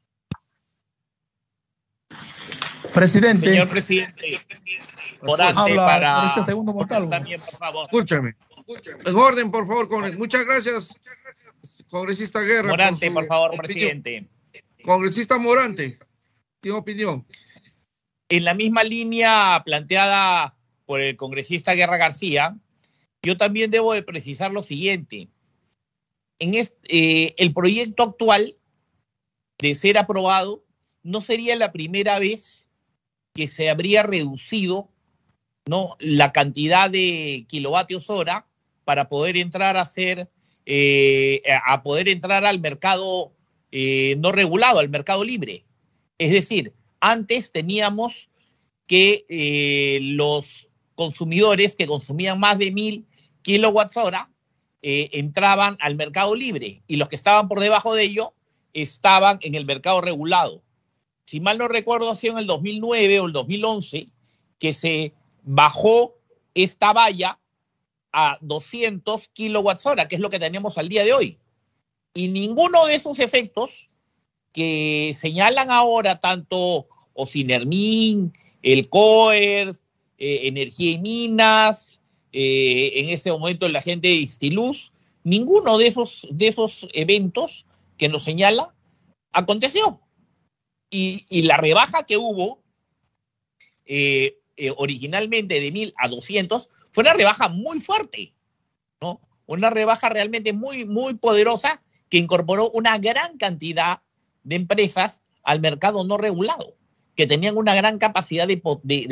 [SPEAKER 10] Presidente. Señor presidente, para
[SPEAKER 1] por este segundo monólogo. También, por favor. Escúchame. En orden, por favor. Muchas gracias, congresista Guerra.
[SPEAKER 10] Morante, por favor, opinión. Presidente.
[SPEAKER 1] Congresista Morante, ¿tiene opinión?
[SPEAKER 10] En la misma línea planteada por el congresista Guerra García, yo también debo de precisar lo siguiente. El proyecto actual, de ser aprobado, no sería la primera vez que se habría reducido, ¿no?, la cantidad de kilovatios hora para poder entrar poder entrar al mercado no regulado, al mercado libre. Es decir, antes teníamos que los consumidores que consumían más de 1000 kilowatts hora entraban al mercado libre y los que estaban por debajo de ello estaban en el mercado regulado. Si mal no recuerdo, ha sido en el 2009 o el 2011 que se bajó esta valla a 200 kilowatts hora, que es lo que tenemos al día de hoy. Y ninguno de esos efectos que señalan ahora tanto Ocinermin, el COERS, Energía y Minas, en ese momento la gente de Istiluz, ninguno de esos eventos que nos señalan aconteció. Y la rebaja que hubo originalmente de 1000 a 200 fue una rebaja muy fuerte, ¿no? Una rebaja realmente muy, muy poderosa que incorporó una gran cantidad de empresas al mercado no regulado, que tenían una gran capacidad de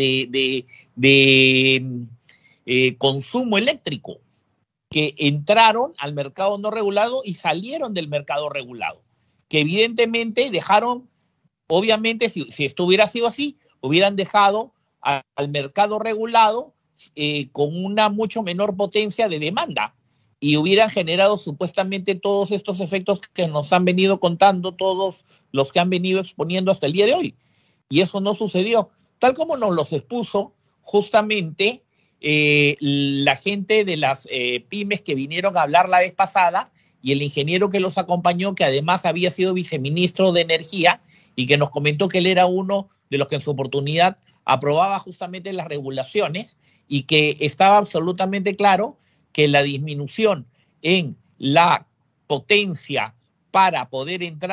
[SPEAKER 10] consumo eléctrico, que entraron al mercado no regulado y salieron del mercado regulado, que evidentemente dejaron, obviamente si esto hubiera sido así, hubieran dejado al mercado regulado con una mucho menor potencia de demanda y hubieran generado supuestamente todos estos efectos que nos han venido contando todos los que han venido exponiendo hasta el día de hoy. Y eso no sucedió, tal como nos los expuso justamente la gente de las pymes que vinieron a hablar la vez pasada y el ingeniero que los acompañó, que además había sido viceministro de Energía y que nos comentó que él era uno de los que en su oportunidad aprobaba justamente las regulaciones y que estaba absolutamente claro que la disminución en la potencia para poder entrar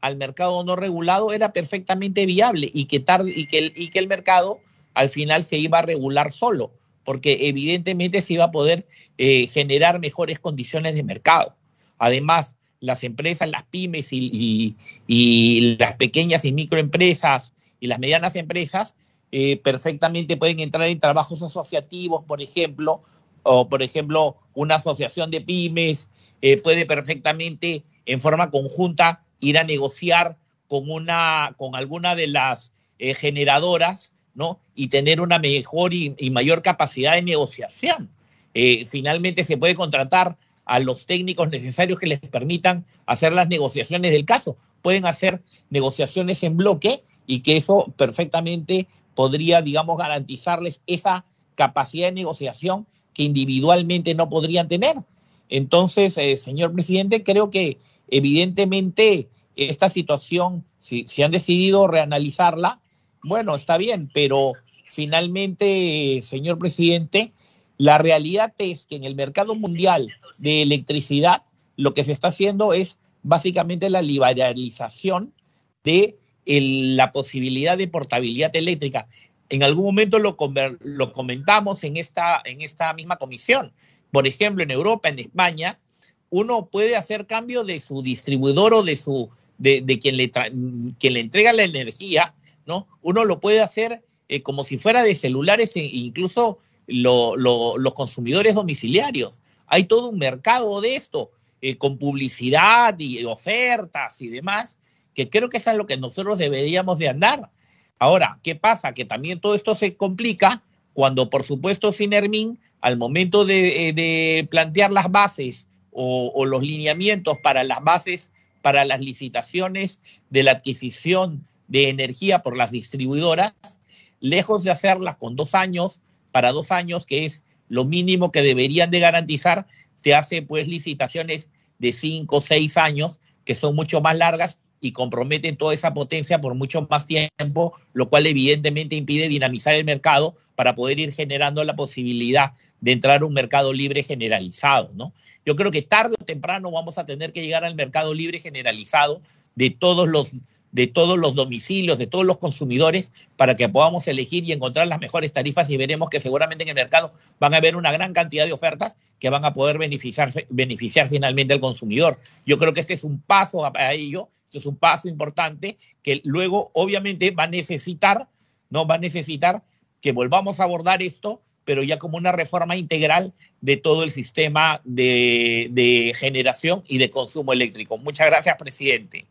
[SPEAKER 10] al mercado no regulado era perfectamente viable y que el mercado al final se iba a regular solo, porque evidentemente se iba a poder generar mejores condiciones de mercado. Además, las empresas, las pymes y las pequeñas y microempresas y las medianas empresas perfectamente pueden entrar en trabajos asociativos, por ejemplo, o por ejemplo una asociación de pymes puede perfectamente en forma conjunta ir a negociar con alguna de las generadoras, ¿no? Y tener una mejor y mayor capacidad de negociación. Finalmente se puede contratar a los técnicos necesarios que les permitan hacer las negociaciones del caso. Pueden hacer negociaciones en bloque y que eso perfectamente podría, digamos, garantizarles esa capacidad de negociación que individualmente no podrían tener. Entonces, señor presidente, creo que evidentemente esta situación, si han decidido reanalizarla, bueno, está bien, pero finalmente, señor presidente, la realidad es que en el mercado mundial de electricidad lo que se está haciendo es básicamente la liberalización de la posibilidad de portabilidad eléctrica. En algún momento lo comentamos en esta misma comisión. Por ejemplo, en Europa, en España, uno puede hacer cambio de su distribuidor o de quien le entrega la energía, ¿no? Uno lo puede hacer como si fuera de celulares, incluso los consumidores domiciliarios. Hay todo un mercado de esto, con publicidad y ofertas y demás, que creo que es a lo que nosotros deberíamos de andar. Ahora, ¿qué pasa? Que también todo esto se complica cuando, por supuesto, Sinermin, al momento de plantear las bases o los lineamientos para las bases, para las licitaciones de la adquisición de energía por las distribuidoras, lejos de hacerlas con 2 años, para 2 años, que es lo mínimo que deberían de garantizar, te hace pues licitaciones de 5 o 6 años, que son mucho más largas y comprometen toda esa potencia por mucho más tiempo, lo cual evidentemente impide dinamizar el mercado para poder ir generando la posibilidad de entrar a un mercado libre generalizado, ¿no? Yo creo que tarde o temprano vamos a tener que llegar al mercado libre generalizado de todos los domicilios, de todos los consumidores, para que podamos elegir y encontrar las mejores tarifas, y veremos que seguramente en el mercado van a haber una gran cantidad de ofertas que van a poder beneficiar finalmente al consumidor. Yo creo que este es un paso a ello, este es un paso importante que luego obviamente va a necesitar que volvamos a abordar esto, pero ya como una reforma integral de todo el sistema de generación y de consumo eléctrico. Muchas gracias, presidente.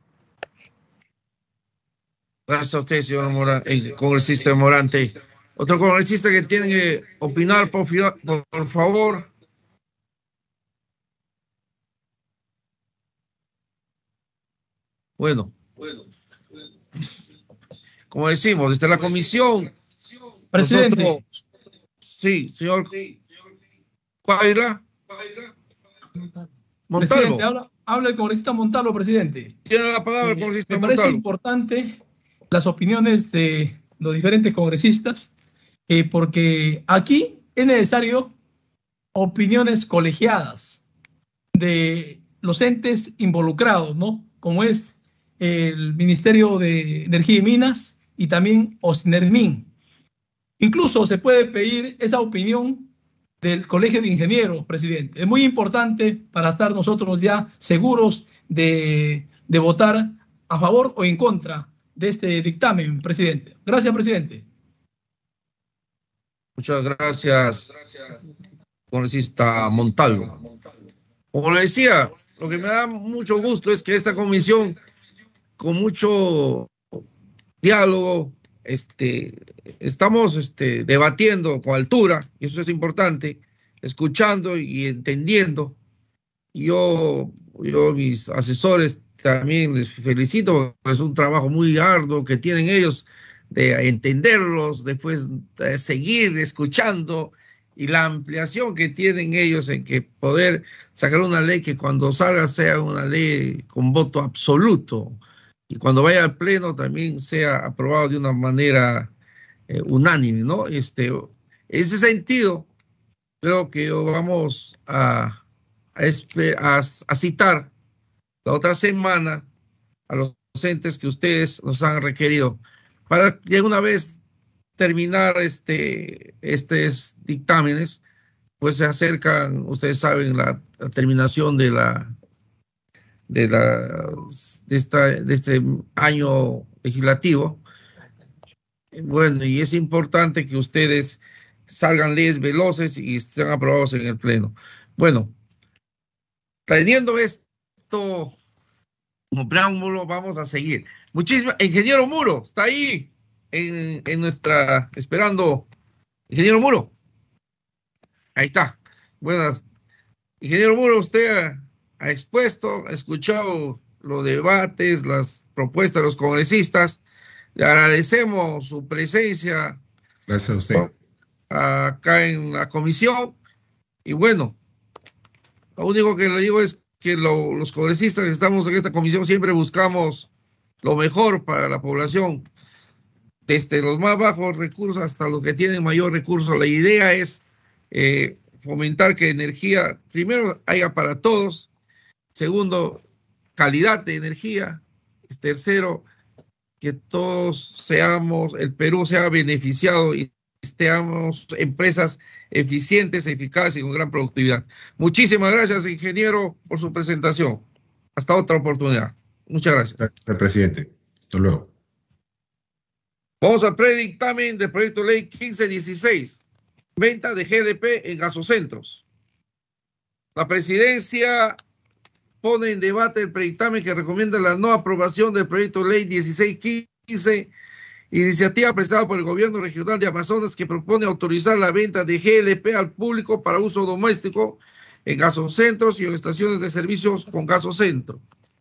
[SPEAKER 1] Gracias a usted, señor congresista Morante. Otro congresista que tiene que opinar, por favor. Bueno, como decimos, desde la comisión,
[SPEAKER 12] presidente.
[SPEAKER 1] Nosotros, sí, señor Cuaira. Montalvo.
[SPEAKER 12] Presidente, habla el congresista Montalvo, presidente.
[SPEAKER 1] Tiene la palabra el congresista
[SPEAKER 12] Montalvo. Me parece importante las opiniones de los diferentes congresistas, porque aquí es necesario opiniones colegiadas de los entes involucrados, ¿no? Como es el Ministerio de Energía y Minas y también Sinermin. Incluso se puede pedir esa opinión del Colegio de Ingenieros, presidente. Es muy importante para estar nosotros ya seguros de votar a favor o en contra de este dictamen, presidente. Gracias, presidente.
[SPEAKER 1] Muchas gracias, congresista Montalvo. Como le decía, lo que me da mucho gusto es que esta comisión, con mucho diálogo, estamos debatiendo con altura, y eso es importante, escuchando y entendiendo. Yo mis asesores también les felicito, es un trabajo muy arduo que tienen ellos de entenderlos, después de seguir escuchando, y la ampliación que tienen ellos en que poder sacar una ley que cuando salga sea una ley con voto absoluto, y cuando vaya al pleno también sea aprobado de una manera unánime, ¿no? En ese sentido, creo que vamos a citar la otra semana a los entes que ustedes nos han requerido. Para de una vez terminar estos dictámenes, pues se acercan, ustedes saben, la terminación de este año legislativo. Bueno, y es importante que ustedes salgan leyes veloces y estén aprobados en el Pleno. Bueno, teniendo esto como preámbulo, vamos a seguir. Muchísimas, ingeniero Muro, está ahí en nuestra, esperando. Ingeniero Muro, ahí está. Buenas. Ingeniero Muro, usted ha expuesto, ha escuchado los debates, las propuestas de los congresistas. Le agradecemos su presencia.
[SPEAKER 11] Gracias a usted.
[SPEAKER 1] Acá en la comisión. Y bueno, lo único que le digo es que los congresistas que estamos en esta comisión siempre buscamos lo mejor para la población, desde los más bajos recursos hasta los que tienen mayor recurso. La idea es fomentar que energía, primero, haya para todos. Segundo, calidad de energía. Tercero, que todos el Perú sea beneficiado y seamos empresas eficientes, eficaces y con gran productividad. Muchísimas gracias, ingeniero, por su presentación. Hasta otra oportunidad. Muchas gracias.
[SPEAKER 11] Gracias, presidente. Hasta luego.
[SPEAKER 1] Vamos al predictamen del proyecto de ley 1516, venta de GLP en gasocentros. La presidencia pone en debate el predictamen que recomienda la no aprobación del proyecto de ley 1615, iniciativa presentada por el gobierno regional de Amazonas, que propone autorizar la venta de GLP al público para uso doméstico en gasocentros y en estaciones de servicios con gasocentro.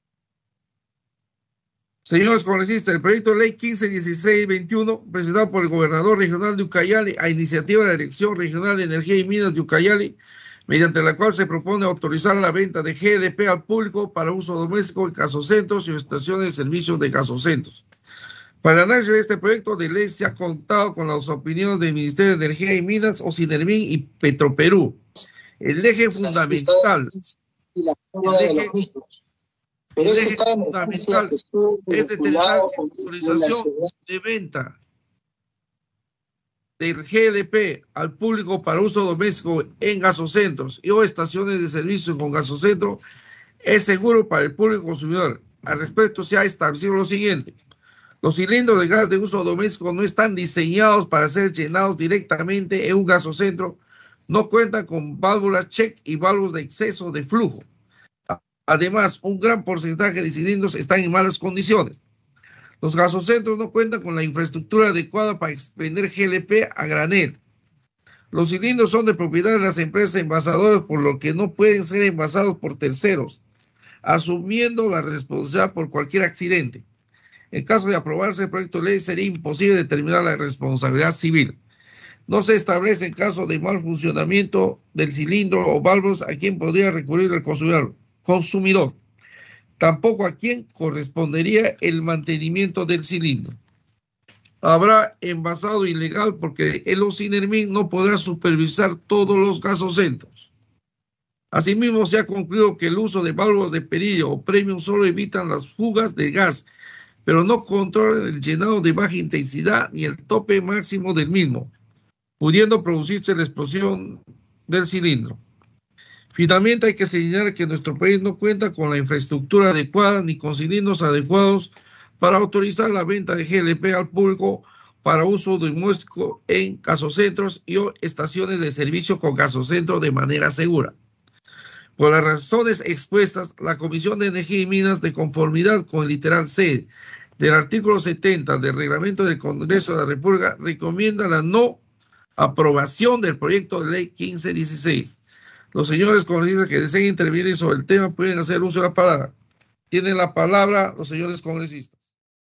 [SPEAKER 1] Señores congresistas, el proyecto de ley 1516-21, presentado por el gobernador regional de Ucayali a iniciativa de la Dirección Regional de Energía y Minas de Ucayali, mediante la cual se propone autorizar la venta de GLP al público para uso doméstico en gasocentros y estaciones de servicios de gasocentros. Para el análisis de este proyecto de ley se ha contado con las opiniones del Ministerio de Energía y Minas, Ocinermin y Petroperú. El eje fundamental es determinar la autorización de venta del GLP al público para uso doméstico en gasocentros y o estaciones de servicio con gasocentro es seguro para el público consumidor. Al respecto se ha establecido lo siguiente: los cilindros de gas de uso doméstico no están diseñados para ser llenados directamente en un gasocentro, no cuentan con válvulas check y válvulas de exceso de flujo. Además, un gran porcentaje de cilindros están en malas condiciones. Los gasocentros no cuentan con la infraestructura adecuada para expender GLP a granel. Los cilindros son de propiedad de las empresas envasadoras, por lo que no pueden ser envasados por terceros, asumiendo la responsabilidad por cualquier accidente. En caso de aprobarse el proyecto de ley, sería imposible determinar la responsabilidad civil. No se establece en caso de mal funcionamiento del cilindro o válvulas a quién podría recurrir el consumidor. Tampoco a quién correspondería el mantenimiento del cilindro. Habrá envasado ilegal porque el Ocinermin no podrá supervisar todos los gasocentros. Asimismo, se ha concluido que el uso de válvulas de perillo o premium solo evitan las fugas de gas, pero no controlan el llenado de baja intensidad ni el tope máximo del mismo, pudiendo producirse la explosión del cilindro. Finalmente, hay que señalar que nuestro país no cuenta con la infraestructura adecuada ni con cilindros adecuados para autorizar la venta de GLP al público para uso doméstico en gasocentros y o estaciones de servicio con gasocentro de manera segura. Por las razones expuestas, la Comisión de Energía y Minas, de conformidad con el literal C del artículo 70 del Reglamento del Congreso de la República, recomienda la no aprobación del proyecto de ley 1516. Los señores congresistas que deseen intervenir sobre el tema pueden hacer uso de la palabra. Tienen la palabra los señores congresistas.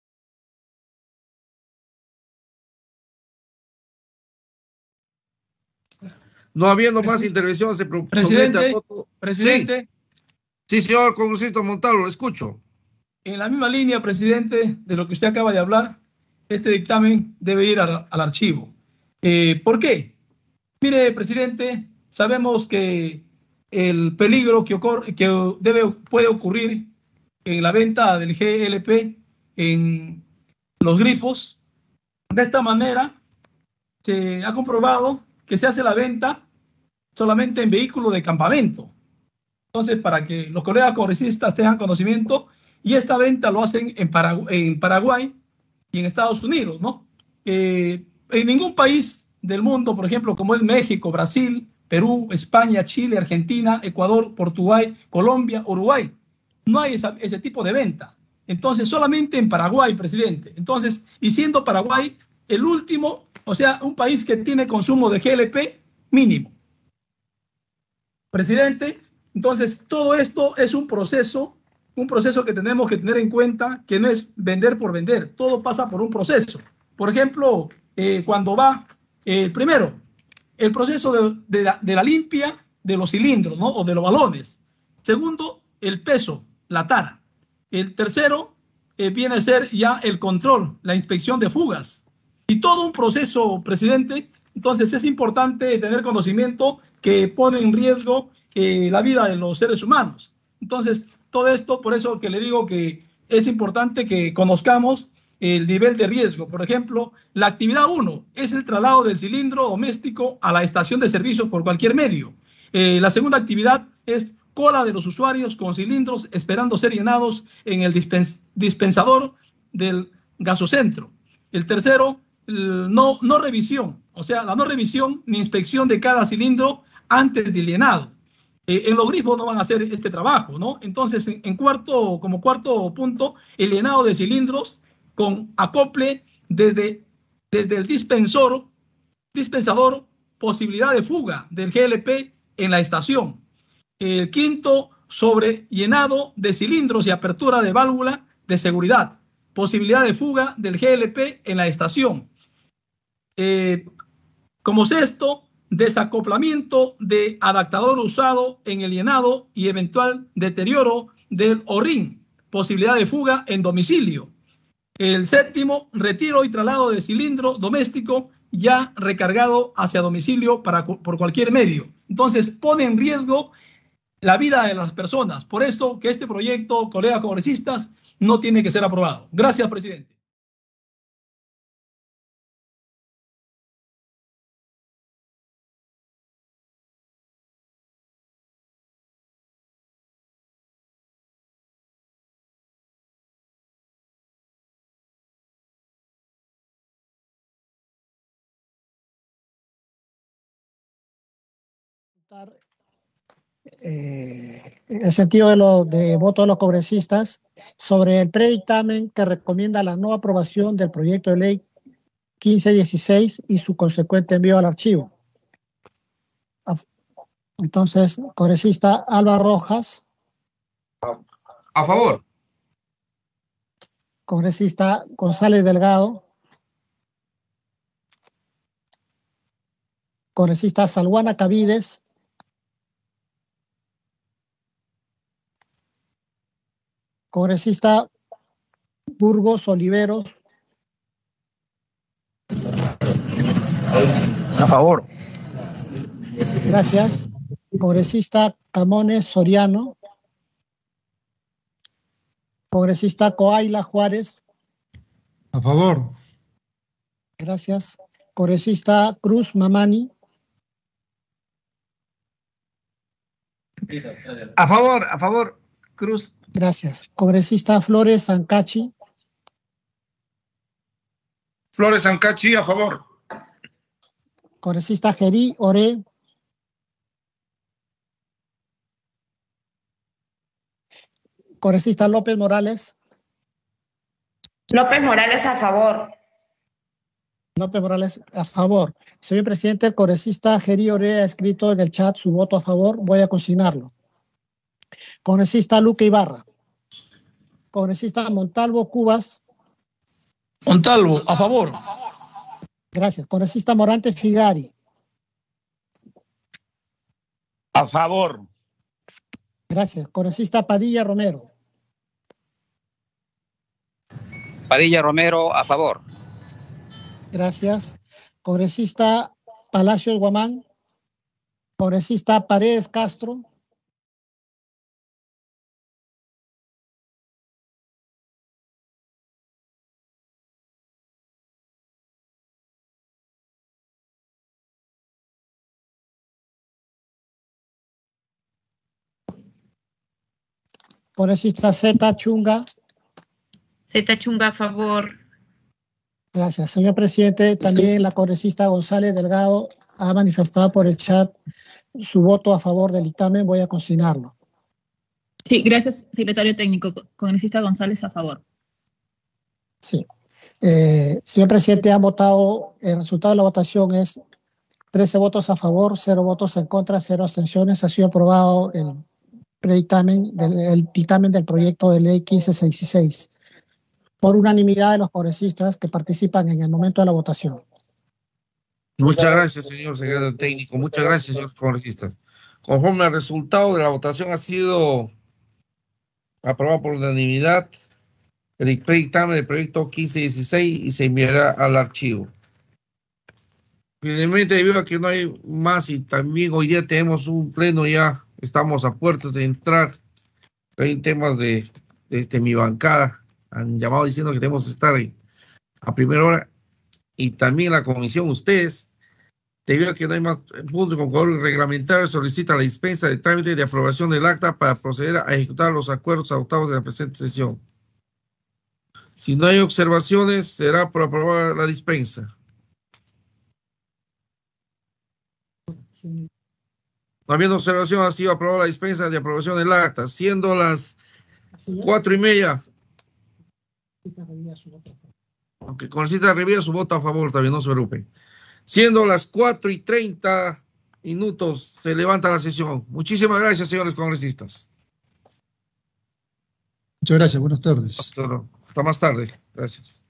[SPEAKER 1] No habiendo más intervención, se somete a voto.
[SPEAKER 12] Presidente.
[SPEAKER 1] Sí, señor congresista Montalvo, lo escucho.
[SPEAKER 12] En la misma línea, presidente, de lo que usted acaba de hablar, este dictamen debe ir al archivo. ¿Por qué? Mire, presidente, sabemos que el peligro que puede ocurrir en la venta del GLP
[SPEAKER 16] en los grifos. De esta manera se ha comprobado que se hace la venta solamente en vehículos de campamento. Entonces, para que los colegas congresistas tengan conocimiento, y esta venta lo hacen en Paraguay y en Estados Unidos, ¿no? En ningún país del mundo, por ejemplo, como es México, Brasil, Perú, España, Chile, Argentina, Ecuador, Portugal, Colombia, Uruguay, no hay ese tipo de venta. Entonces, solamente en Paraguay, presidente. Entonces, y siendo Paraguay el último, o sea, un país que tiene consumo de GLP mínimo. Presidente, entonces todo esto es un proceso que tenemos que tener en cuenta, que no es vender por vender, todo pasa por un proceso. Por ejemplo, cuando va, primero, el proceso de la limpia de los cilindros, ¿no? O de los balones. Segundo, el peso, la tara. El tercero viene a ser ya el control, la inspección de fugas. Y todo un proceso, presidente. Entonces es importante tener conocimiento que pone en riesgo la vida de los seres humanos. Entonces, todo esto, por eso que le digo que es importante que conozcamos el nivel de riesgo. Por ejemplo, la actividad 1 es el traslado del cilindro doméstico a la estación de servicio por cualquier medio. La segunda actividad es cola de los usuarios con cilindros esperando ser llenados en el dispensador del gasocentro. El tercero, no revisión, o sea, la no revisión ni inspección de cada cilindro antes del llenado. En los grifos no van a hacer este trabajo, ¿no? Entonces, como cuarto punto, el llenado de cilindros con acople desde el dispensador, posibilidad de fuga del GLP en la estación. El quinto, sobre llenado de cilindros y apertura de válvula de seguridad, posibilidad de fuga del GLP en la estación. Como sexto, desacoplamiento de adaptador usado en el llenado y eventual deterioro del O-ring, posibilidad de fuga en domicilio. El séptimo, retiro y traslado de cilindro doméstico ya recargado hacia domicilio por cualquier medio. Entonces, pone en riesgo la vida de las personas. Por esto que este proyecto, colegas congresistas, no tiene que ser aprobado. Gracias, presidente.
[SPEAKER 6] El sentido de voto de los congresistas sobre el predictamen que recomienda la no aprobación del proyecto de ley 1516 y su consecuente envío al archivo. Entonces, congresista Alba Rojas.
[SPEAKER 1] A favor.
[SPEAKER 6] Congresista González Delgado. Congresista Salguana Cavides. Congresista Burgos Oliveros.
[SPEAKER 12] A favor.
[SPEAKER 6] Gracias. Congresista Camones Soriano. Congresista Coaila Juárez.
[SPEAKER 13] A favor.
[SPEAKER 6] Gracias. Congresista Cruz Mamani.
[SPEAKER 12] A favor, Cruz.
[SPEAKER 6] Gracias. Congresista Flores Sancachi.
[SPEAKER 17] Flores Sancachi, a favor.
[SPEAKER 6] Congresista Gerí Oré. Congresista López Morales.
[SPEAKER 7] López Morales, a favor.
[SPEAKER 6] López Morales, a favor. Señor presidente, el congresista Gerí Oré ha escrito en el chat su voto a favor. Voy a consignarlo. Congresista Luque Ibarra. Congresista Montalvo Cubas.
[SPEAKER 16] Montalvo, a favor.
[SPEAKER 6] Gracias. Congresista Morante Figari.
[SPEAKER 10] A favor.
[SPEAKER 6] Gracias. Congresista Padilla Romero.
[SPEAKER 18] Padilla Romero, a favor.
[SPEAKER 6] Gracias. Congresista Palacios Guamán. Congresista Paredes Castro. Congresista Z. Chunga.
[SPEAKER 19] Z. Chunga, a favor.
[SPEAKER 6] Gracias. Señor presidente, también la congresista González Delgado ha manifestado por el chat su voto a favor del dictamen. Voy a consignarlo.
[SPEAKER 19] Sí, gracias, secretario técnico. Congresista González, a favor.
[SPEAKER 6] Sí. Señor presidente, han votado, el resultado de la votación es 13 votos a favor, 0 votos en contra, 0 abstenciones. Ha sido aprobado el dictamen del proyecto de ley 1566 por unanimidad de los congresistas que participan en el momento de la votación.
[SPEAKER 1] Muchas gracias, señor secretario técnico. Muchas gracias, señores congresistas. Conforme al resultado de la votación ha sido aprobado por unanimidad el dictamen del proyecto 1516 y se enviará al archivo. Finalmente, debido a que no hay más y también hoy día tenemos un pleno, ya estamos a puertas de entrar. Hay temas de mi bancada. Han llamado diciendo que tenemos que estar ahí a primera hora. Y también la comisión, ustedes, debido a que no hay más puntos con color reglamentario, solicita la dispensa de trámite de aprobación del acta para proceder a ejecutar los acuerdos adoptados en la presente sesión. Si no hay observaciones, será por aprobar la dispensa. No habiendo observación, ha sido aprobada la dispensa de aprobación del acta, siendo las 4:30. Aunque congresista Rivera su voto a favor, también no se preocupen. Siendo las 4:30 se levanta la sesión. Muchísimas gracias, señores congresistas.
[SPEAKER 13] Muchas gracias, buenas tardes.
[SPEAKER 1] Hasta más tarde. Gracias.